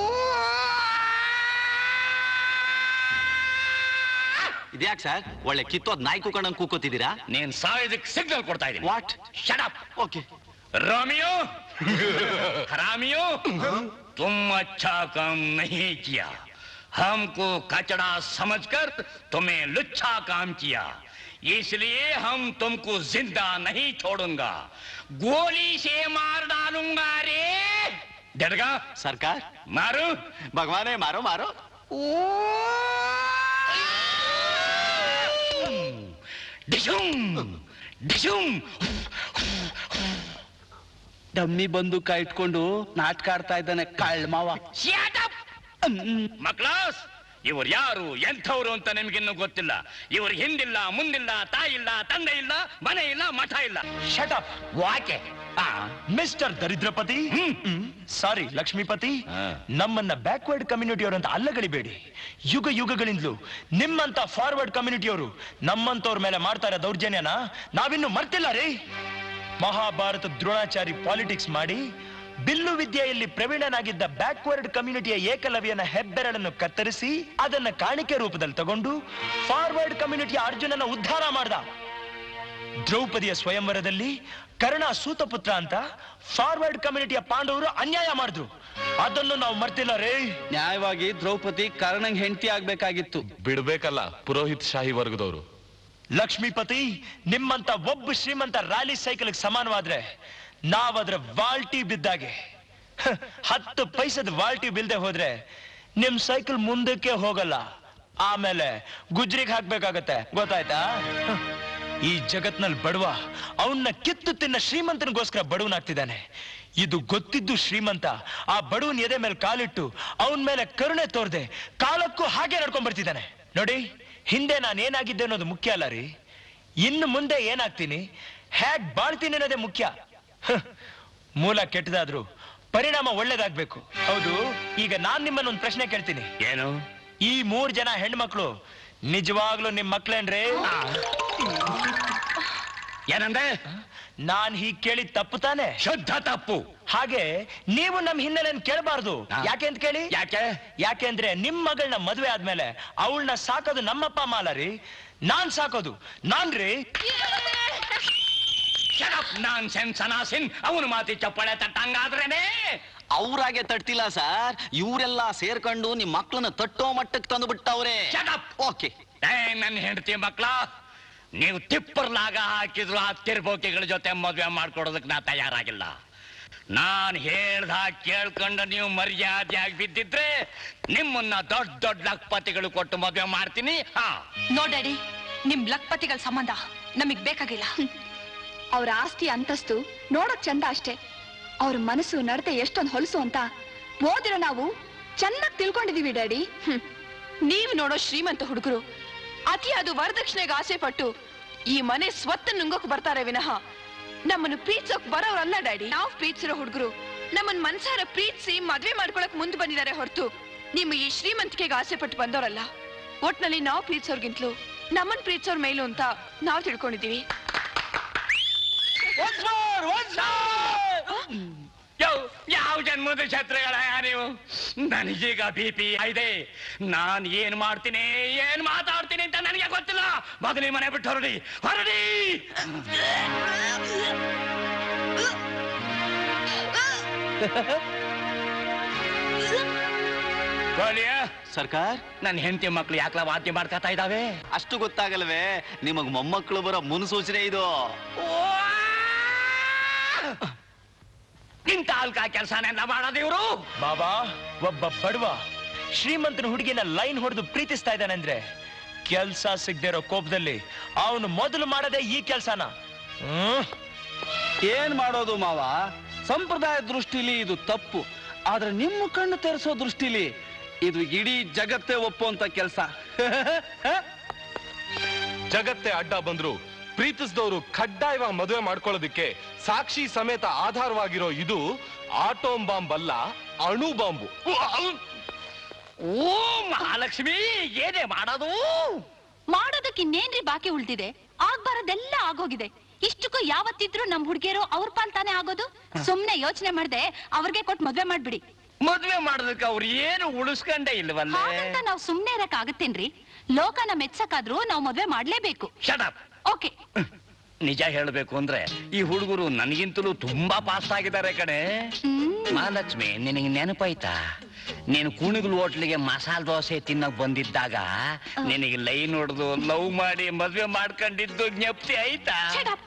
ಇದ್ಯಾಕ್ ಸರ್ ಒಳ್ಳೆ ಕಿತ್ತೋದ್ ನಾಯಿ ಕೂಕೊಂಡಂಗ್ ಕೂಕೋತಿದ್ದೀರಾ? ನೀನ್ ಸಾಯೋದಕ್ಕೆ ಸಿಗ್ನಲ್ ಕೊಡ್ತಾ ಇದ್ದೀನಿ. What? Shut up. Okay. Romeo हरामियो, तुम अच्छा काम नहीं किया. हमको कचड़ा समझकर तुम्हें लुच्चा काम किया, इसलिए हम तुमको जिंदा नहीं छोड़ूंगा, गोली से मार डालूंगा रे. डरगा सरकार? मारो भगवान, मारो मारो. डिशुम डिशुम. ಡಮ್ಮಿ ಬಂದೂಕ ಇಟ್ಕೊಂಡು ನಾಟಕ ಆಡ್ತಾ ಇದ್ದಾನೆ ಕಳ್ಳ ಮಾವ. ಮಕ್ಲಾಸ್, ಇವ್ರು ಯಾರು ಎಂಥವ್ರು ಅಂತ ನಿಮ್ಗಿನ್ನೂ ಗೊತ್ತಿಲ್ಲ. ಇವ್ರ ಹಿಂದಿಲ್ಲ ಮುಂದಿಲ್ಲ, ತಾಯಿ ಇಲ್ಲ, ತಂದೆ ಇಲ್ಲ, ಮನೆ ಇಲ್ಲ, ಮಠ ಇಲ್ಲ. Shut up. ವಾಕೆ ಮಿಸ್ಟರ್ ದರಿದ್ರಪತಿ, ಸಾರಿ ಲಕ್ಷ್ಮೀಪತಿ, ನಮ್ಮನ್ನ ಬ್ಯಾಕ್ವರ್ಡ್ ಕಮ್ಯುನಿಟಿಯವರು ಅಂತ ಅಲ್ಲಗಳಿಬೇಡಿ. ಯುಗ ಯುಗಗಳಿಂದಲೂ ನಿಮ್ಮಂತ ಫಾರ್ವರ್ಡ್ ಕಮ್ಯುನಿಟಿಯವರು ನಮ್ಮಂತವ್ರ ಮೇಲೆ ಮಾಡ್ತಾರೆ ದೌರ್ಜನ್ಯನ ನಾವಿನ್ನು ಮರ್ತಿಲ್ಲ ರೀ. ಮಹಾಭಾರತ ದ್ರೋಣಾಚಾರಿ ಪಾಲಿಟಿಕ್ಸ್ ಮಾಡಿ ಬಿಲ್ಲು ವಿದ್ಯೆಯಲ್ಲಿ ಪ್ರವೀಣನಾಗಿದ್ದ ಬ್ಯಾಕ್ವರ್ಡ್ ಕಮ್ಯುನಿಟಿಯ ಏಕಲವ್ಯನ ಹೆಬ್ಬೆರಳನ್ನು ಕತ್ತರಿಸಿ ಅದನ್ನ ಕಾಣಿಕೆ ರೂಪದಲ್ಲಿ ತಗೊಂಡು ಫಾರ್ವರ್ಡ್ ಕಮ್ಯುನಿಟಿಯ ಅರ್ಜುನನ ಉದ್ಧಾರ ಮಾಡ್ದ. ದ್ರೌಪದಿಯ ಸ್ವಯಂವರದಲ್ಲಿ ಕರ್ಣ ಸೂತಪುತ್ರ ಅಂತ ಫಾರ್ವರ್ಡ್ ಕಮ್ಯುನಿಟಿಯ ಪಾಂಡವರು ಅನ್ಯಾಯ ಮಾಡಿದ್ರು. ಅದನ್ನು ನಾವು ಮರ್ತಿಲ್ಲ ರೇ. ನ್ಯಾಯವಾಗಿ ದ್ರೌಪದಿ ಕರ್ಣಂಗ್ ಹೆಂಡತಿ ಆಗ್ಬೇಕಾಗಿತ್ತು. ಬಿಡ್ಬೇಕಲ್ಲ ಪುರೋಹಿತ್ ಶಾಹಿ ವರ್ಗದವರು. ಲಕ್ಷ್ಮೀಪತಿ, ನಿಮ್ಮಂತ ಒಬ್ಬ ಶ್ರೀಮಂತ ರ್ಯಾಲಿ ಸೈಕಲ್ ಸಮಾನವಾದ್ರೆ ನಾವದ್ರ ವಾಲ್ಟಿ ಬಿದ್ದಾಗೆ. 10 ಪೈಸದ ವಾಲ್ಟಿ ಬಿಲ್ದೆ ಹೋದ್ರೆ ನಿಮ್ ಸೈಕಲ್ ಮುಂದಕ್ಕೆ ಹೋಗಲ್ಲ, ಆಮೇಲೆ ಗುಜ್ರಿಗೆ ಹಾಕ್ಬೇಕಾಗತ್ತೆ. ಗೊತ್ತಾಯ್ತಾ? ಈ ಜಗತ್ನಲ್ಲಿ ಬಡವ ಅವನ್ನ ಕಿತ್ತು ತಿನ್ನ ಶ್ರೀಮಂತನಿಗೋಸ್ಕರ ಬಡವನಾಗ್ತಿದ್ದಾನೆ. ಇದು ಗೊತ್ತಿದ್ದು ಶ್ರೀಮಂತ ಆ ಬಡವನ ಎದೆ ಮೇಲೆ ಕಾಲಿಟ್ಟು ಅವನ ಮೇಲೆ ಕರುಣೆ ತೋರ್ದೆ ಕಾಲಕ್ಕೂ ಹಾಗೆ ನಡ್ಕೊಂಡ್ ಬರ್ತಿದ್ದಾನೆ. ನೋಡಿ, ಹಿಂದೆ ನಾನು ಏನಾಗಿದ್ದೆ ಅನ್ನೋದು ಮುಖ್ಯ ಅಲ್ಲ ರೀ, ಇನ್ನು ಮುಂದೆ ಏನಾಗ್ತೀನಿ, ಹೇಗ್ ಬಾಳ್ತೀನಿ ಅನ್ನೋದೇ ಮುಖ್ಯ. ಮೂಲ ಕೆಟ್ಟದಾದ್ರು ಪರಿಣಾಮ ಒಳ್ಳೇದಾಗ್ಬೇಕು. ಹೌದು, ಈಗ ನಾನ್ ನಿಮ್ಮನ್ನ ಒಂದು ಪ್ರಶ್ನೆ ಕೇಳ್ತೀನಿ. ಏನು? ಈ 3 ಜನ ಹೆಣ್ಮಕ್ಳು ನಿಜವಾಗ್ಲೂ ನಿಮ್ ಮಕ್ಳೇನ್ರಿ? ಏನಂದ್ರೆ ನಾನ್ ಹೀಗ್ ಕೇಳಿದ್ ತಪ್ಪು ತಾನೆ? ಶುದ್ಧ ತಪ್ಪು. ಹಾಗೆ ನೀವು ನಮ್ ಹಿನ್ನೆಲೆಯನ್ನು ಕೇಳಬಾರ್ದು. ಯಾಕೆ ಅಂತ ಕೇಳಿ. ಯಾಕೆ ಅಂದ್ರೆ ನಿಮ್ ಮಗಳನ್ನ ಮದ್ವೆ ಆದ್ಮೇಲೆ ಅವಳನ್ನ ಸಾಕೋದು ನಮ್ಮಪ್ಪ ಅಮ್ಮ ಅಲ್ಲ ರೀ, ನಾನ್ ಸಾಕೋದು ನಾನ್ರಿ. ನಾನ್ ಸೆನ್ಸನಾಸಿನ್ ಅವನು ಮಾತಿ ಚಪ್ಪಾಳೆ ತಟ್ಟಂಗಾದ್ರೇನೆ. ಅವ್ರಾಗೆ ತಟ್ತಿಲ್ಲ ಸರ್, ಇವರೆಲ್ಲ ಸೇರ್ಕೊಂಡು ನಿಮ್ ಮಕ್ಳನ್ನ ತಟ್ಟೋ ಮಟ್ಟಕ್ಕೆ ತಂದು ಬಿಟ್ಟವ್ರೆ. ಓಕೆ, ನನ್ನ ಹೆಂಡತಿ ಮಕ್ಳ ನೀವು ತಿಪ್ಪರ್ಲಾಗ ಹಾಕಿದ್ರು ಆ ತಿರ್ಬೋಕಿಗಳ ಜೊತೆ ಮದ್ವೆ ಮಾಡ್ಕೊಡೋದಕ್ಕೆ ನಾ ತಯಾರಾಗಿಲ್ಲ. ನಾನ್ ಹೇಳ್ದ ಕೇಳ್ಕೊಂಡು ನೀವು ಮರ್ಯಾದೆಯಾಗಿ ಬಿದ್ದಿದ್ರೆ ನಿಮ್ಮನ್ನ ದೊಡ್ಡ ದೊಡ್ಡ ಲಕ್ಪತಿಗಳು ಕೊಟ್ಟು ಮದ್ವೆ ಮಾಡ್ತೀನಿ. ನೋಡ್ಯಾಡಿ, ನಿಮ್ ಲಕ್ಪತಿಗಳ ಸಂಬಂಧ ನಮಗ್ ಬೇಕಾಗಿಲ್ಲ. ಅವ್ರ ಆಸ್ತಿ ಅಂತಸ್ತು ನೋಡಕ್ ಚಂದ ಅಷ್ಟೇ, ಅವ್ರ ಮನಸ್ಸು ನಡತೆ ಎಷ್ಟೊಂದು ಹೊಲಸು ಅಂತ ಓದಿರೋ ನಾವು ಚೆನ್ನಾಗಿ ತಿಳ್ಕೊಂಡಿದೀವಿ ಡ್ಯಾಡಿ. ನೀವು ನೋಡೋ ಶ್ರೀಮಂತ ಹುಡುಗರು ಅತಿಯಾದ ವರದಕ್ಷಿಣೆಗೆ ಆಸೆ ಪಟ್ಟು ಈ ಮನೆ ಸ್ವತ್ತು ನುಂಗೋಕ್ ಬರ್ತಾರೆ ವಿನಃ ನಮ್ಮನ್ನು ಪ್ರೀತಿಸೋಕ್ ಬರೋರಲ್ಲ ಡ್ಯಾಡಿ. ನಾವು ಪ್ರೀತಿಸಿರೋ ಹುಡುಗರು ನಮ್ಮನ್ ಮನ್ಸಾರ ಪ್ರೀತಿಸಿ ಮದ್ವೆ ಮಾಡ್ಕೊಳಕ್ ಮುಂದೆ ಬಂದಿದ್ದಾರೆ ಹೊರತು ನಿಮ್ಮ ಈ ಶ್ರೀಮಂತಿಕೆಗೆ ಆಸೆ ಪಟ್ಟು ಬಂದವರಲ್ಲ. ಒಟ್ನಲ್ಲಿ ನಾವು ಪ್ರೀತಿಸೋರ್ಗಿಂತಲೂ ನಮ್ಮನ್ ಪ್ರೀತಿಸೋರ್ ಮೇಲು ಅಂತ ನಾವು ತಿಳ್ಕೊಂಡಿದೀವಿ. ಯಾವ ಜನ್ಮದ ಛತ್ರಗಳ ನೀವು? ನನಗೀಗ BP ಇದೆ. ನಾನ್ ಏನ್ ಮಾಡ್ತೀನಿ ಏನ್ ಮಾತಾಡ್ತೀನಿ ಅಂತ ನನಗೆ ಗೊತ್ತಿಲ್ಲ. ಮೊದಲೇ ಮನೆ ಬಿಟ್ಟು ಹೊರಡಿ ಹೊರಡಿ. ಸರ್ಕಾರ್, ನನ್ನ ಹೆಂಡತಿ ಮಕ್ಳು ಯಾಕಲ ವಾದ್ಯ ಮಾಡ್ತಾ ಇದ್ದಾವೆ? ಅಷ್ಟು ಗೊತ್ತಾಗಲ್ವೇ? ನಿಮಗ್ ಮೊಮ್ಮಕ್ಕಳು ಬರೋ ಮುನ್ಸೂಚನೆ ಇದು. ಇಂತ ಅಲ್ಕ ಕೆಲಸನೆಲ್ಲ ಮಾಡೋದು ಇವರು. ಬಾಬಾ, ಒಬ್ಬ ಬಡವ ಶ್ರೀಮಂತನ ಹುಡುಗಿನ ಲೈನ್ ಹೊಡೆದು ಪ್ರೀತಿಸ್ತಾ ಇದ್ದಾನಂದ್ರೆ ಕೆಲ್ಸ ಸಿಗದೆ ಇರೋ ಕೋಪದಲ್ಲಿ ಅವನು ಮೊದಲು ಮಾಡದೆ ಈ ಕೆಲ್ಸನ. ಏನ್ ಮಾಡೋದು ಮಾವ? ಸಂಪ್ರದಾಯ ದೃಷ್ಟಿಲಿ ಇದು ತಪ್ಪು, ಆದ್ರೆ ನಿಮ್ಮ ಕಣ್ಣು ತೆರೆಸೋ ದೃಷ್ಟಿಲಿ ಇದು ಇಡೀ ಜಗತ್ತೇ ಒಪ್ಪುವಂತ ಕೆಲಸ. ಜಗತ್ತೇ ಅಡ್ಡ ಬಂದ್ರು ಪ್ರೀತಿಸಿದವರು ಕಡ್ಡಾಯವಾಗಿ ಮದುವೆ ಮಾಡ್ಕೊಳ್ಳೋದಿಕ್ಕೆ ಸಾಕ್ಷಿ ಸಮೇತ ಆಧಾರವಾಗಿರೋ ಇದು ಆಟೋಮ್ ಬಾಂಬ್ ಅಲ್ಲ, ಅಣು ಬಾಂಬು. ಓ ಮಹಾಲಕ್ಷ್ಮಿ, ಏನೇ ಮಾಡೋದು? ಮಾಡೋದಕ್ಕೆ ಇನ್ನೇನ್ರಿ ಬಾಕಿ ಉಳ್ದಿದೆ? ಆಗ್ಬಾರದೆಲ್ಲ ಆಗೋಗಿದೆ. ಇಷ್ಟಕ್ಕೂ ಯಾವತ್ತಿದ್ರು ನಮ್ ಹುಡುಗಿಯರು ಅವ್ರ ಪಾಲ್ ತಾನೇ ಆಗೋದು. ಸುಮ್ನೆ ಯೋಚನೆ ಮಾಡ್ದೆ ಅವ್ರಿಗೆ ಕೊಟ್ಟು ಮದ್ವೆ ಮಾಡ್ಬಿಡಿ. ಮದ್ವೆ ಮಾಡೋದಕ್ಕೆ ಅವ್ರು ಏನು ಉಳಿಸ್ಕೊಂಡೇ ಇಲ್ವಲ್ಲ. ಹಾಗಂತ ನಾವ್ ಸುಮ್ನೆ ಇರಕ್ ಆಗತ್ತೇನ್ರಿ? ಲೋಕನ ಮೆಚ್ಚಕಾದ್ರೂ ನಾವ್ ಮದ್ವೆ ಮಾಡ್ಲೇಬೇಕು. Shut okay. ನಿಜ ಹೇಳ್ಬೇಕು ಅಂದ್ರೆ ಈ ಹುಡುಗರು ನನಗಿಂತಲೂ ತುಂಬಾ ಪಾಸ್ ಆಗಿದ್ದಾರೆ ಕಣೆ. ಮಹಾಲಕ್ಷ್ಮಿ, ನಿನಗೆ ನೆನಪಾಯ್ತಾ? ನೀನು ಕುಣಿಗಲ್ ಹೋಟ್ಲಿಗೆ ಮಸಾಲೆ ದೋಸೆ ತಿನ್ನಕ್ ಬಂದಿದ್ದಾಗ ನಿನಗೆ ಲೈನ್ ಹೊಡೆದು ಲವ್ ಮಾಡಿ ಮದ್ವೆ ಮಾಡ್ಕೊಂಡಿದ್ದು ಜ್ಞಪ್ತಿ ಆಯ್ತಾ?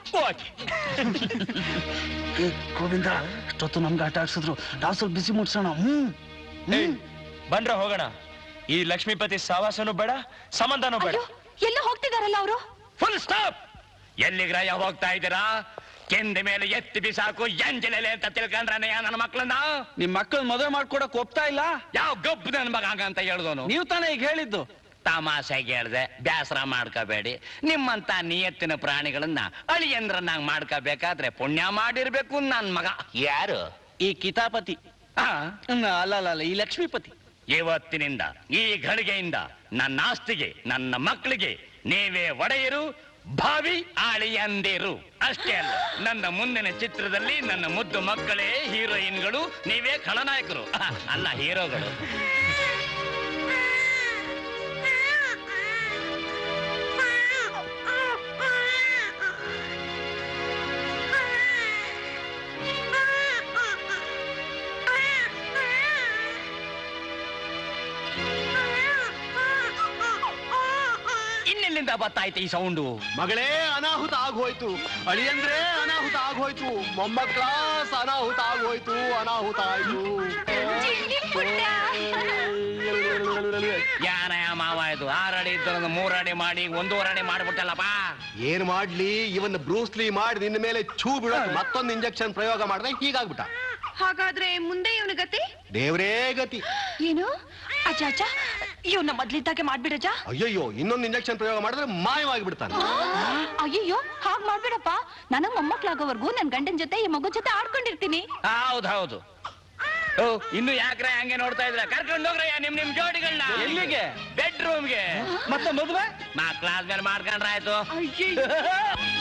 ಗೋವಿಂದ, ಅಷ್ಟೊತ್ತು ನಮ್ಗೆ ಆಟ ಆಡ್ಸಿದ್ರು, ನಾವು ಸ್ವಲ್ಪ ಬಿಸಿ ಮುಟ್ಸೋಣ. ಬಂದ್ರ ಹೋಗೋಣ. ಈ ಲಕ್ಷ್ಮೀಪತಿ ಸಾವಾಸನೂ ಬೇಡ, ಸಂಬಂಧನೂ ಬೇಡ. ಎಲ್ಲ ಹೋಗ್ತಿದಾರಲ್ಲ ಅವರು. Full stop. ಎಲ್ಲಿಗ್ರಾಯ ಹೋಗ್ತಾ ಇದ್ದೀರಾ? ಕೆಂದ ಮೇಲೆ ಎತ್ತಿ ಬಿಸಾಕು ಎಂಜಲೆಲೆ ಅಂತ ತಿಳ್ಕೊಂಡ್ರನೆ ನನ್ನ ಮಕ್ಕಳನ್ನ. ನಿಮ್ ಮಕ್ಕಳ ಮದುವೆ ಮಾಡ್ಕೊಡಕ್ ಒಪ್ತಾ ಇಲ್ಲ? ಯಾವ ಗಬ್ಬು ನನ್ ಮಗ ಅಂತ ಹೇಳ್ದೋನು? ನೀವು ತಾನೇ ಈಗ ಹೇಳಿದ್ದು. ತಮಾಷೆಗೆ ಹೇಳ್ದೆ, ಬ್ಯಾಸರ ಮಾಡ್ಕೋಬೇಡಿ. ನಿಮ್ಮಂತ ನಿಯತ್ತಿನ ಪ್ರಾಣಿಗಳನ್ನ ಅಳಿಯಂದ್ರನ್ನಾಗ ಮಾಡ್ಕೋಬೇಕಾದ್ರೆ ಪುಣ್ಯ ಮಾಡಿರ್ಬೇಕು ನನ್ ಮಗ. ಯಾರು? ಈ ಕಿತಾಪತಿ. ಅಲ್ಲ, ಈ ಲಕ್ಷ್ಮೀಪತಿ. ಇವತ್ತಿನಿಂದ ಈ ಘಳಿಗೆಯಿಂದ ನನ್ನ ಆಸ್ತಿಗೆ, ನನ್ನ ಮಕ್ಕಳಿಗೆ ನೀವೇ ಒಡೆಯರು, ಭಾವಿ ಆಳಿಯಂದಿರು. ಅಷ್ಟೇ ಅಲ್ಲ, ನನ್ನ ಮುಂದಿನ ಚಿತ್ರದಲ್ಲಿ ನನ್ನ ಮುದ್ದು ಮಕ್ಕಳೇ ಹೀರೋಯಿನ್ಗಳು, ನೀವೇ ಖಳನಾಯಕರು ಅಲ್ಲ ಹೀರೋಗಳು. ಇನ್ನೆಲ್ಲಿಂದ ಬರ್ತಾಯ್ತು ಈ ಸೌಂಡು? ಮಗಳೇ ಅನಾಹುತ ಆಗೋಯ್ತು, ಅಳಿಯಂದ್ರೆ ಅನಾಹುತ ಆಗೋಯ್ತು, ಮೊಮ್ಮಕ್ಕಳ ಅನಾಹುತ ಆಗೋಯ್ತು, ಅನಾಹುತ ಆಯ್ತು. ಯಾನ ಮಾವ ಇದು? 6 ಅಡಿ ಇದ್ದ 3 ಅಡಿ ಮಾಡಿ 1.5 ಅಡಿ ಮಾಡ್ಬಿಟ್ಟಲ್ಲಪ್ಪ. ಏನ್ ಮಾಡ್ಲಿ, ಇವನ್ ಬ್ರೂಸ್ಲಿ ಮಾಡಿ ನಿನ್ನ ಮೇಲೆ ಛೂ ಬಿಡೋ ಮತ್ತೊಂದು ಇಂಜೆಕ್ಷನ್ ಪ್ರಯೋಗ ಮಾಡಿದ್ರೆ ಹೀಗಾಗ್ಬಿಟ್ಟ. ಹಾಗಾದ್ರೆ ಮುಂದೆ ಇವನ ಗತಿ? ದೇವರೇ ಗತಿ. ಏನು ಅಜ್ಜ ಅಜ್ಜ ಇವನ್ನ ಮೊದ್ಲಿದ್ದಾಗೆ ಮಾಡ್ಬಿಡಜ್ಜ. ಅಯ್ಯಯ್ಯೋ, ಇನ್ನೊಂದು ಇಂಜೆಕ್ಷನ್ ಪ್ರಯೋಗ ಮಾಡಿದ್ರೆ ಮಾಯವಾಗಿ ಬಿಡ್ತಾನೆ. ಅಯ್ಯಯ್ಯೋ ಹಾಗ್ ಮಾಡ್ಬಿಡಪ್ಪ. ನನಗ್ ಮೊಮ್ಮಕ್ಳಾಗೋವರ್ಗೂ ನನ್ ಗಂಡನ್ ಜೊತೆ ಈ ಮಗು ಜೊತೆ ಆಡ್ಕೊಂಡಿರ್ತೀನಿ. ಹೌದು. ಇನ್ನು ಯಾಕ್ರ ಹಂಗೆ ನೋಡ್ತಾ ಇದ್ರ? ಕರ್ಕೊಂಡು ಹೋಗ್ರಯ್ಯ ನಿಮ್ ಜೋಡಿಗಳನ್ನ. ಎಲ್ಲಿಗೆ? ಬೆಡ್ರೂಮ್ಗೆ. ಮತ್ತೆ ಮದುವೆ ಮಕ್ಳಾದ್ಮೇಲೆ ಮಾಡ್ಕೊಂಡ್ರಾಯ್ತು.